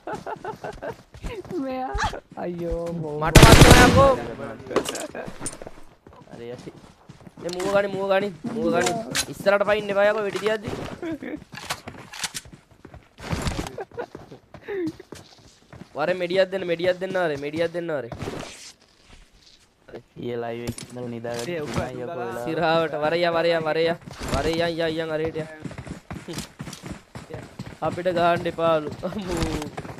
මෙයා අයියෝ මට වත්නවා යකෝ අර යසි මේ මූව ගනි ඉස්සරහට පයින් එපා යකෝ වෙඩි තියද්දි වරේ මෙඩියක් දෙන්න වරේ ඊයේ ලයිව් එක ඉඳලා නිදාගන්න යකෝ වෙලා සිරාවට වරයා යන් අරේට අපිට ගහන්න එපාලු අම්මෝ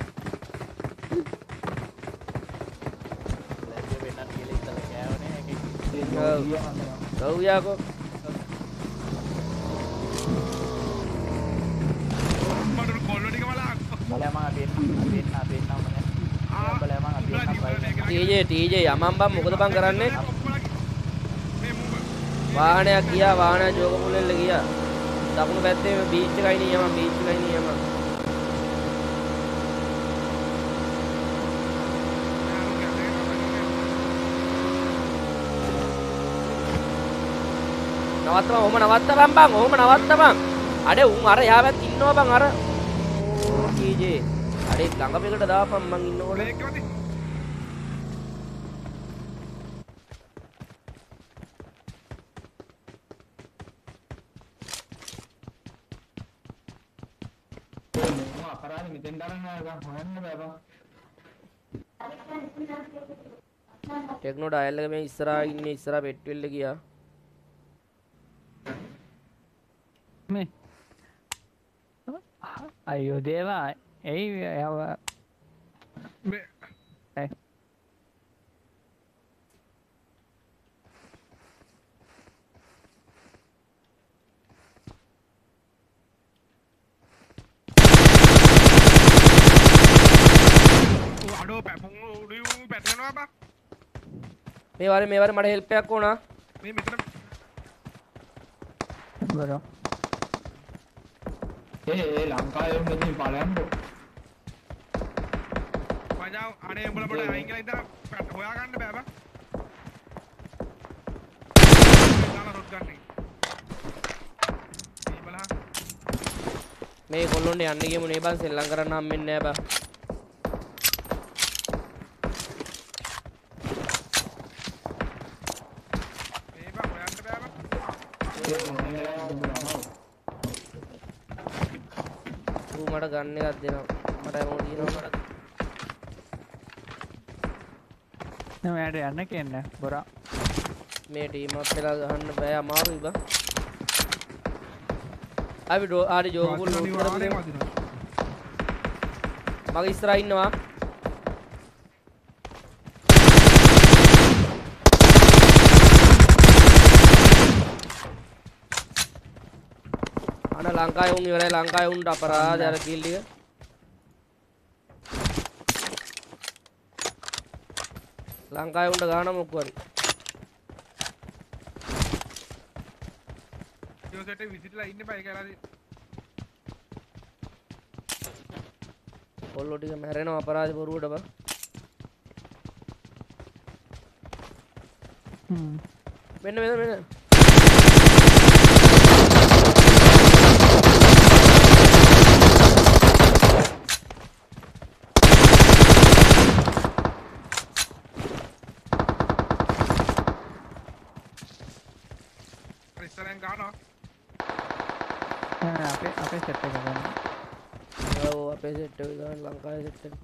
ලැජ්ජ වෙන්නත් කියලා ඉතල කෑවනේ ඒකේ ගව් යකෝ මඩ කොල්ල ටික බලන්න. බලයා මම දෙන්නම් මම බලයා මම දෙන්නම් ටීජේ යමන් බං මොකද බං කරන්නේ මේ මූව වාහනයක් ගියා වාහනය ජෝගපුලෙල්ල ගියා දකුණු පැත්තේ බීච් එකයි නේ යමන් නවත්තපන් ඔහොම නවත්තපන් අඩේ උන් අර එහා පැත්තේ ඉන්නවා බං අර ටීජේ අඩේ ළඟ පෙකට දාපන් මං ඉන්නකොට මේක වදි. මොකක් අපරාධෙ මෙතෙන් දාන්න නෑ හොයන්න බෑ බං. ටෙක්නෝ ඩයල් එක මේ ඉස්සරහා පෙට්ටිවෙල්ල ගියා මේ අයියෝ දේවා එයි යව මේ අඩෝ පැපුම් උඩියු පැටලනවා බා. මේ වරේ මට හෙල්ප් එකක් ඕනා මේ මෙතන බරෝ ඒ ලංකාවේ මෙතන බලන්න. මජාව අනේ උඹලා පොඩ අයින් කියලා ඉඳලා හොයා ගන්න බෑ බා. දාලා රොඩ් ගන්න. මේ බලහ. මේ කොල්ලොන්ට යන්න ගියමු නේ බං සෙල්ලම් කරන්න හම්බෙන්නේ නෑ බං මේ බා හොයන්න බෑ බා. ඌ මට ගන්න එකක් දෙනවා මට මොකද දිනනවා මෙයාට යන්න කියන්නේ බොරා මේ ටීම් අප් වෙලා ගහන්න බෑ අමාරුයි බං අපි ආරි ජෝගුල් ලූට් කරපුනේ මගේ ඉස්සරහා ඉන්නවා අන ලංකාවේ උන් ඉවරයි ලංකාවේ උන්ට අපරාධ අර කිල් ටික ලංකාවේ උන්ට ගාන මොක්කවරි යෝසෙට විසිටලා ඉන්න බයි කරලා කොල්ලෝ ටික මැරෙනවා අපරාධ බොරුවට බා මෙන්න ඉස්සරෙන් ගන්නවා අපේ සෙට් එක ගන්න. ඔව් අපේ සෙට් එක ගන්න ලංකාවේ සෙට් එක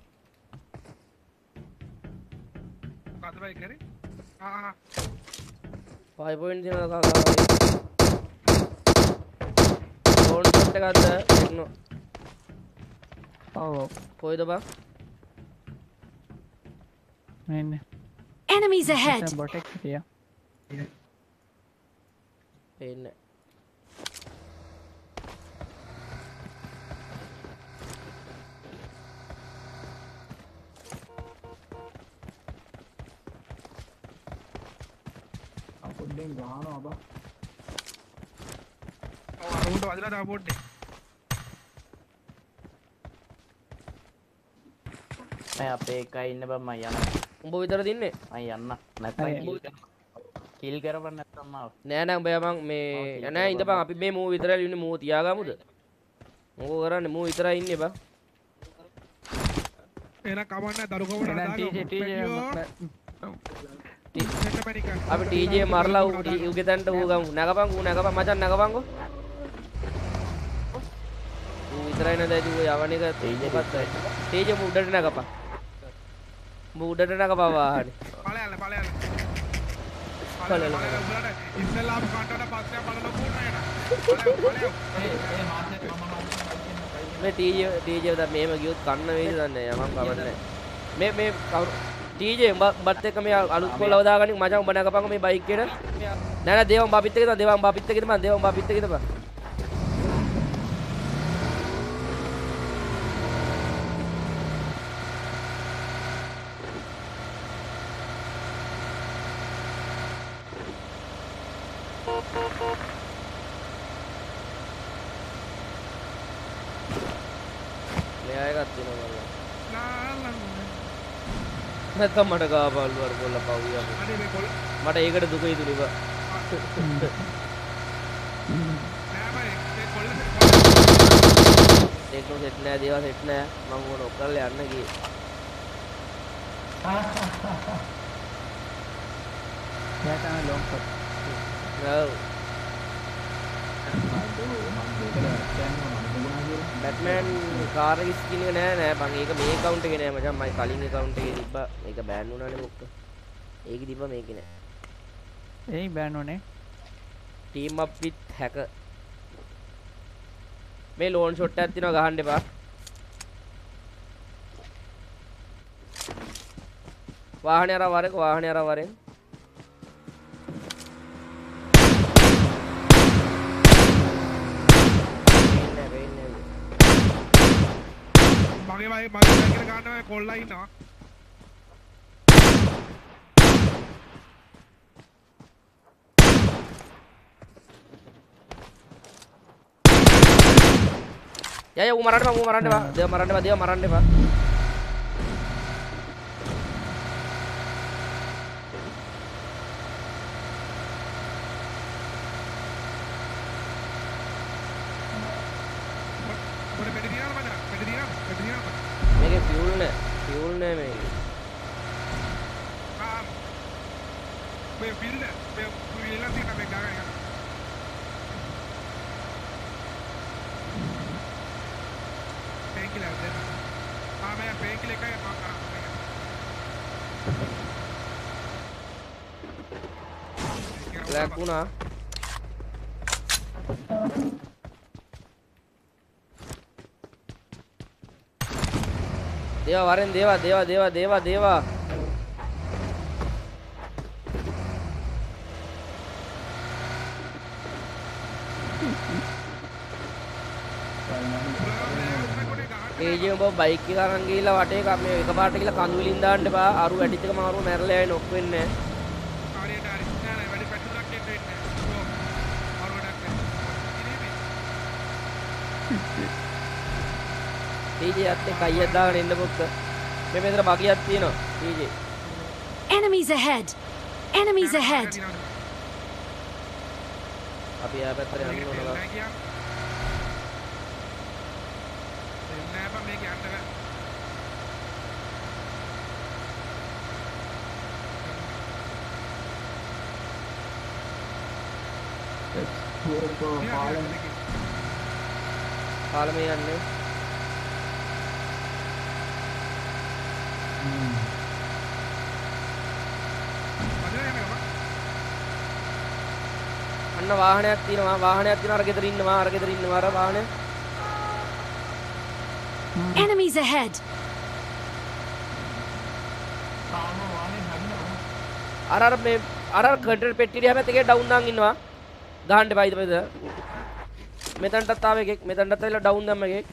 මොකද්ද බයි කරේ 5 point දිනන කාකා ඩෝන් ෂොට් එකක්ද ටෙක්නෝ ඔව් කොයිද බා මෙන්න Enemies ahead! බොට් එක තියා. පේන්නේ පොඩ්ඩෙන් ගහනවා බා. ඔව් අර උන්ට වදිලා තා පොඩ්ඩේ මම අපේ එකයි ඉන්න බම් මම යන්න. උඹ විතරද ඉන්නේ මම යන්න. නැත්නම් කිල් කරපන් නැත්නම් මාව. නෑ නෑ උඹ යමන් මේ නෑ ඉඳපන් අපි මේ මූ විතරයි ඉන්නේ මූ තියාගමුද මොකෝ කරන්නේ මූ විතරයි ඉන්නේ බා එහෙනම් කමන්නේ දරු කවුද අපි TJ මරලා උගේ තැනට ඌ ගමු නැගපන් මචන් නැගපන්කෝ ඌ විතරයි නේද ඌ යවන එක TJ මූ උඩට නැගපන් මූ උඩට නැගපන් වාහනේ ඵලයල්ල ඉස්සෙල්ලා අපි කන්ටට පස්සේ බලන කෝණේන මේ TJ උදා මෙහෙම ගියොත් කන්න වේද දන්නේ නැහැ මම කවන්නේ මේ කවුරු TJ උඹත් එක්ක මේ අලුත් කොල්ලව දාගනින් මචං උඹ නැගපන්කෝ මේ බයික් එකට නෑ දේව උඹ අපිත් එක්ක ඉඳපන් දේව උඹ අපිත් එක්ක ඉඳපන් මෙයා එකක් තියෙනවා නැත්තම් මට ගාපල්ලු අර කොල්ල පව්විය අනේ මේ කොල්ල මට ඒකට දුක හිතුනේ බා නෑ බයි මේ කොල්ල ටෙක්නෝ සෙට් නෑ දේවා සෙට් නෑ මම මොන ඔක්කොල්ල යන්න ගියේ එයා තමයි ලොං ෂොට්. ඔව් බැට්මෑන් කාර් එක ස්කින් එක නෑ බං ඒක මේ account එකේ නෑ මචං මගේ කලින් account එකේ තිබ්බා මේක බෑන් වුණානේ මොක්ක ඒකේ තිබ්බා මේකේ නෑ ඒයි බෑන් උනේ. team up with hacker මේ ලෝන් ෂොට් එකක් තියෙනවා ගහන්න එපා වාහනේ අර වරෙන් මගේ බයික් එකට ගන්නවා කොල්ලා ඉන්නවා Ya ඌ මරන්න එපා දේව මරන්න එපා මොකද මෙඩි දිනනවා මචං මෙඩි දිනනවා මේකේ ෆියුල් නෑ මේකේ මේ ෆිල්ඩ් මේ ෆිල්ඩ් එක තියෙන මේ ගාගා පේකිලා දෙන්න මම පේකිල එකයි මම කරන්නේ බ්ලැක් වුණා දේවා වරෙන් දේවා ඒජේ ඔබ බයික් එක අරන් ගිහිල්ලා වටේ මේ එකපාරට ගිහිල්ලා කඳු වලින් දාන්න එපා. අරු වැඩිච්ච එක මාරුව මැරලා යයි නොක් වෙන්නේ නැහැ. හරියට හරි. නෑ නෑ වැඩි පැටලක් එන්න වෙන්නේ නෑ. ඔව්. මාරුවටක් එන්න. ඒජේ අත්තේ කයියක් දාගෙන එන්න පොක්ක. මේ මෙතන බගියක් තියෙනවා. ඒජේ. Enemies ahead! Enemies ahead! අපි ආ පැත්තට යන්න ඕනවා. නෑ බං මේක යන්න බෑ. පාලමේ යන්නේ. අන්න වාහනයක් තියෙනවා අර ගෙදර ඉන්නවා අර වාහනය. Enemies ahead! අර කන්ට්‍රල් පෙට්ටිය හැමත් එකේ ඩවුන් දාන් ඉන්නවා. ගහන්න එපා ඊට පස්සේ. මෙතනටත් ආව එකෙක් මෙතනටත් ඇවිල්ලා ඩවුන් දැම්ම එකෙක්.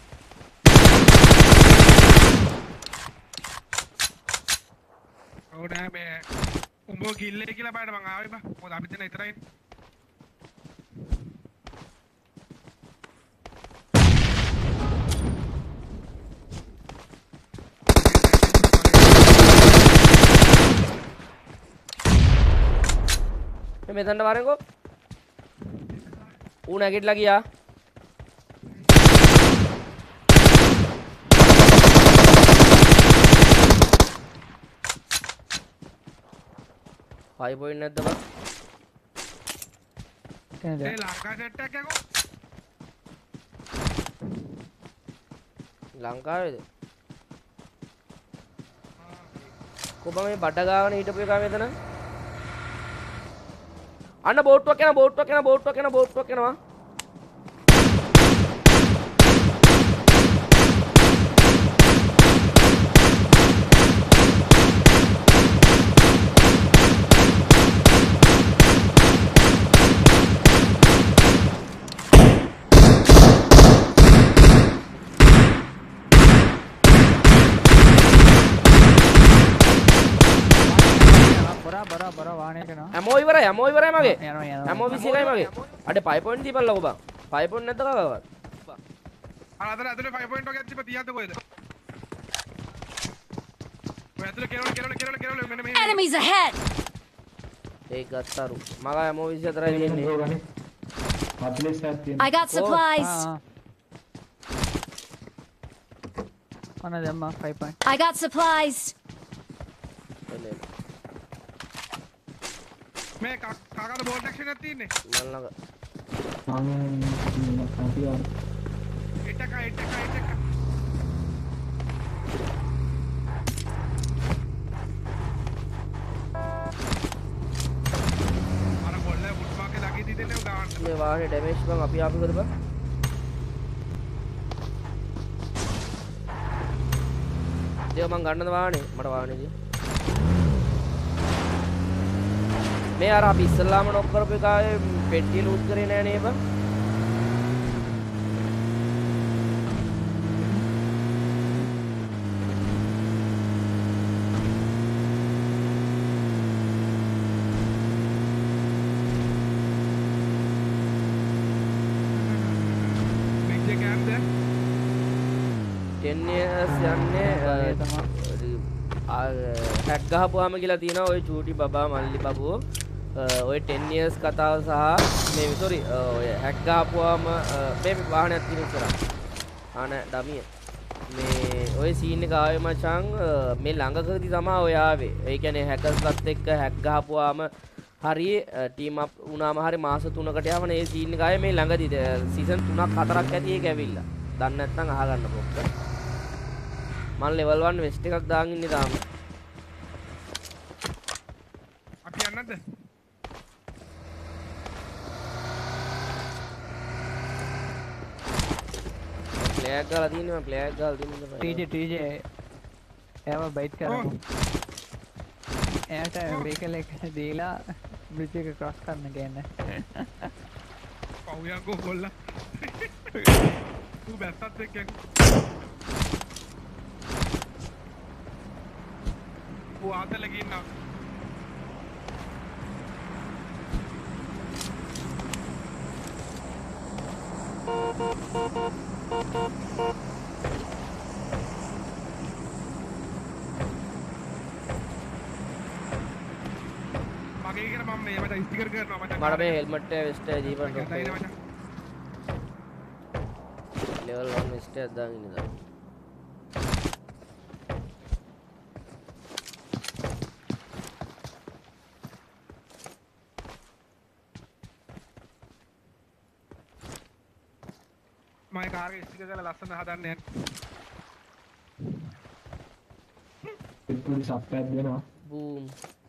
ඔව් නෑ මේ උඹ කිල්ලේ කියලා බලන්න මං ආවේ බා. මොකද අපි දෙන විතරයි. මෙතනට වරෙන්කෝ. ඌ නැගිටලා ගියා. හයි පොයින්ට් නැද්ද බං? ඒ ලංකා සෙට් එකක් යකෝ. ලංකාවේද? කොබ මේ බඩ ගාගෙන හිටපු එකා මෙතන. අන්න බෝට්ටුවක් යනවා. බර වාහනේ කරනවා. ඇමෝ ඉවරයි මගේ. යනවා. ඇමෝ 21යි මගේ. අඩේ 5 point දීපල්ලකෝ බං. 5 point නැද්ද කවවත්? අතන 5 point වගේ තිබ්බ තියන්ද කොහෙද? ඔය ඇතුලේ කෙරවල මෙන්න මෙහෙම. Enemies ahead! ඒක ගත්තරු. මගා ඇමෝ 24යි දෙන්නේ. I got supplies! අන දැම්මා 5 point. I got supplies! මේ කාකාද බෝල් ඇක්ෂන් එකක් තියෙන්නේ. ඉටක. අර බෝල් එක වුඩ් මාකේ ළඟදී දෙන්නේ ගාන්න. මේ වාහනේ ඩැමේජ් බං අපි ආපුවද බං? දේව මං ගන්නද වාහනේ? මට වාහනේ දී. මේ අර අපි ඉස්සල්ලාම නොක් කරපු එකාගේ පෙට්ටිය ලූට් කරේ නෑ නේ බං. මේක කෑම්ද? 10 years යන්නේ හැක් ගහපුවාම කියලා තියෙනවා ඔය චූටි බබා මල්ලි බබුවෝ. ඔය 10 years කතාව සහ මේ සෝරි ඔය හැක් ගහපුවාම මේ වාහනයක් තියෙන ඉස්සරහ. ආන ඩමිය. මේ ඔය සීන් එක ආවේ මචං මේ ළඟකදී තමයි ඔය ආවේ. ඒ කියන්නේ හැකර්ස්ලත් එක්ක හැක් ගහපුවාම හරි ටීම් අප් වුණාම හරි මාස 3කට යවන ඒ සීන් එක ආවේ මේ ළඟදී සීසන් 3ක් 4ක් ඇති ඒක ඇවිල්ලා. දන්නේ නැත්නම් අහගන්න පොක්ක. මම ලෙවල් 1 වෙස්ට් එකක් දාන් ඉන්නේ තාම. අපි යන්නද? ප්ලේයර් ගාලා තියෙනවා ප්ලේයර් ගාලා තියෙනවා. TJ එයාව බයිට් කරමු. එයාට වෙහිකල් එක දීලා බ්‍රිජ් එක ක්‍රොස් කරන්න ගේන්න. පවුයන්කෝ කොල්ලා. ඌ බැස්සත් එක්ක පුවාතල ගින්නවා. මගේ කියන මම මේ මට ස්ටිකර් කරනවා මට. මට මේ හෙල්මට් එක වෙස්ට් එක ජීපන් මචං දයින මචං. ලෙවල් 1 වෙස්ට් එකක් දාගෙන ඉඳලා. මගේ කාර් එක ස්ටිකර් කරලා ලස්සන හදන්න යන්න. පිටුලි සප්පයක් දෙනවා. බූම්.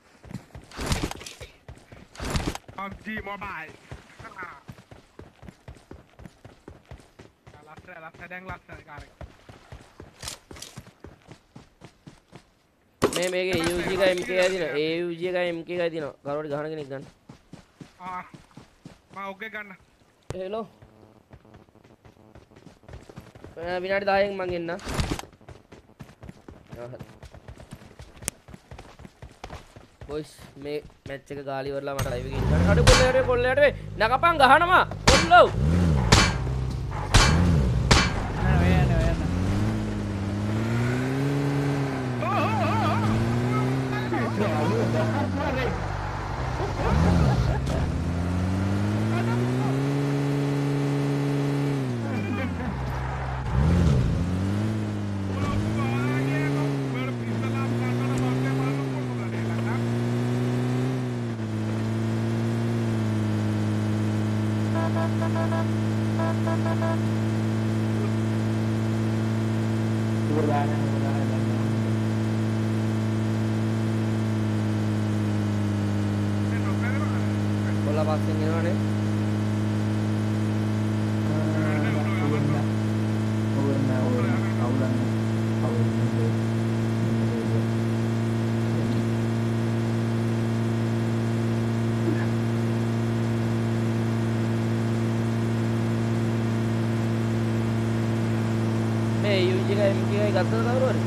PUBG Mobile. ලස්සන දැන් ලස්සන කාර් එක. මේකේ AUG එක MK එකයි දිනවා. AUG එක MK එකයි දිනවා. කරවල ගහන කෙනෙක් ගන්න. මම ඔක්ගේ ගන්න. හෙලෝ. විනාඩි 10න් මං එන්න. බොයිස් මේ මැච් එක ගාලි වරලා මට ලයිව් එකේ ඉන්න. අඩු කොල්ලයට වේ. නගපන් ගහනවා. කොල්ලෝ. කොල්ලා පස්සෙන් එනවනේ. මේ UG එක MK එකයි ගත්තද කවුරු හරි?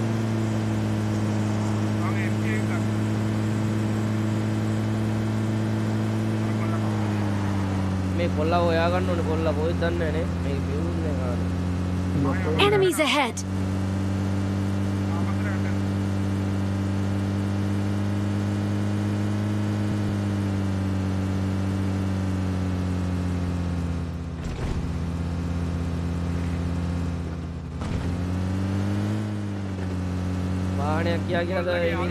මේ කොල්ලා හොයා ගන්න ඕනේ. කොල්ලා කොහෙද දන්නේ නැහැ නේ. මේක views නේ ගන්න. Enemies ahead. වාහනයක් කියා කියලාද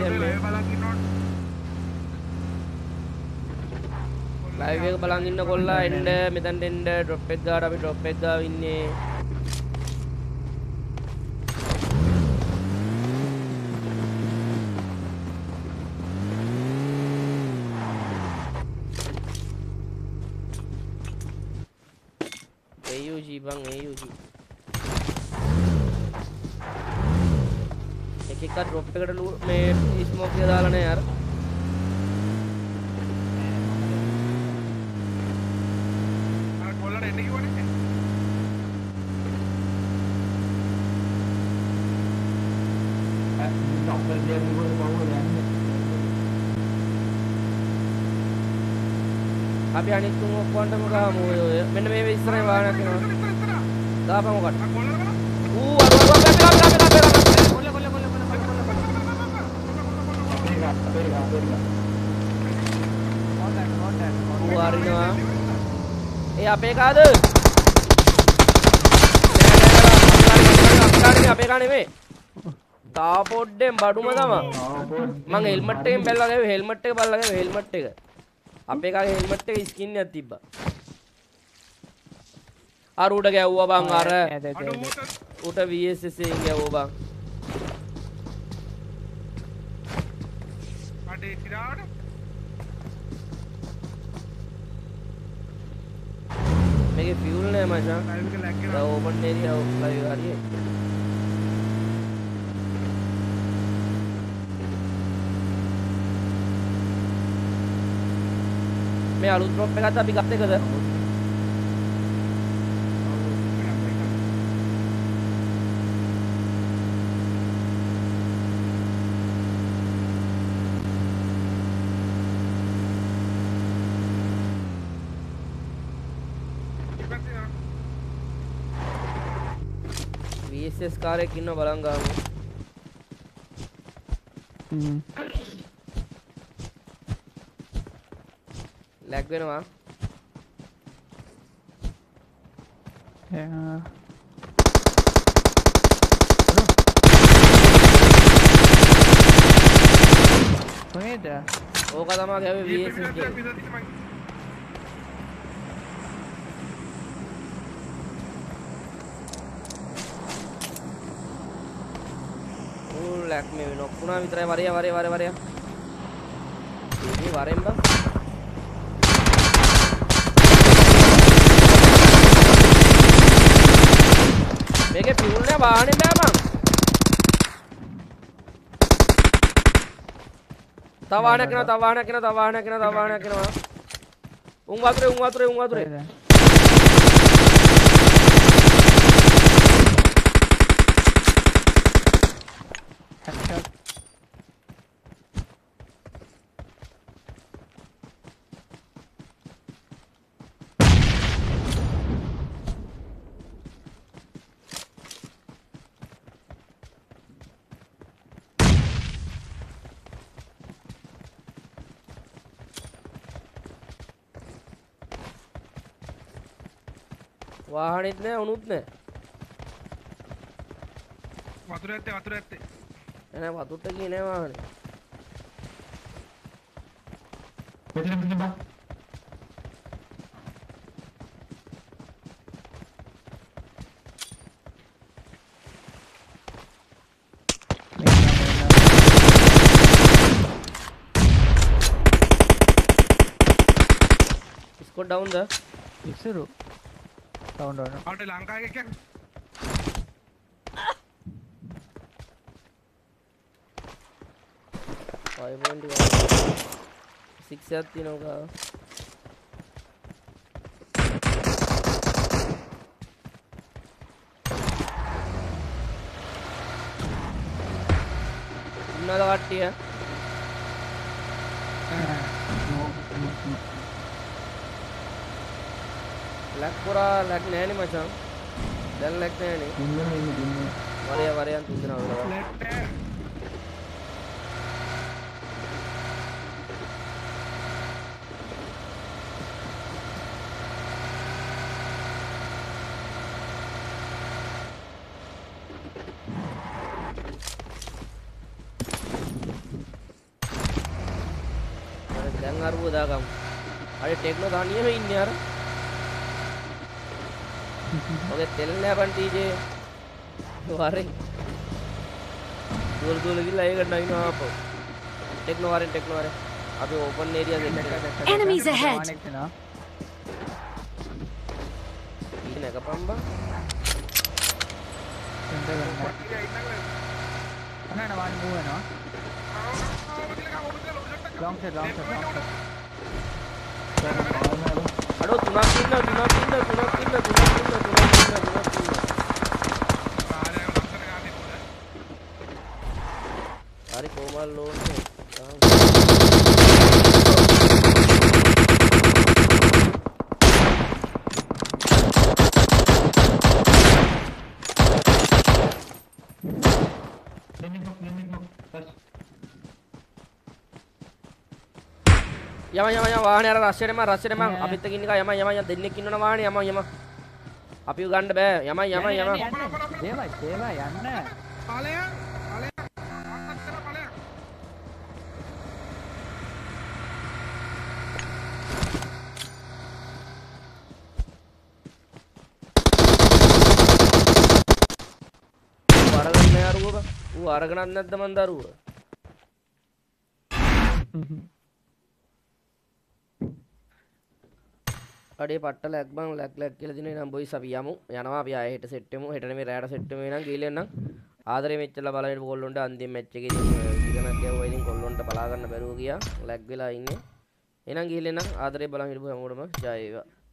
ලයිව් එක බලන් ඉන්න කොල්ලා එන්න මෙතනට එන්න ඩ්‍රොප් එක ගාවට අපි ඩ්‍රොප් එක ගාව ඉන්නේ. AUG බං AUG එක ඩ්‍රොප් එකට මේ ස්මෝක් එක දාලා නැහැ යාර. අර කොල්ලට එන්න කිව්වනේ. අපි අනිත් තුන් ඔක්කොන්ටම ගහමු ඔය මෙන්න මේ ඉස්සරහින් වාහනයක් එනවා. දාපන් මොකට. ඌ අරිනවා. ඒ අපේ කාද? අපේ කා නෙමෙයි. තා පොඩ්ඩෙන් බඩුම තමා. මං හෙල්මට් එකෙන් බැලලා ගාවේ හෙල්මට් එක බලලා ගාවේ හෙල්මට් එක. අපේ කාගේ හෙල්මට් එකේ ස්කින් එකක් තිබ්බා. අර උඩ ගැව්වා බං අර. උඩ VSS එකෙන් ගැව්වා බං. අඩේ තිරාවට මේකේ ෆියුල් නෑ මචං. ලයිව් එක ලැග් දැන් ඕපන් ඒරියා ලයිව් හරිය. මේ අලුත් ඩ්‍රොප් එකත් අපි ගත්ත එකද? VSS කාරයෙක් ඉන්න බලන් ගාමු. ලැග් වෙනවා. කොහෙද? ඕක තමයි ගැවේ VSS එක. ලැක් මේ නොක්ුණා විතරයි වරය මේ වරෙන් බං මේකේ පියුල් නෑ වාහනේ බෑ මං තව වාහනයක් එනවා උන් වතුරේ headshot. වාහනෙත් නෑ උනුත් නෑ වතුර ඇත්තේ එනේ වතුරට ගියේ නෑ වාහනේ මෙතන බා Squad down the ඉස්සරු down ආට ලංකාවේ කියන්නේ 6 එකක් තියෙනවා ඉන්නද කට්ටිය ලැක් පුරා ලැක් නෑනේ මචං දැන් ලැක් නෑනේ වරයන් තුන්දෙනා වල දැන් අරුව දාගමු අර ටෙක්නෝ තනියම ඉන්නේ අර ඔගේ තෙල් නෑ බන් ටීජේ වරෙන් දුර ගිහලා ඒකට නගිනවා අපෝ ටෙක්නෝ වරෙන් අපි ඕපන් ඒරියා දෙන්න Enemies ahead. ඉන්න එකපම්බා අනන වාන් මූව් වෙනවා long shot අඩෝ තුනක් ඉන්න හරි කොමල් ලෝන්නේ යම වාහනේ අර රස්සෙටම අපිත් එක්ක ඉන්න එක යම දෙන්නෙක් ඉන්නවනේ වාහනේ යම අපිව ගන්න බෑ යම දේවා යන්න ඵලයක් ඌ අරගෙනත් නැද්ද මන් දරුව අඩේ පට්ට ලැග් බං ලැග් කියලා දිනේ නම් බොයිස් අපි යනවා අපි ආයෙ හෙට සෙට් වෙමු හෙට නෙමෙයි රැයට සෙට් වෙමු නම් ගිහලා එන්නම් ආදරේ මෙච්චර බලන්න කොල්ලොන්ට අන්තිම මැච් එකේදී ඉගෙනක් ගැව්වා ඉතින් කොල්ලොන්ට බලා ගන්න බැරුව ගියා ලැග් වෙලා ඉන්නේ එහෙනම් ගිහලා එන්නම් ආදරේ බලන් හිටපු හැමෝටම ජය වේවා